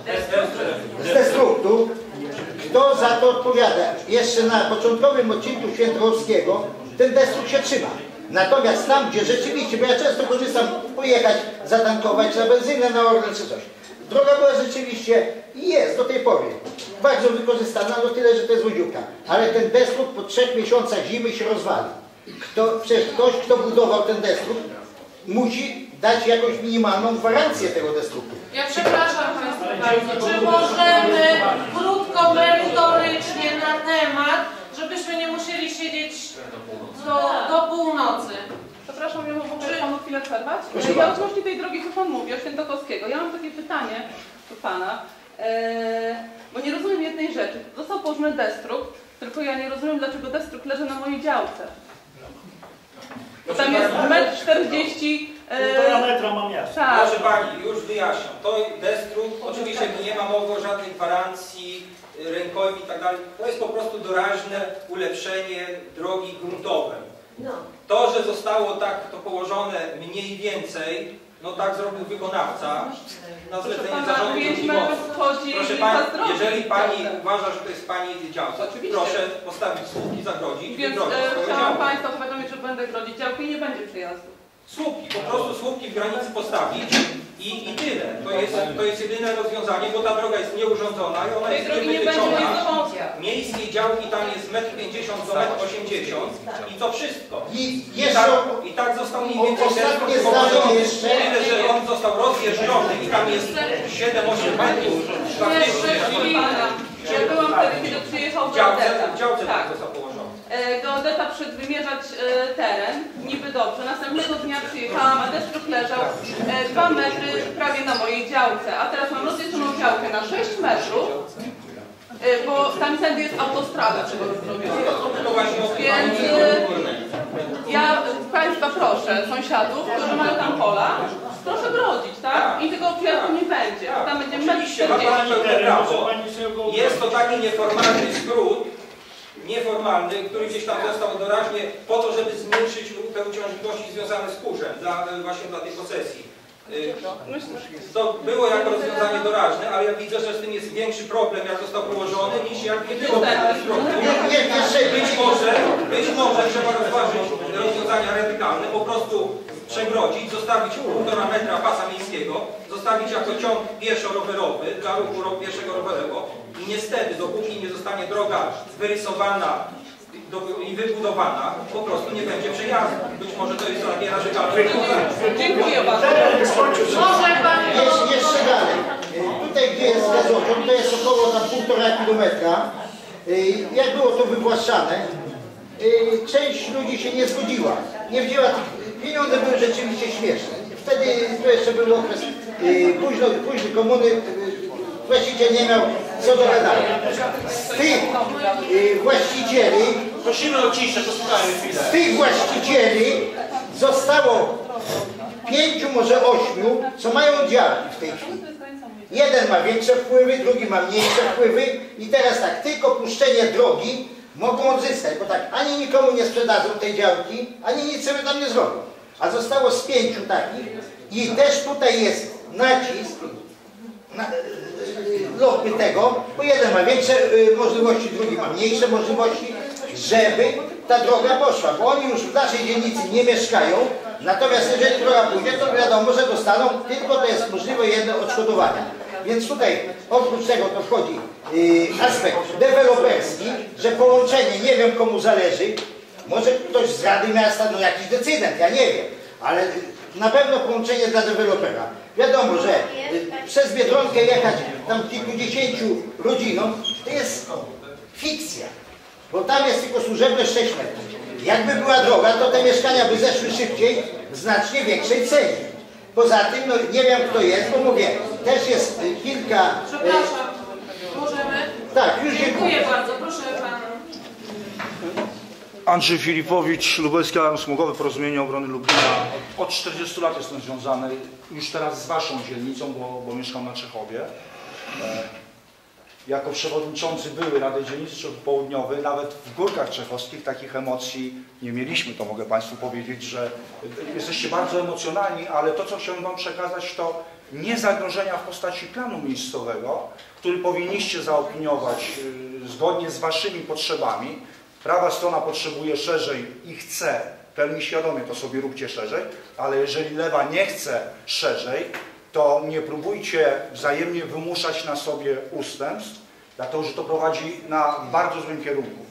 Z destruktu. Kto za to odpowiada? Jeszcze na początkowym odcinku Świętochowskiego ten destrukt się trzyma. Natomiast tam, gdzie rzeczywiście, bo ja często korzystam, pojechać, zatankować na benzynę, na Orlen czy coś. Droga była rzeczywiście i jest do tej pory bardzo wykorzystana, no tyle, że to jest łodziówka. Ale ten destruk po trzech miesiącach zimy się rozwali. Kto, przecież ktoś, kto budował ten destruk, musi dać jakąś minimalną gwarancję tego destruktu. Ja przepraszam Państwa bardzo, czy możemy krótko, merytorycznie na temat, żebyśmy nie musieli siedzieć do, do północy? Przepraszam, ja mogę Panu chwilę przerwać? Proszę Ja bardzo. odnośnie tej drogi, co Pan mówi, o Świętochowskiego. Ja mam takie pytanie do Pana, e, bo nie rozumiem jednej rzeczy. Został położony destruk, tylko ja nie rozumiem, dlaczego destruk leży na mojej działce. Bo tam jest metr czterdzieści. Półtora metra mam ja. Tak. Proszę Pani, już wyjaśniam. To destruk, oczywiście tu nie ma mowy o żadnej gwarancji, rękojmi i tak dalej. To jest po prostu doraźne ulepszenie drogi gruntowej. No. To, że zostało tak to położone mniej więcej, no tak zrobił wykonawca, na zlecenie zarządu drogi wodnej. Proszę Pani, jeżeli Pani uważa, że to jest Pani działka, proszę postawić słupki, zagrodzić, Więc wygrodzić e, swoją chciałam działkę. Państwa powiadomić, że będę grodzić działki i nie będzie przejazdu. Słupki, po prostu słupki w granicy postawić i, i tyle. To jest, to jest jedyne rozwiązanie, bo ta droga jest nieurządzona i ona Tej jest drogi nie będzie, niewytyczona. nie jest Miejskiej działki tam jest metr pięćdziesiąt do metr osiemdziesiąt i to wszystko. I I jeszcze tak, I tak został mniej więcej ostatnie destruk zdanie położony. jeszcze. Tyle, że on został rozjeżdżony i tam jest siedem osiem metrów faktycznie. Ja byłam wtedy, kiedy przyjechał W działce, geodeta. w działce Tak. tak został położony. E, Geodeta przyszedł wymierzać e, teren, niby dobrze. Następnego dnia przyjechałam, a destruk leżał e, dwa metry prawie na mojej działce. A teraz mam rozjeżdżoną działkę na sześć metrów, e, bo tamtędy jest autostrada zrobiona. Więc e, ja Państwa proszę, sąsiadów, którzy mają tam pola, proszę grodzić, tak? I tego przejazdu nie będzie. Tam będzie metr Oczywiście, ma Pani pełne prawo. Jest to taki nieformalny skrót, nieformalny, który gdzieś tam został doraźnie po to, żeby zmniejszyć te uciążliwości związane z kurzem, dla, właśnie dla tej posesji. To było jako rozwiązanie doraźne, ale ja widzę, że z tym jest większy problem, jak został położony, niż jak nie było tego problemu. Być może, być może trzeba rozważyć rozwiązania radykalne, po prostu przegrodzić, zostawić półtora metra pasa miejskiego, zostawić jako ciąg pieszo-rowerowy dla ruchu pieszego-rowerowego i niestety, dopóki nie zostanie droga wyrysowana i wybudowana, po prostu nie będzie przejazdu. Być może to jest takie radykalne rozwiązanie. Dziękuję bardzo. Może Pani... Jest jeszcze dalej. Tutaj, gdzie jest gazociąg, to jest około tam półtora kilometra. Jak było to wywłaszczane, część ludzi się nie zgodziła. Nie wzięła tych... Pieniądze były rzeczywiście śmieszne. Wtedy to jeszcze był okres późno, późny komuny, właściciel nie miał co do gadania. Z tych właścicieli, prosimy o ciszę, posłuchajmy chwilę. Z tych właścicieli zostało pięciu, może ośmiu, co mają działki w tej chwili. Jeden ma większe wpływy, drugi ma mniejsze wpływy i teraz tak, tylko puszczenie drogi mogą odzyskać, bo tak ani nikomu nie sprzedadzą tej działki, ani nic sobie tam nie zrobią. A zostało z pięciu takich i też tutaj jest nacisk na lotny tego, bo jeden ma większe y, możliwości, drugi ma mniejsze możliwości, żeby ta droga poszła, bo oni już w naszej dzielnicy nie mieszkają, natomiast jeżeli droga pójdzie, to wiadomo, że dostaną, tylko to jest możliwe jedno odszkodowania. Więc tutaj oprócz tego to wchodzi y, aspekt deweloperski, że połączenie, nie wiem komu zależy, może ktoś z Rady Miasta, no jakiś decydent, ja nie wiem, ale na pewno połączenie dla dewelopera. Wiadomo, że y, przez Biedronkę jechać tam kilkudziesięciu rodzinom, to jest fikcja, bo tam jest tylko służebność sześć metrów. Jakby była droga, to te mieszkania by zeszły szybciej w znacznie większej cenie. Poza tym, no nie wiem kto jest, bo mówię, też jest y, kilka... Przepraszam, możemy? Tak, już dziękuję. Dziękuję bardzo, proszę Pana. Andrzej Filipowicz, Lubelski Alarm Smogowy, Porozumienie Obrony Lublina. Od czterdziestu lat jestem związany już teraz z Waszą dzielnicą, bo, bo mieszkam na Czechowie. Jako przewodniczący były Rady Dzielnicy Południowej, nawet w Górkach Czechowskich takich emocji nie mieliśmy, to mogę Państwu powiedzieć, że jesteście bardzo emocjonalni, ale to, co chciałem Wam przekazać, to nie zagrożenia w postaci planu miejscowego, który powinniście zaopiniować zgodnie z Waszymi potrzebami. Prawa strona potrzebuje szerzej i chce pełni świadomie, to sobie róbcie szerzej, ale jeżeli lewa nie chce szerzej, to nie próbujcie wzajemnie wymuszać na sobie ustępstw, dlatego że to prowadzi na bardzo złym kierunku.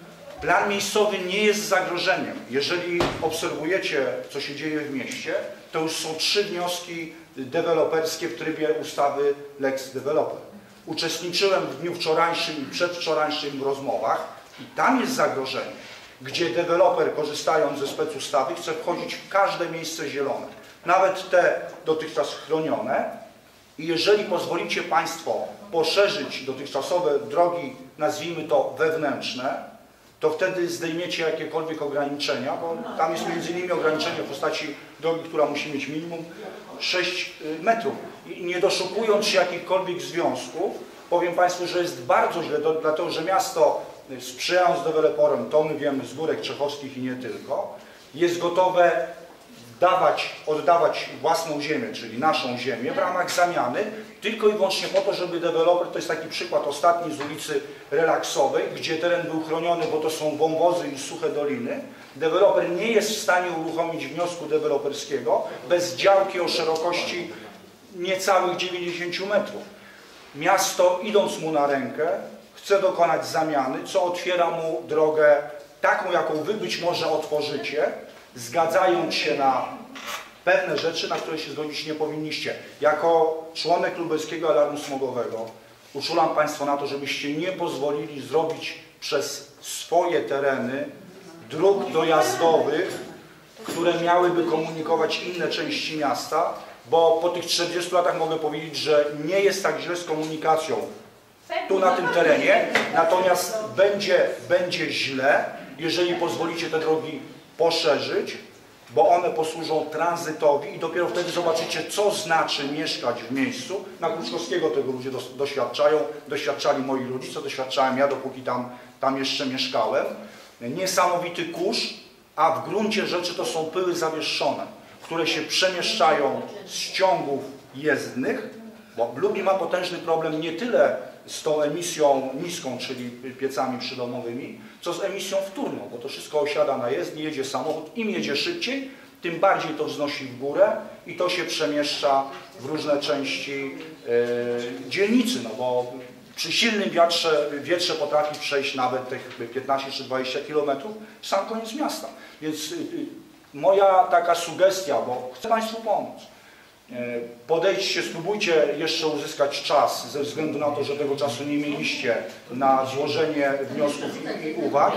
Plan miejscowy nie jest zagrożeniem. Jeżeli obserwujecie, co się dzieje w mieście, to już są trzy wnioski deweloperskie w trybie ustawy Lex Developer. Uczestniczyłem w dniu wczorajszym i przedwczorajszym w rozmowach i tam jest zagrożenie, gdzie deweloper, korzystając ze specustawy, chce wchodzić w każde miejsce zielone, nawet te dotychczas chronione. I jeżeli pozwolicie Państwo poszerzyć dotychczasowe drogi, nazwijmy to wewnętrzne, to wtedy zdejmiecie jakiekolwiek ograniczenia, bo tam jest między innymi ograniczenie w postaci drogi, która musi mieć minimum sześć metrów. I nie doszukując się jakichkolwiek związków, powiem Państwu, że jest bardzo źle, dlatego że miasto, sprzyjając deweloperom, to my wiemy z Górek Czechowskich i nie tylko, jest gotowe dawać, oddawać własną ziemię, czyli naszą ziemię w ramach zamiany, tylko i wyłącznie po to, żeby deweloper, to jest taki przykład ostatni z ulicy Relaksowej, gdzie teren był chroniony, bo to są wąwozy i suche doliny. Deweloper nie jest w stanie uruchomić wniosku deweloperskiego bez działki o szerokości niecałych dziewięćdziesięciu metrów. Miasto, idąc mu na rękę, chce dokonać zamiany, co otwiera mu drogę taką, jaką wy być może otworzycie, zgadzając się na pewne rzeczy, na które się zgodzić nie powinniście. Jako członek Lubelskiego Alarmu Smogowego uczulam Państwa na to, żebyście nie pozwolili zrobić przez swoje tereny dróg dojazdowych, które miałyby komunikować inne części miasta, bo po tych czterdziestu latach mogę powiedzieć, że nie jest tak źle z komunikacją tu na tym terenie, natomiast będzie, będzie źle, jeżeli pozwolicie te drogi poszerzyć, bo one posłużą tranzytowi i dopiero wtedy zobaczycie, co znaczy mieszkać w miejscu. Na Kruczkowskiego tego ludzie doświadczają, doświadczali moi rodzice, doświadczałem ja, dopóki tam, tam jeszcze mieszkałem. Niesamowity kurz, a w gruncie rzeczy to są pyły zawieszone, które się przemieszczają z ciągów jezdnych, bo Lublin ma potężny problem nie tyle z tą emisją niską, czyli piecami przydomowymi, co z emisją wtórną, bo to wszystko osiada na jezdni, jedzie samochód, im jedzie szybciej, tym bardziej to wznosi w górę i to się przemieszcza w różne części e, dzielnicy, no bo przy silnym wiatrze, wietrze potrafi przejść nawet tych piętnaście czy dwadzieścia kilometrów w sam koniec miasta. Więc y, y, moja taka sugestia, bo chcę Państwu pomóc, podejdźcie, spróbujcie jeszcze uzyskać czas, ze względu na to, że tego czasu nie mieliście na złożenie wniosków i, i uwag.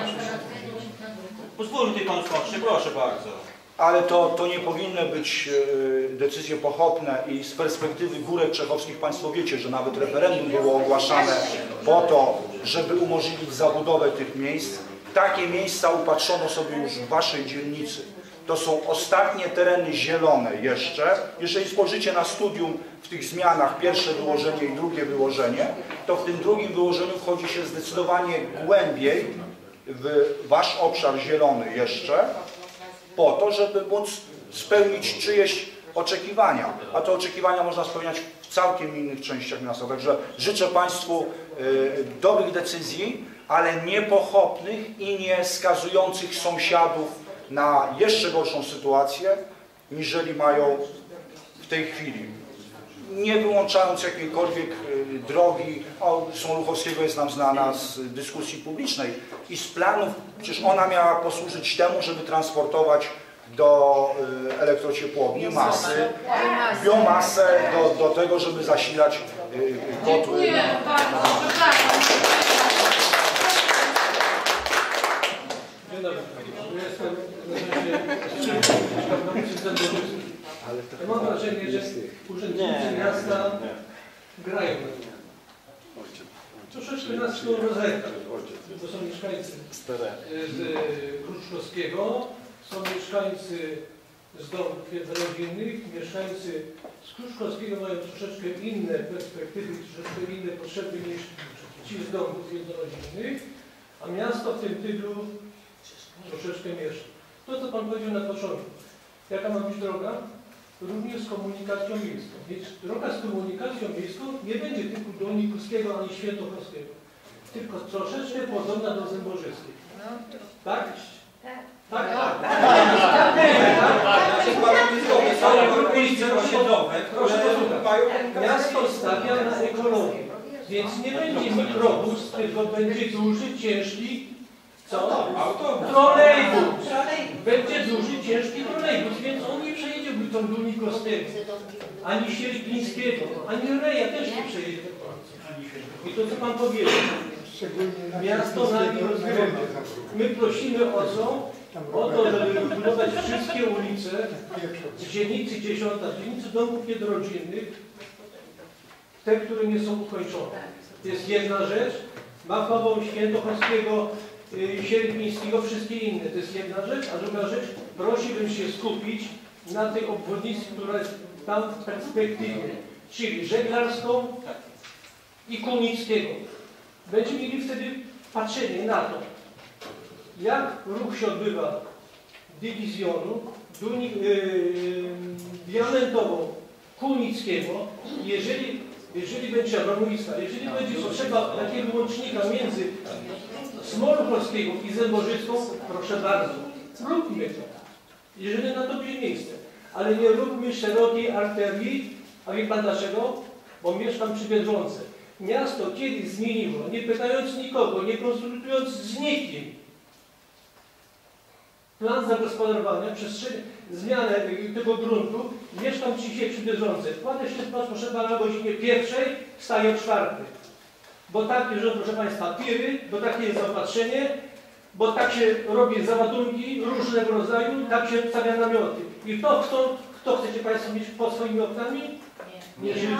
Pozwólcie Pan skończyć, proszę bardzo. Ale to, to nie powinny być decyzje pochopne i z perspektywy Górek Czechowskich Państwo wiecie, że nawet referendum było ogłaszane po to, żeby umożliwić zabudowę tych miejsc. Takie miejsca upatrzono sobie już w Waszej dzielnicy. To są ostatnie tereny zielone jeszcze. Jeżeli spojrzycie na studium w tych zmianach, pierwsze wyłożenie i drugie wyłożenie, to w tym drugim wyłożeniu wchodzi się zdecydowanie głębiej w Wasz obszar zielony jeszcze, po to, żeby móc spełnić czyjeś oczekiwania. A te oczekiwania można spełniać w całkiem innych częściach miasta. Także życzę Państwu y, dobrych decyzji, ale niepochopnych i nie skazujących sąsiadów na jeszcze gorszą sytuację, niżeli mają w tej chwili. Nie wyłączając jakiejkolwiek y, drogi, o, Sąluchowskiego jest nam znana z dyskusji publicznej i z planów, przecież ona miała posłużyć temu, żeby transportować do y, elektrociepłowni masy, biomasę do, do tego, żeby zasilać y, kotły. Dziękuję bardzo. Dzień dobry. Jestem ja mam wrażenie, że urzędnicy miasta grają na tym. Troszeczkę nas to rozręka. To są mieszkańcy z Kruczkowskiego, są mieszkańcy z domów jednorodzinnych, mieszkańcy z Kruczkowskiego mają troszeczkę inne perspektywy, troszeczkę inne potrzeby niż ci z domów jednorodzinnych, a miasto w tym tyglu troszeczkę miesza. To, co Pan powiedział na początku. Jaka ma być droga? Również z komunikacją miejską. Więc droga z komunikacją miejską nie będzie typu do Nikuskiego ani Świętochowskiego, tylko troszeczkę podobna do Zęborzewskiej. Tak? Tak, tak. Są ulice osiedlowe, Proszę które posłuchać. mają... Miasto stawia na ekologię, więc nie będzie mikrobus, tylko będzie duży, ciężki, co? Trolejbus. Będzie duży, ciężki trolejbus, więc on nie przejedzie ulicą Dunikowskiego, ani Sierpińskiego, ani Reja też nie przejedzie. I to, co Pan powiedział, miasto nami rozgrywa. My prosimy o co? O to, żeby wybudować wszystkie ulice w dzielnicy dziesiątej, w dzielnicy domów jednorodzinnych, te, które nie są ukończone. To jest jedna rzecz. Makową, Świętochowskiego, yy, Sierpińskiego, wszystkie inne. To jest jedna rzecz. A druga rzecz, prosiłbym się skupić na tej obwodnicy, która jest tam w perspektywie, czyli Żeglarską i Kunickiego. Będziemy mieli wtedy patrzenie na to, jak ruch się odbywa dywizjonu yy, diamentową Kunickiego, jeżeli, jeżeli będzie Abramowiska, jeżeli będzie potrzeba takiego łącznika między Smoluchowskiego i Zębożycką, proszę bardzo, róbmy to, jeżeli na to będzie miejsce, ale nie róbmy szerokiej arterii, a wie Pan dlaczego? Bo mieszkam przy Biedronce. Miasto kiedyś zmieniło, nie pytając nikogo, nie konsultując z nikim, plan zagospodarowania, przestrzeń, zmianę tego gruntu. Mieszkam dzisiaj przy Biedronce. Kładę się spać, proszę Pana, o godzinie pierwszej, wstaję o czwartej. Bo takie, że proszę Państwa, tiry, bo takie jest zaopatrzenie, bo tak się robi załadunki różnego rodzaju, tak się stawia namioty. I to chcą, kto chcecie Państwo mieć pod swoimi oknami? Nie, nie życzę.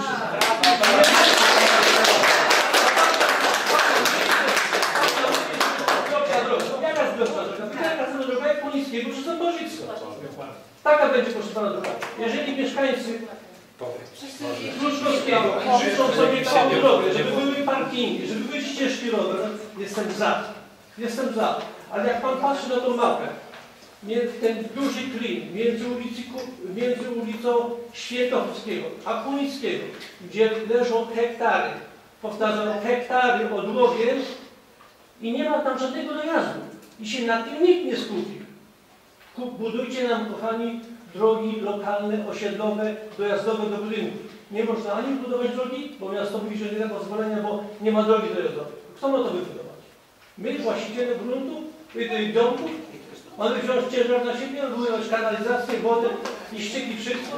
Jaka jest droga? Jaka jest droga jak Kunickiego czy Zębożycka? Taka będzie, proszę Pana, droga. Jeżeli mieszkańcy Kluczkowskiego życzą sobie całą drogę, żeby były parkingi, żeby były ścieżki rowerowe, jestem za. Jestem za. Ale jak Pan patrzy na tą mapę, ten duży klin między, ulicy, między ulicą Świętochowskiego a Kunickiego, gdzie leżą hektary, powtarzam, hektary odłogiem i nie ma tam żadnego dojazdu. I się na tym nikt nie skupi. Budujcie nam, kochani, drogi lokalne, osiedlowe, dojazdowe do budynków. Nie można ani budować drogi, bo miasto mówi, że nie da pozwolenia, bo nie ma drogi dojazdowej. Kto ma to wybudować? My, właściciele gruntu, domków, mamy wziąć ciężar na siebie, budować kanalizację, wodę i ścieki, wszystko.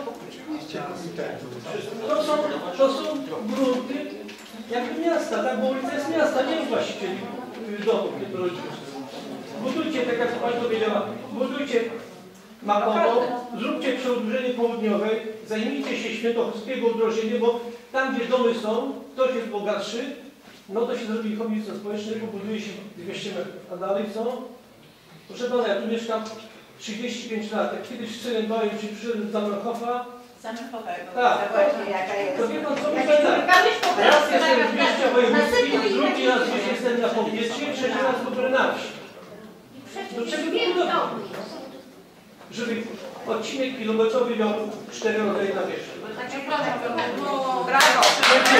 To są, to są grunty jakby miasta, tak? Bo ulica jest miasta, nie jest właścicieli domów jednorodzinnych. Budujcie, tak jak Pani powiedziała, budujcie Makową, zróbcie przedłużenie południowe, zajmijcie się Świętochowskiego udrożeniem, bo tam, gdzie domy są, ktoś jest bogatszy, no to się zrobi komisja społeczna, pobuduje się dwieście metrów. A dalej co? Proszę Pana, ja tu mieszkam trzydzieści pięć lat. Jak kiedyś z synem bałem się przyszedłem z Zamenhofa. Zamenhofego. Tak. To wie Pan co? Raz jestem w mieście wojewódzkim, drugi raz gdzieś jestem na powietrzu, trzeci raz w ogóle na wsi. Do czego budować? Żeby odcinek kilometrowy miał cztery rodzaje na wierzchu. Brawo!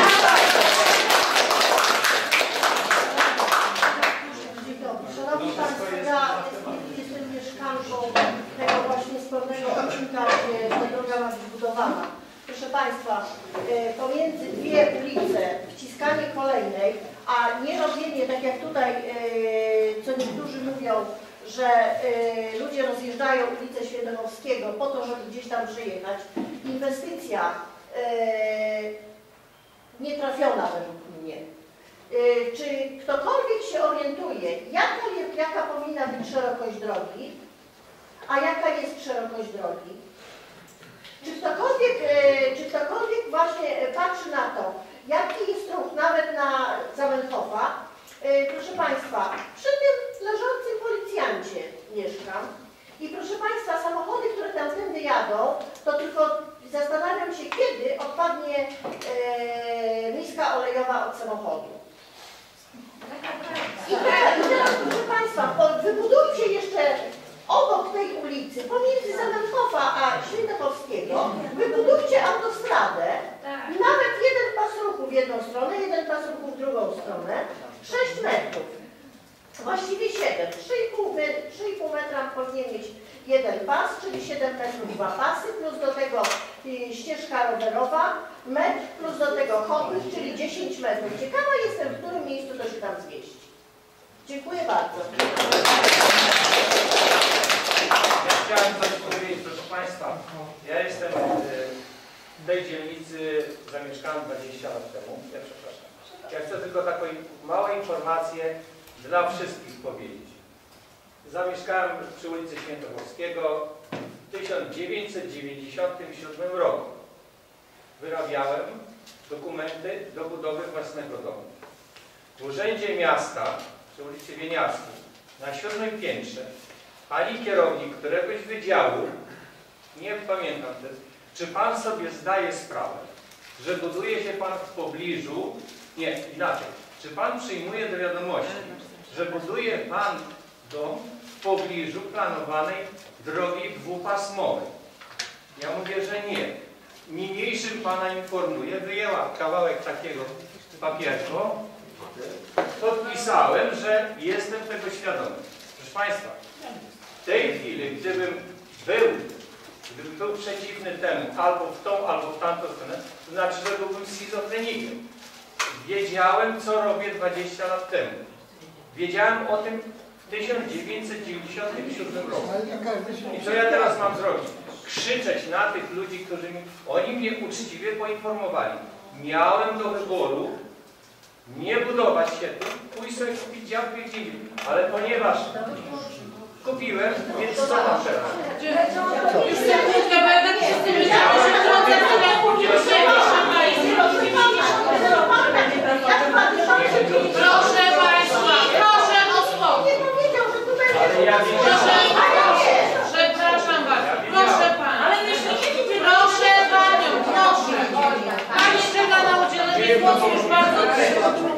Dzień dobry. Szanowni Państwo, ja jestem mieszkanką tego właśnie spornego odcinka, gdzie ta droga ma być budowana. Proszę Państwa, pomiędzy dwie ulice, wciskanie kolejnej, a nie robienie, tak jak tutaj, co niektórzy mówią, że y, ludzie rozjeżdżają ulicę Świętochowskiego po to, żeby gdzieś tam przyjechać. Inwestycja y, nietrafiona według mnie. Y, czy ktokolwiek się orientuje, jaka, jaka powinna być szerokość drogi, a jaka jest szerokość drogi? Czy ktokolwiek, y, czy ktokolwiek właśnie patrzy na to, jaki jest ruch nawet na Zamenhofa? Proszę Państwa, przy tym leżącym policjancie mieszkam i proszę Państwa, samochody, które tamtędy jadą, to tylko zastanawiam się, kiedy odpadnie e, miska olejowa od samochodu. I teraz, i teraz proszę Państwa, wybudujcie jeszcze obok tej ulicy, pomiędzy Zamenhofa a Świętochowskiego, wybudujcie autostradę, nawet jeden pas ruchu w jedną stronę, jeden pas ruchu w drugą stronę, sześć metrów, właściwie siedem, trzy i pół metra powinien siedem metrów dwa pasy, plus do tego y, ścieżka rowerowa, metr, plus do tego chodnik, czyli dziesięć metrów. Ciekawa jestem, w którym miejscu to się tam zmieści. Dziękuję bardzo. Ja chciałem coś powiedzieć, proszę Państwa. Ja jestem w tej dzielnicy, zamieszkałem dwadzieścia lat temu. Ja przepraszam. Ja chcę tylko taką małą informację dla wszystkich powiedzieć. Zamieszkałem przy ulicy Świętochowskiego w tysiąc dziewięćset dziewięćdziesiątym siódmym roku. Wyrabiałem dokumenty do budowy własnego domu. W Urzędzie Miasta przy ulicy Wieniawskiej na siódmym piętrze pani kierownik któregoś wydziału, nie pamiętam też, czy pan sobie zdaje sprawę, że buduje się pan w pobliżu, nie, inaczej, czy pan przyjmuje do wiadomości, że buduje pan dom w pobliżu planowanej drogi dwupasmowej? Ja mówię, że nie. Niniejszym pana informuję, wyjęła kawałek takiego papierku, podpisałem, że jestem tego świadomy. Proszę Państwa, w tej chwili, gdybym był, gdybym był przeciwny temu, albo w tą, albo w tamtą stronę, to znaczy, że byłbym schizofrenikiem. Wiedziałem, co robię dwadzieścia lat temu. Wiedziałem o tym w tysiąc dziewięćset dziewięćdziesiątym siódmym roku. I co ja teraz mam zrobić? Krzyczeć na tych ludzi, którzy mi, oni mnie uczciwie poinformowali. Miałem do wyboru nie budować się tu, pójść sobie kupić działkę gdzie indziej. Ale ponieważ kupiłem, więc co mam teraz? Proszę Państwa, proszę o spokój. Przepraszam bardzo, proszę Pana. Proszę Panią, proszę. Pani czeka na udzielenie głosu już bardzo długo.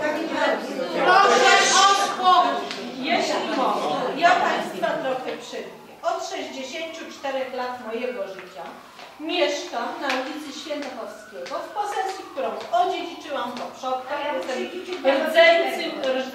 Proszę o spokój. Jeśli mogę, ja Państwa trochę przerwię. Od sześćdziesięciu czterech lat mojego życia mieszkam na ulicy Świętochowskiego w posesji, którą odziedziczyłam po przodkach. Jestem rdzeńcym,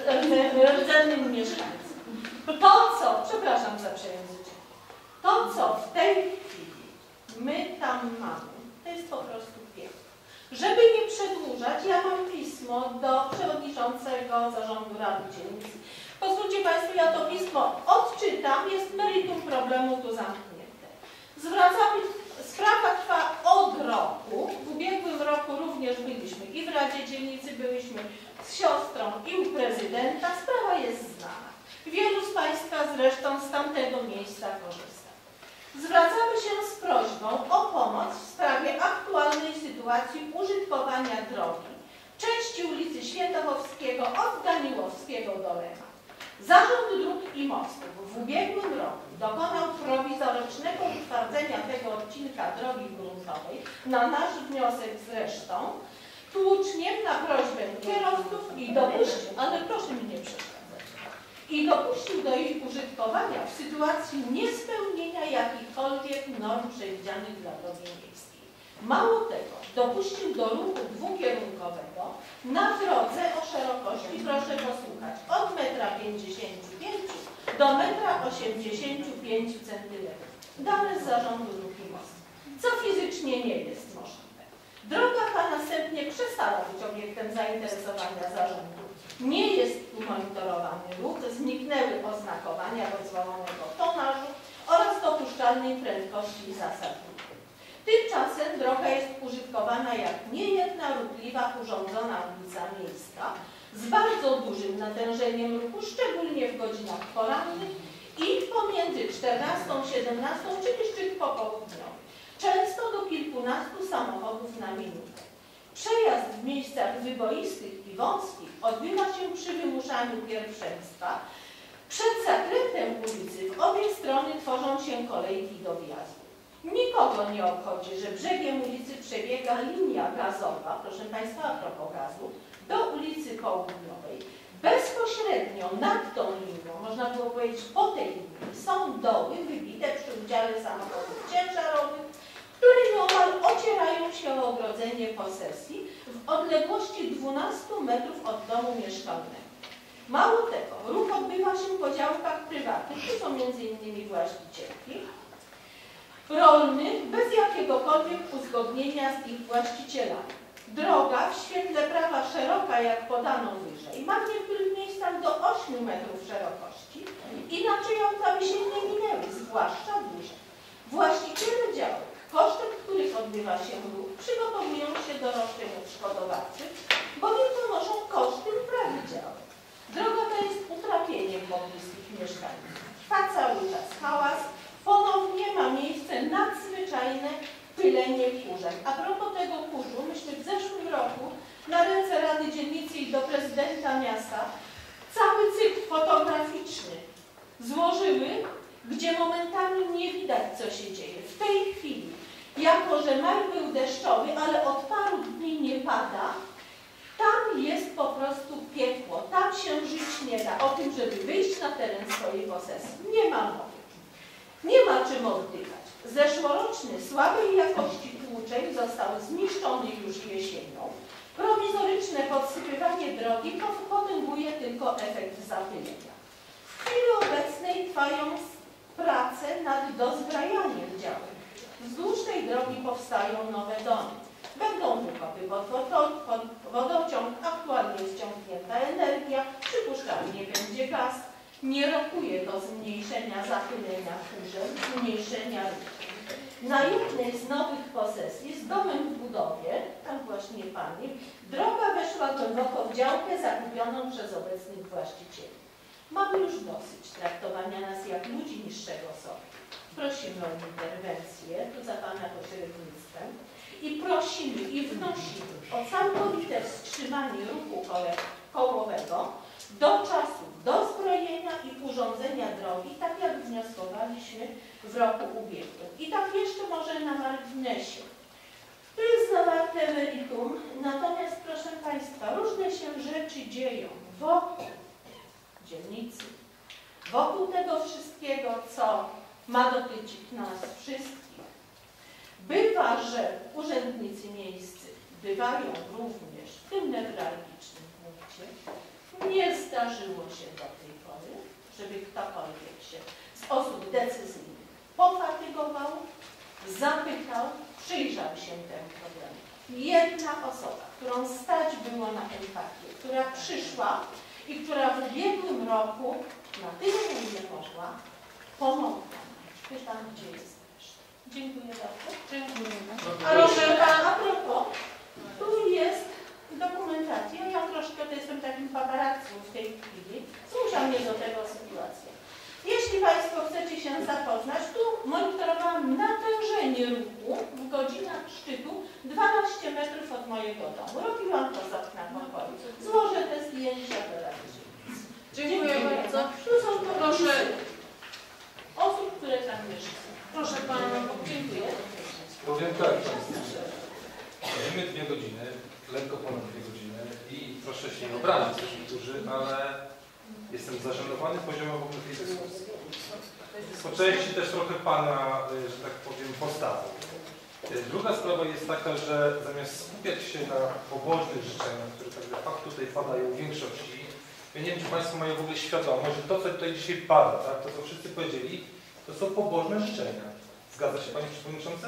rdzennym mieszkańcem. To, co, przepraszam za przejęzyczenie, to, co w tej chwili my tam mamy, to jest po prostu piękne. Żeby nie przedłużać, ja mam pismo do przewodniczącego zarządu Rady Dzielnicy. Pozwólcie Państwo, ja to pismo odczytam, jest meritum problemu tu zamknięte. Zwracamy, sprawa trwa od roku, w ubiegłym roku również byliśmy i w Radzie Dzielnicy, byliśmy z siostrą i u prezydenta, sprawa jest znana. Wielu z Państwa zresztą z tamtego miejsca korzysta. Zwracamy się z prośbą o pomoc w sprawie aktualnej sytuacji użytkowania drogi części ulicy Świętochowskiego od Daniłowskiego do Lecha. Zarząd Dróg i Mostów w ubiegłym roku dokonał prowizorycznego utwardzenia tego odcinka drogi gruntowej na nasz wniosek zresztą, tłuczniem na prośbę kierowców i dopuścił, ale proszę mi nie przeszkadzać, i dopuścił do ich użytkowania w sytuacji niespełnienia jakichkolwiek norm przewidzianych dla drogi miejskiej. Mało tego, dopuścił do ruchu dwukierunkowego na drodze o szerokości, proszę posłuchać, od metra pięćdziesięciu pięciu do metra osiemdziesięciu pięciu centymetrów. Dane z Zarządu Dróg i Mostów, co fizycznie nie jest możliwe. Droga ta następnie przestała być obiektem zainteresowania zarządu. Nie jest tu monitorowany ruch, zniknęły oznakowania dozwolonego tonażu oraz dopuszczalnej prędkości i zasad ruchu. Tymczasem droga jest użytkowana jak niejedna ruchliwa, urządzona ulica miejska z bardzo dużym natężeniem ruchu, szczególnie w godzinach porannych i pomiędzy czternastą a siedemnastą, czyli szczyt popołudniowy. Często do kilkunastu samochodów na minutę. Przejazd w miejscach wyboistych i wąskich odbywa się przy wymuszaniu pierwszeństwa. Przed zakrętem ulicy w obie strony tworzą się kolejki do wjazdu. Nikogo nie obchodzi, że brzegiem ulicy przebiega linia gazowa, proszę Państwa, a propos gazu, do ulicy Południowej. Bezpośrednio nad tą linią, można było powiedzieć po tej linii, są doły wybite przy udziale samochodów ciężarowych, które nieomal ocierają się o ogrodzenie posesji w odległości dwunastu metrów od domu mieszkalnego. Mało tego, ruch odbywa się po działkach prywatnych, tu są między innymi właścicielki, rolnych bez jakiegokolwiek uzgodnienia z ich właścicielami. Droga w świetle prawa szeroka, jak podano wyżej, ma w niektórych miejscach do ośmiu metrów szerokości, inaczej auta by się nie minęły, zwłaszcza duże. Właściciele działek, kosztem których odbywa się ruch, przygotowują się do roszczeń odszkodowawczych, bowiem ponoszą koszty uprawy działek. Droga ta jest utrapieniem pobliskich mieszkańców. Trwa cały czas hałas, ponownie ma miejsce nadzwyczajne pylenie kurzem. A propos tego kurzu, myślę, w zeszłym roku na ręce Rady Dzielnicy i do prezydenta miasta cały cykl fotograficzny złożyły, gdzie momentami nie widać, co się dzieje. W tej chwili, jako że maj był deszczowy, ale od paru dni nie pada, tam jest po prostu piekło, tam się żyć nie da. O tym, żeby wyjść na teren swojej posesji, nie ma mowy. Nie ma czym oddychać. Zeszłoroczny słabej jakości tłuczek został zniszczony już jesienią. Prowizoryczne podsypywanie drogi potęguje tylko efekt zapylenia. W chwili obecnej trwają prace nad dozbrajaniem działek. Wzdłuż tej drogi powstają nowe domy. Będą wykopy pod wodociąg, aktualnie jest ciągnięta energia, przypuszczalnie będzie gaz. Nie rokuje do zmniejszenia zapylenia kurzem, zmniejszenia ruchu. Na jednej z nowych posesji z domem w budowie, tam właśnie pani, droga weszła głęboko w działkę zakupioną przez obecnych właścicieli. Mamy już dosyć traktowania nas jak ludzi niższego sortu. Prosimy o interwencję, tu za pana pośrednictwem, i prosimy i wnosimy o całkowite wstrzymanie ruchu kołowego do czasu dozbrojenia i urządzenia drogi, tak jak wnioskowaliśmy w roku ubiegłym. I tak jeszcze może na marginesie. Tu jest zawarte meritum, natomiast proszę Państwa, różne się rzeczy dzieją wokół dzielnicy, wokół tego wszystkiego, co ma dotyczyć nas wszystkich. Bywa, że urzędnicy miejscy bywają również w tym newralgicznym punkcie. Nie zdarzyło się do tej pory, żeby ktokolwiek się z osób decyzyjnych pofatygował, zapytał, przyjrzał się temu problemu. Jedna osoba, którą stać było na empatię, która przyszła i która w ubiegłym roku na tyle, ile mogła, pomogła. Pytam, gdzie jest reszta. Dziękuję bardzo. Dziękuję. Proszę, a propos, tu jest dokumentacja. Ja troszkę to jestem takim paparazzi w tej chwili. Zmusza mnie do tego sytuacja. Jeśli Państwo chcecie się zapoznać, tu monitorowałam natężenie ruchu w godzinach szczytu dwanaście metrów od mojego domu. Robiłam to z okna pokoju. Złożę te zdjęcia do Rady Dzielnicy. Dziękuję bardzo. Tu są to Proszę osób, które tam mieszkają. Proszę Pana, dziękuję. Powiem tak, siedzimy dwie godziny, lekko ponad dwie godziny i proszę się nie obrazić niektórzy, ale jestem zażenowany poziomem w ogóle tej dyskusji. Po części też trochę Pana, że tak powiem, postawą. Druga sprawa jest taka, że zamiast skupiać się na pobożnych życzeniach, które tak de facto tutaj padają w większości, ja nie wiem, czy Państwo mają w ogóle świadomość, że to, co tutaj dzisiaj pada, tak, to, co wszyscy powiedzieli, to są pobożne życzenia. Zgadza się Panie Przewodniczący?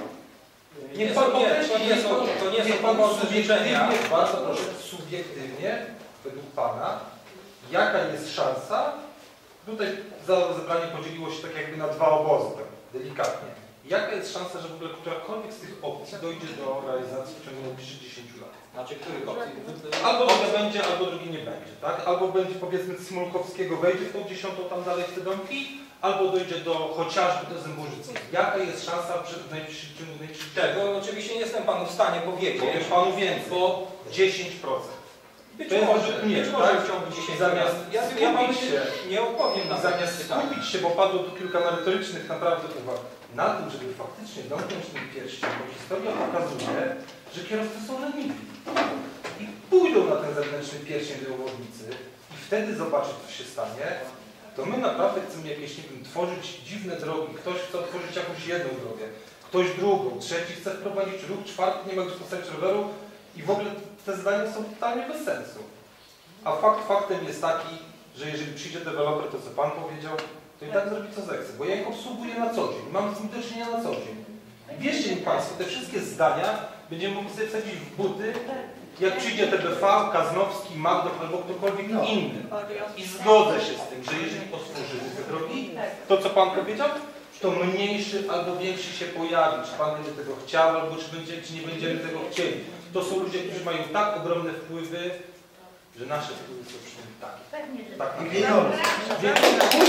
Nie, nie, to, nie, to nie są, to nie są pobożne życzenia. Bardzo proszę, subiektywnie, według Pana, jaka jest szansa, tutaj za zebranie podzieliło się tak jakby na dwa obozy, tak delikatnie. Jaka jest szansa, że w ogóle którakolwiek z tych opcji dojdzie do realizacji w ciągu najbliższych dziesięciu lat? Znaczy, których opcji? Albo jeden będzie, albo drugi nie będzie, tak? Albo będzie, powiedzmy, Smolkowskiego wejdzie w tą dziesiątą tam dalej w te domki, albo dojdzie do chociażby do Zęborzyckiej. Jaka jest szansa w najbliższym ciągu najbliższych? Tego oczywiście nie jestem Panu w stanie powiedzieć. Powiem Panu więcej, bo dziesięć procent. Być to jest może, nie, być może tak? w ciągu dziesięciu Zamiast lat. Ja, skupić ja Panu się, nie opowiem na zamiast skupić się, bo padło tu kilka merytorycznych naprawdę uwag, na tym, żeby faktycznie domknąć ten pierścień, bo historia pokazuje, że kierowcy są leniwi. I pójdą na ten zewnętrzny pierścień do obwodnicy i wtedy zobaczyć, co się stanie, to my naprawdę chcemy jakieś, nie wiem, tworzyć dziwne drogi. Ktoś chce otworzyć jakąś jedną drogę, ktoś drugą, trzeci chce wprowadzić ruch, czwarty nie ma gdzie postawić roweru i w ogóle te zdania są totalnie bez sensu. A fakt faktem jest taki, że jeżeli przyjdzie deweloper, to co Pan powiedział, to i tak zrobi co zechce, bo ja ich obsługuję na co dzień, mam z nimi do czynienia na co dzień. I wierzcie mi Państwo, te wszystkie zdania będziemy mogli sobie wsadzić w buty, jak przyjdzie T B V, Kaznowski, Magdow albo ktokolwiek no. inny. I zgodzę się z tym, że jeżeli otworzymy te drogi, to co Pan powiedział, to mniejszy albo większy się pojawi. Czy Pan będzie tego chciał, albo czy, będzie, czy nie będziemy tego chcieli. To są ludzie, którzy mają tak ogromne wpływy, że nasze wpływy są przynajmniej takie. Tak, tak. Więc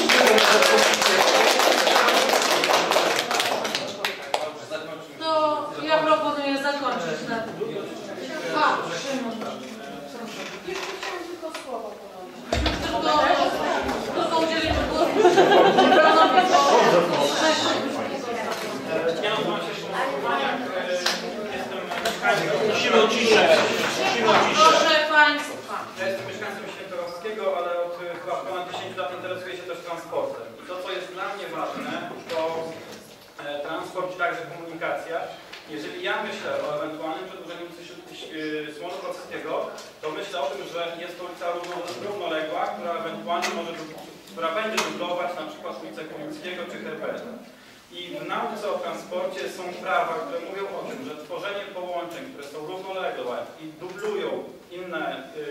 No, ja proponuję zakończyć na tym. A, Szymon. Jeszcze chciałam tylko słowo powiedzieć. Tylko, tylko udzielimy głosu. Ja nazywam się Szymon, jestem mieszkańcem. Musimy o ciszę. Musimy o ciszę. Proszę Państwa. Ja jestem mieszkańcem Świętochowskiego, ale od chyba ponad dziesięciu lat interesuję się też transportem. I to, co jest dla mnie ważne, to transport i także komunikacja. Jeżeli ja myślę o ewentualnym przedłużeniu Smolu Kocewskiego, to myślę o tym, że jest to ulica równoległa, która ewentualnie może, która będzie dublować na przykład ulicę Kunickiego czy Herberta. I w nauce o transporcie są prawa, które mówią o tym, że tworzenie połączeń, które są równoległe i dublują inne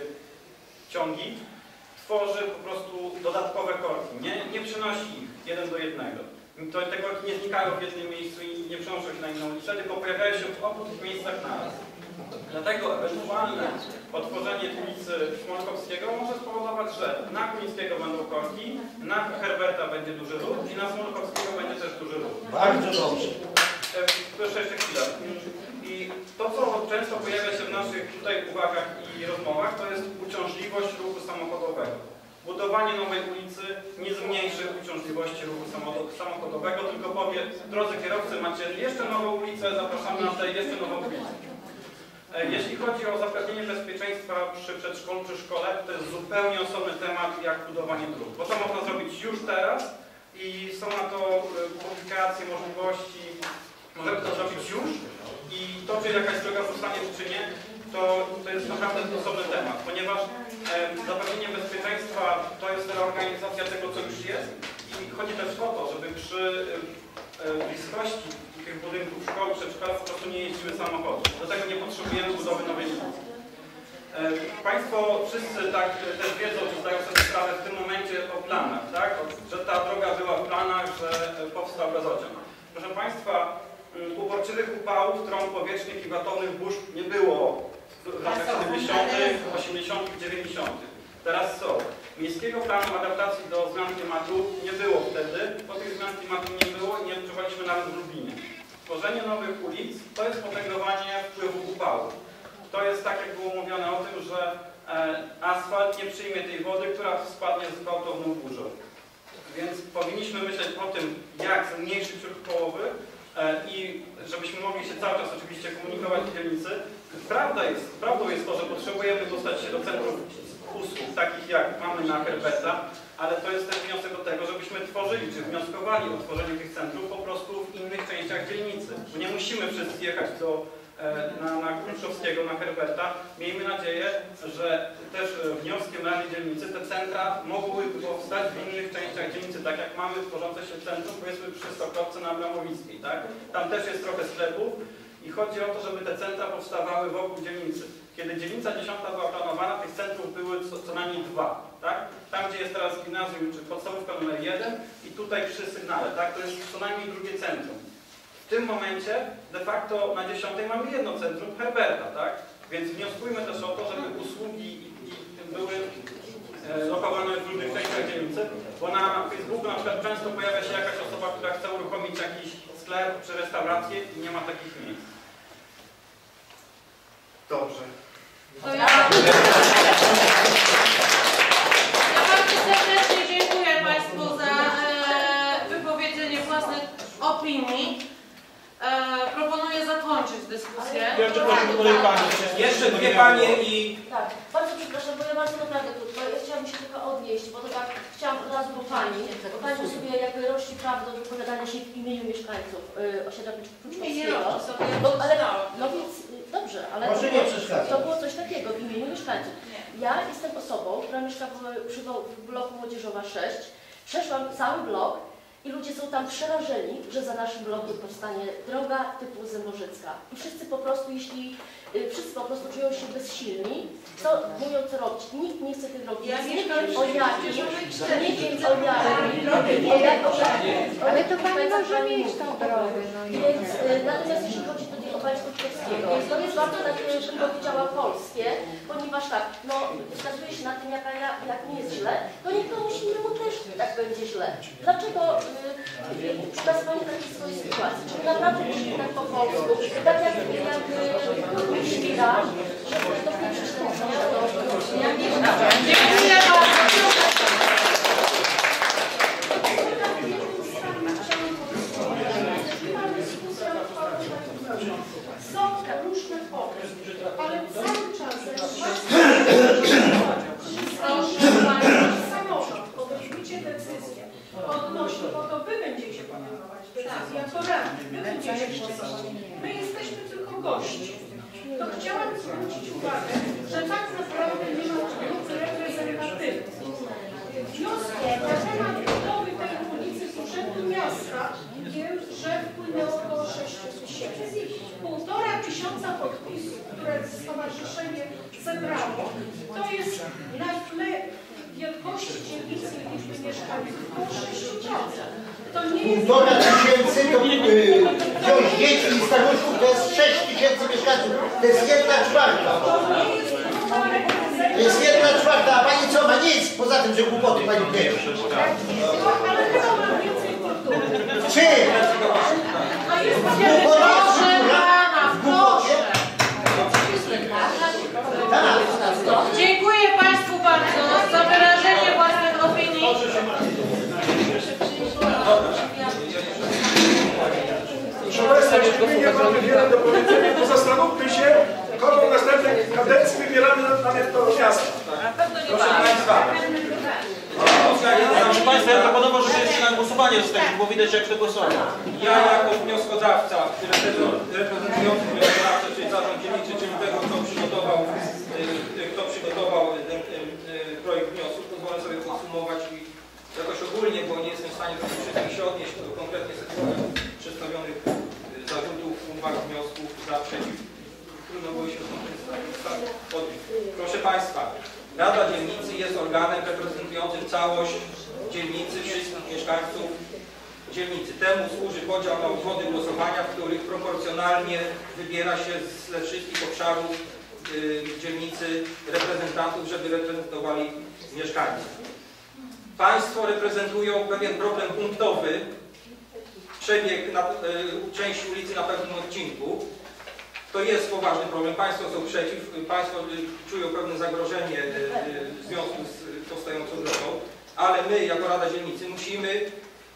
y, ciągi, tworzy po prostu dodatkowe korki. Nie, nie przenosi ich jeden do jednego. To te korki nie znikają w jednym miejscu i nie przenoszą się na inną ulicę, tylko pojawiają się w obu tych miejscach naraz. Dlatego ewentualne otworzenie ulicy Smolkowskiego może spowodować, że na Kunickiego będą korki, na Herberta będzie duży ruch i na Smolkowskiego będzie też duży ruch. Bardzo dobrze. Proszę jeszcze chwilę. I to, co często pojawia się w naszych tutaj uwagach i rozmowach, to jest uciążliwość ruchu samochodowego. Budowanie nowej ulicy nie zmniejszy uciążliwości ruchu samochodowego, tylko powie, drodzy kierowcy, macie jeszcze nową ulicę, zapraszamy na tej jeszcze nową ulicę. Jeśli chodzi o zapewnienie bezpieczeństwa przy przedszkolu czy szkole, to jest zupełnie osobny temat jak budowanie dróg. Bo to można zrobić już teraz i są na to publikacje, możliwości, możemy to zrobić już i to, czy jakaś droga zostanie czy nie, to, to jest naprawdę osobny temat, ponieważ e, zapewnienie bezpieczeństwa to jest reorganizacja tego, co już jest i chodzi też o to, żeby przy e, bliskości tych budynków szkół, przedszkoli po prostu nie jeździły samochody. Do tego nie potrzebujemy budowy nowej ulicy. E, Państwo wszyscy tak też wiedzą, czy zdają sobie sprawę w tym momencie o planach, tak? Że ta droga była w planach, że powstał gazociąg. Proszę Państwa, uporczywych upałów, trąb powietrznych i batonych burz nie było w latach siedemdziesiątych, osiemdziesiątych, dziewięćdziesiątych. Teraz są. Miejskiego planu adaptacji do zmian klimatu nie było wtedy, bo tych zmian klimatu nie było i nie odczuwaliśmy nawet w Lublinie. Tworzenie nowych ulic to jest potęgowanie wpływu upału. To jest tak, jak było mówione o tym, że e, asfalt nie przyjmie tej wody, która spadnie z gwałtowną burzą. Więc powinniśmy myśleć o tym, jak zmniejszyć ruch kołowy e, i żebyśmy mogli się cały czas oczywiście komunikować w dzielnicy. Prawda jest, prawdą jest to, że potrzebujemy dostać się do centrum usług, takich jak mamy na Herberta, ale to jest też wniosek do tego, żebyśmy tworzyli, czy wnioskowali o tworzenie tych centrów po prostu w innych częściach dzielnicy. Bo nie musimy wszyscy jechać do, na, na Kruszowskiego, na Herberta. Miejmy nadzieję, że też wnioskiem Rady Dzielnicy te centra mogłyby powstać w innych częściach dzielnicy, tak jak mamy tworzące się centrum, powiedzmy przy Stokrowce na Abramowickiej, tak? Tam też jest trochę sklepów i chodzi o to, żeby te centra powstawały wokół dzielnicy. Kiedy dzielnica dziesiąta była planowana, tych centrów były co, co najmniej dwa, tak? Tam, gdzie jest teraz gimnazjum, czy podstawówka numer jeden i tutaj przy Sygnale, tak? To jest co najmniej drugie centrum. W tym momencie de facto na dziesiątej mamy jedno centrum, Herberta, tak? Więc wnioskujmy też o to, żeby usługi i, i były e, lokowane w różnych częściach dzielnicy, bo na Facebooku na przykład często pojawia się jakaś osoba, która chce uruchomić jakiś sklep czy restaurację i nie ma takich miejsc. Dobrze. To ja, ja bardzo serdecznie dziękuję Państwu za e, wypowiedzenie własnych opinii. E, proponuję zakończyć dyskusję. Jeszcze proszę Panie. Jeszcze dwie Panie i... Tak, bardzo przepraszam, bo ja bardzo naprawdę krótko. Ja chciałam się tylko odnieść, bo to tak chciałam od razu do Pani, bo Pani sobie jakby rości prawo do wypowiadania się w imieniu mieszkańców yy, osiedla Kruczkowskiego. No, ale, no więc y, dobrze, ale Może nie przeszkadza. to było coś takiego w imieniu mieszkańców. Ja jestem osobą, która mieszka w, przy, w bloku Młodzieżowa sześć. Przeszłam cały blok i ludzie są tam przerażeni, że za naszym blokiem powstanie droga typu Zębożycka. I wszyscy po prostu, jeśli y, wszyscy po prostu czują się bezsilni, co mówią co robić. Nikt nie chce tej drogi. Ja nie mieszkam wiem o jakiej, nie wiem o jakiej. Ale to pani może mieć tą drogę. No i Więc y, natomiast jeśli chodzi tutaj o państwo Czkowskiego, to jest bardzo takie, bym powiedziała, polskie, ponieważ tak, no wskazuje się na tym, jaka, jak nie jest źle, to niech komuś innemu też tak będzie źle. Dlaczego y, przekazywanie takiej swojej sytuacji? Czy naprawdę musimy tak po polsku, tak jak, jak y, Świra, żeby to nie przeczytać, ja nie wiem. Dziękuję bardzo. Są różne pomysły, ale cały czas samorząd, podejmijcie decyzję odnośnie, bo to wy będziecie podejmować decyzję jako radni, wy będziecie głosować. My jesteśmy tylko gości. To chciałam zwrócić uwagę, że tak naprawdę nie ma grup reprezentatywnych. Wnioski na temat budowy tej ulicy z Urzędu Miasta wiem, że wpłynęło około sześć tysięcy. Półtora tysiąca podpisów, które stowarzyszenie zebrało, to jest na tle wielkości dzielnicy i liczby mieszkańców około sześć procent. To nie jest... Półtora tysięcy to yy, wziąć dzieci i staruszków to jest sześć tysięcy mieszkańców. To jest jedna czwarta. To jest jedna czwarta, a pani co ma nic? Poza tym, że głupoty pani pierwsze. Ale chyba mam więcej kultury. Czym? Proszę pana, proszę. Dziękuję Państwu bardzo za wyrażenie własnych opinii. Proszę Państwa, jeśli my nie mamy wiele do powiedzenia, to zastanówmy się, kogo w następnej kadencji wybieramy na, na to miasto. Proszę Państwa. Proszę Państwa, ja proponował, żeby jeszcze na głosowanie zostawić, bo widać, jak to głosować. Ja jako wnioskodawca, reprezentujący wnioskodawcę, czyli zarząd dzielniczy, czyli tego, kto przygotował, kto przygotował ten projekt wniosku, pozwolę sobie podsumować i jakoś ogólnie, bo nie jestem w stanie do wszystkich się odnieść do konkretnie przedstawionych zarzutów, uwag, wniosków za, przeciw. Trudno było się odnieść. Proszę Państwa, Rada Dzielnicy jest organem reprezentującym całość dzielnicy, wszystkich mieszkańców dzielnicy. Temu służy podział na obwody głosowania, w których proporcjonalnie wybiera się ze wszystkich obszarów y, dzielnicy reprezentantów, żeby reprezentowali mieszkańców. Państwo reprezentują pewien problem punktowy, przebieg na, y, części ulicy na pewnym odcinku. To jest poważny problem. Państwo są przeciw, Państwo y, czują pewne zagrożenie y, y, w związku z powstającą drogą, ale my jako Rada Dzielnicy musimy y,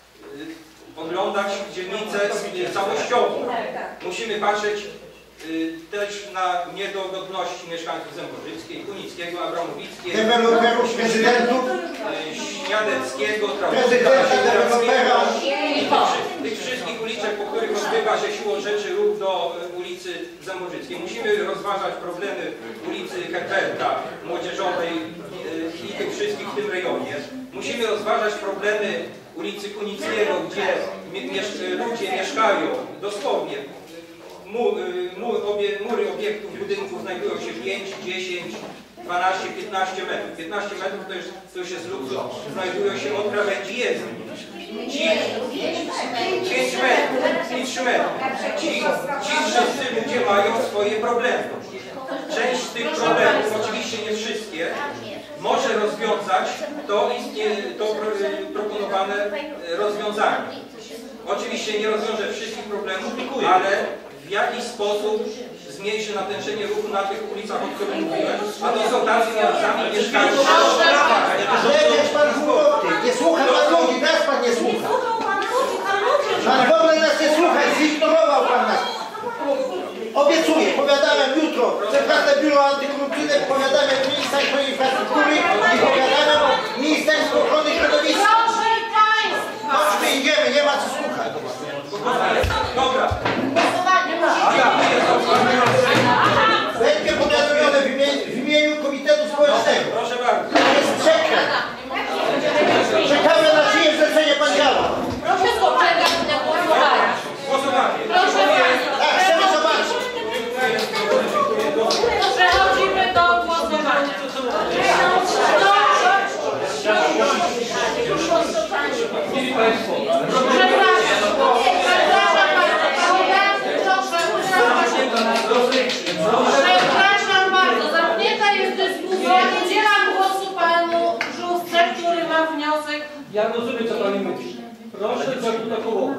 oglądać dzielnicę całościowo. Musimy patrzeć y, też na niedogodności mieszkańców Zębożyckiej, Kunickiego, Abramowickiego, deweloperów, prezydentów, y, Śniadeckiego, dewelopera. Tych wszystkich uliczek, po których odbywa się siłą rzeczy ruch do y, ulicy Zębożyckiej. Musimy rozważać problemy ulicy Herberta, Młodzieżowej y, i tych wszystkich w tym rejonie. Musimy rozważać problemy ulicy Kunickiego, gdzie miesz ludzie mieszkają dosłownie. Mur, mur, obie, mury obiektów, budynków znajdują się pięć, dziesięć, dwanaście, piętnaście metrów. piętnaście metrów to już, to już jest luksus. Znajdują się od krawędzi jezdni. pięć metrów i trzy metry. Ci, ci wszyscy ludzie mają swoje problemy. Część z tych problemów, oczywiście nie wszystkie, może rozwiązać to, to proponowane rozwiązanie. Oczywiście nie rozwiąże wszystkich problemów, ale w jakiś sposób zmniejszy natężenie ruchu na tych ulicach, o których mówiłem, a to są tam sami mieszkańcy. Nie słucha pan ludzi, teraz pan nie słucha. Pan w ogóle nas nie słucha, zignorował pan nas. Obiecuję, powiadałem jutro, Centralne Biuro Antykorupcyjne, powiadamy Ministerstwo Infrastruktury i powiadamy Ministerstwo Ochrony Środowiska. Proszę Państwa! Chodźmy, idziemy, nie ma co słuchać. Dobra. Będzie powiadomione w imieniu, w imieniu Komitetu Społecznego. Proszę bardzo. To jest przekręt. Czekamy na czyje Przepraszam bardzo, zamknięta jest dyskusja. Udzielam głosu panu Brzusce, który ma wniosek. Ja rozumiem, co pani mówi. Proszę zaprotokołować.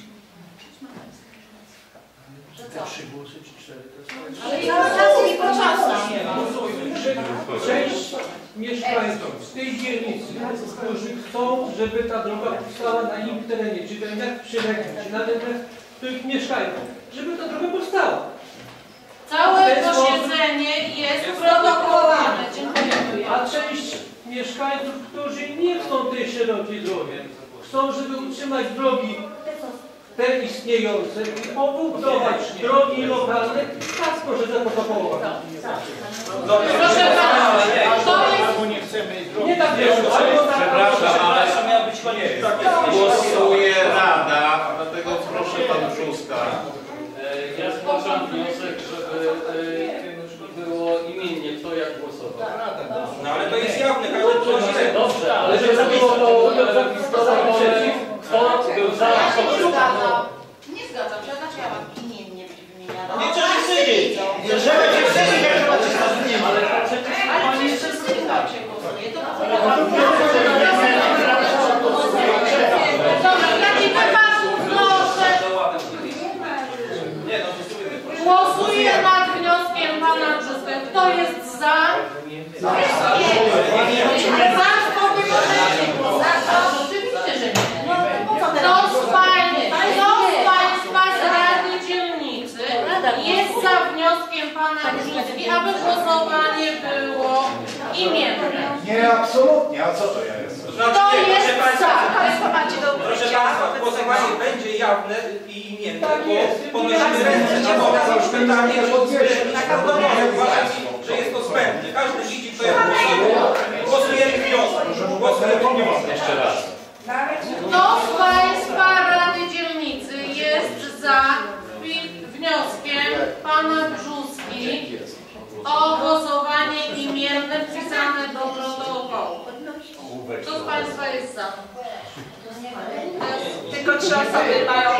Trzy głosy czy cztery? Ale ja czasu i po czasu. Część mieszkańców z tej dzielnicy, którzy chcą, żeby ta droga powstała na ich terenie, czy tereniach przyległych, czy na terenach, których mieszkają, żeby ta droga powstała. Całe posiedzenie jest protokołowane. Dziękuję. A część mieszkańców, którzy nie chcą tej szerokiej drogi, chcą, żeby utrzymać drogi te istniejące i pobudować drogi lokalne, tak proszę zaprotokołować. Proszę pana, to jest... Nie chcemy Nie tak jest. Przepraszam, ale miał być koniec. Głosuje Rada, dlatego proszę pan Brzuska. Ja zgłaszam wniosek, żeby było imiennie kto jak głosował. No ale to jest jawne, każdy człowiek. Dobrze, ale żeby było to przeciw, kto był za, kto był za. Nie zgadzam się, znaczy ja mam imiennie być wymieniana. Nie trzeba się wstydzić. Nie trzeba się wstydzić, jak trzeba się wstydzić. Ale przecież Ale pani przecież wszystkim się głosuje. To Dobra, w takim wypadku proszę. Głosuję nad wnioskiem pana Brzuska. Kto jest za? Za oczywiście, że nie. Kto z państwa, kto z państwa z Rady Dzielnicy jest za wnioskiem pana Brzuski, aby głosowanie było imienne? Nie, absolutnie. A co to ja jestem? Kto jest za? Proszę Państwa, głosowanie będzie jawne i imienne, bo ponosimy ręce na wodę za pytanie, że jest to zbędne. Każdy widzi, kto jest głosował. Głosujemy wniosek. Głosujemy wniosek. Jeszcze raz. Kto z państwa Rady Dzielnicy jest za wnioskiem pana Brzuski o głosowanie imienne wpisane do protokołu? Kto z państwa jest za? Tylko trzy osoby mają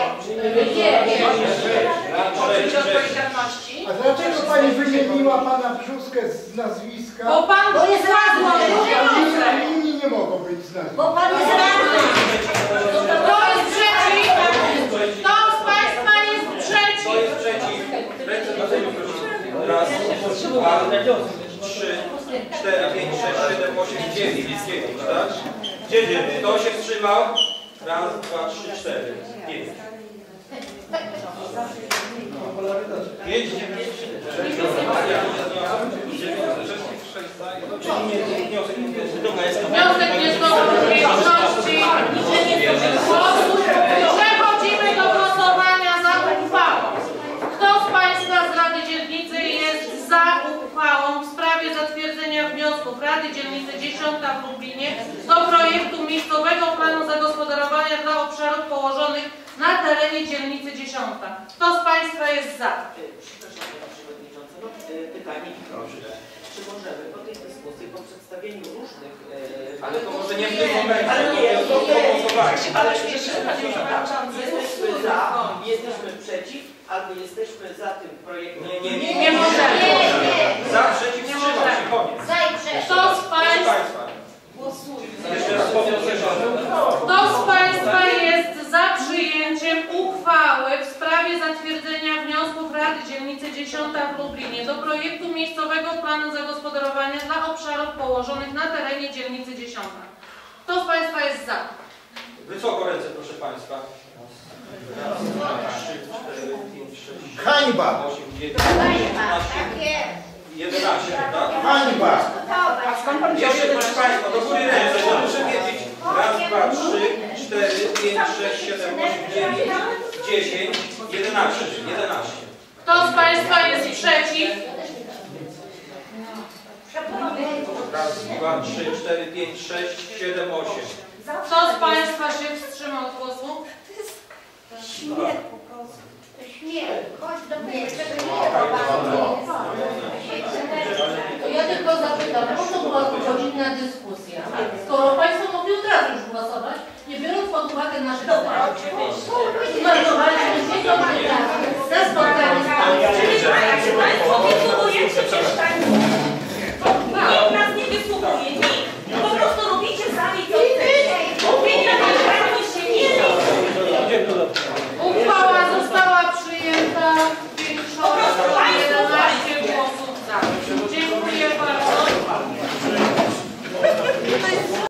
poczucie odpowiedzialności. A dlaczego pani wymieniła pana Brzuskę z nazwiska? Bo pan Bo jest radny. A inni nie mogą być z nazwiska. Bo pan jest radny. Kto jest przeciw? Kto z państwa jest przeciw? Kto jest przeciw? Ręce na ziemi, proszę. Raz, dwa, trzy, cztery, pięć, sześć, siedem, osiem, dziewięć. dziewięć, tak? dziewięć. Kto się wstrzymał? Raz, dwa, trzy, cztery. Pięć. Pięć, dziewięć, Wniosek nie zdobył większości. Przechodzimy do głosowania za uchwałą. Kto z państwa z Rady Dzielnicy jest za uchwałą w sprawie zatwierdzenia wniosków Rady Dzielnicy dziesiąta w Lublinie do projektu miejscowego planu zagospodarowania dla obszarów położonych na terenie dzielnicy dziesiąta? Kto z państwa jest za? Przepraszam, Pani Przewodnicząca, no, pytanie i prośbę. Czy możemy po tej dyskusji, po przedstawieniu różnych... E, ale to może nie w tym momencie. Ale nie, nie, nie, nie. ale Panie Przewodniczący, jesteśmy za, jesteśmy przeciw, albo jesteśmy za tym projektem. Nie, nie, nie. Nie możemy. Nie, nie. Za, przeciw, wstrzymał się, koniec. Za i przeciw. Kto z państwa? Jeszcze raz powtórzę. Kto z państwa jest za przyjęciem uchwały w sprawie zatwierdzenia wniosków Rady Dzielnicy dziesiąta w Lublinie do projektu miejscowego planu zagospodarowania dla obszarów położonych na terenie dzielnicy dziesiąta? Kto z państwa jest za? Wysoko ręce, proszę Państwa. Raz, dwa, trzy, cztery, pięć, sześć, Hańba! osiem, dziewięć, jedenaście, tak? Hańba! Jeszcze, proszę Państwa, do góry ręce, bo muszę wiedzieć. Raz, dwa, trzy, cztery, pięć, sześć, siedem, osiem, dziewięć, dziesięć, jedenaście. jedenaście. Kto z państwa jest przeciw? Raz, dwa, trzy, cztery, pięć, sześć, siedem, osiem. Kto z państwa się wstrzymał od głosu? Śmiech po prostu. Śmiech. Chodź do mnie. To ja tylko zapytam, po co była tu godzinna dyskusja? Skoro Państwo mogli od razu już głosować, nie biorąc pod uwagę naszych zdań. Zmarnowaliśmy dwie godziny na spotkanie z Państwem. dyskusję, przepraszam.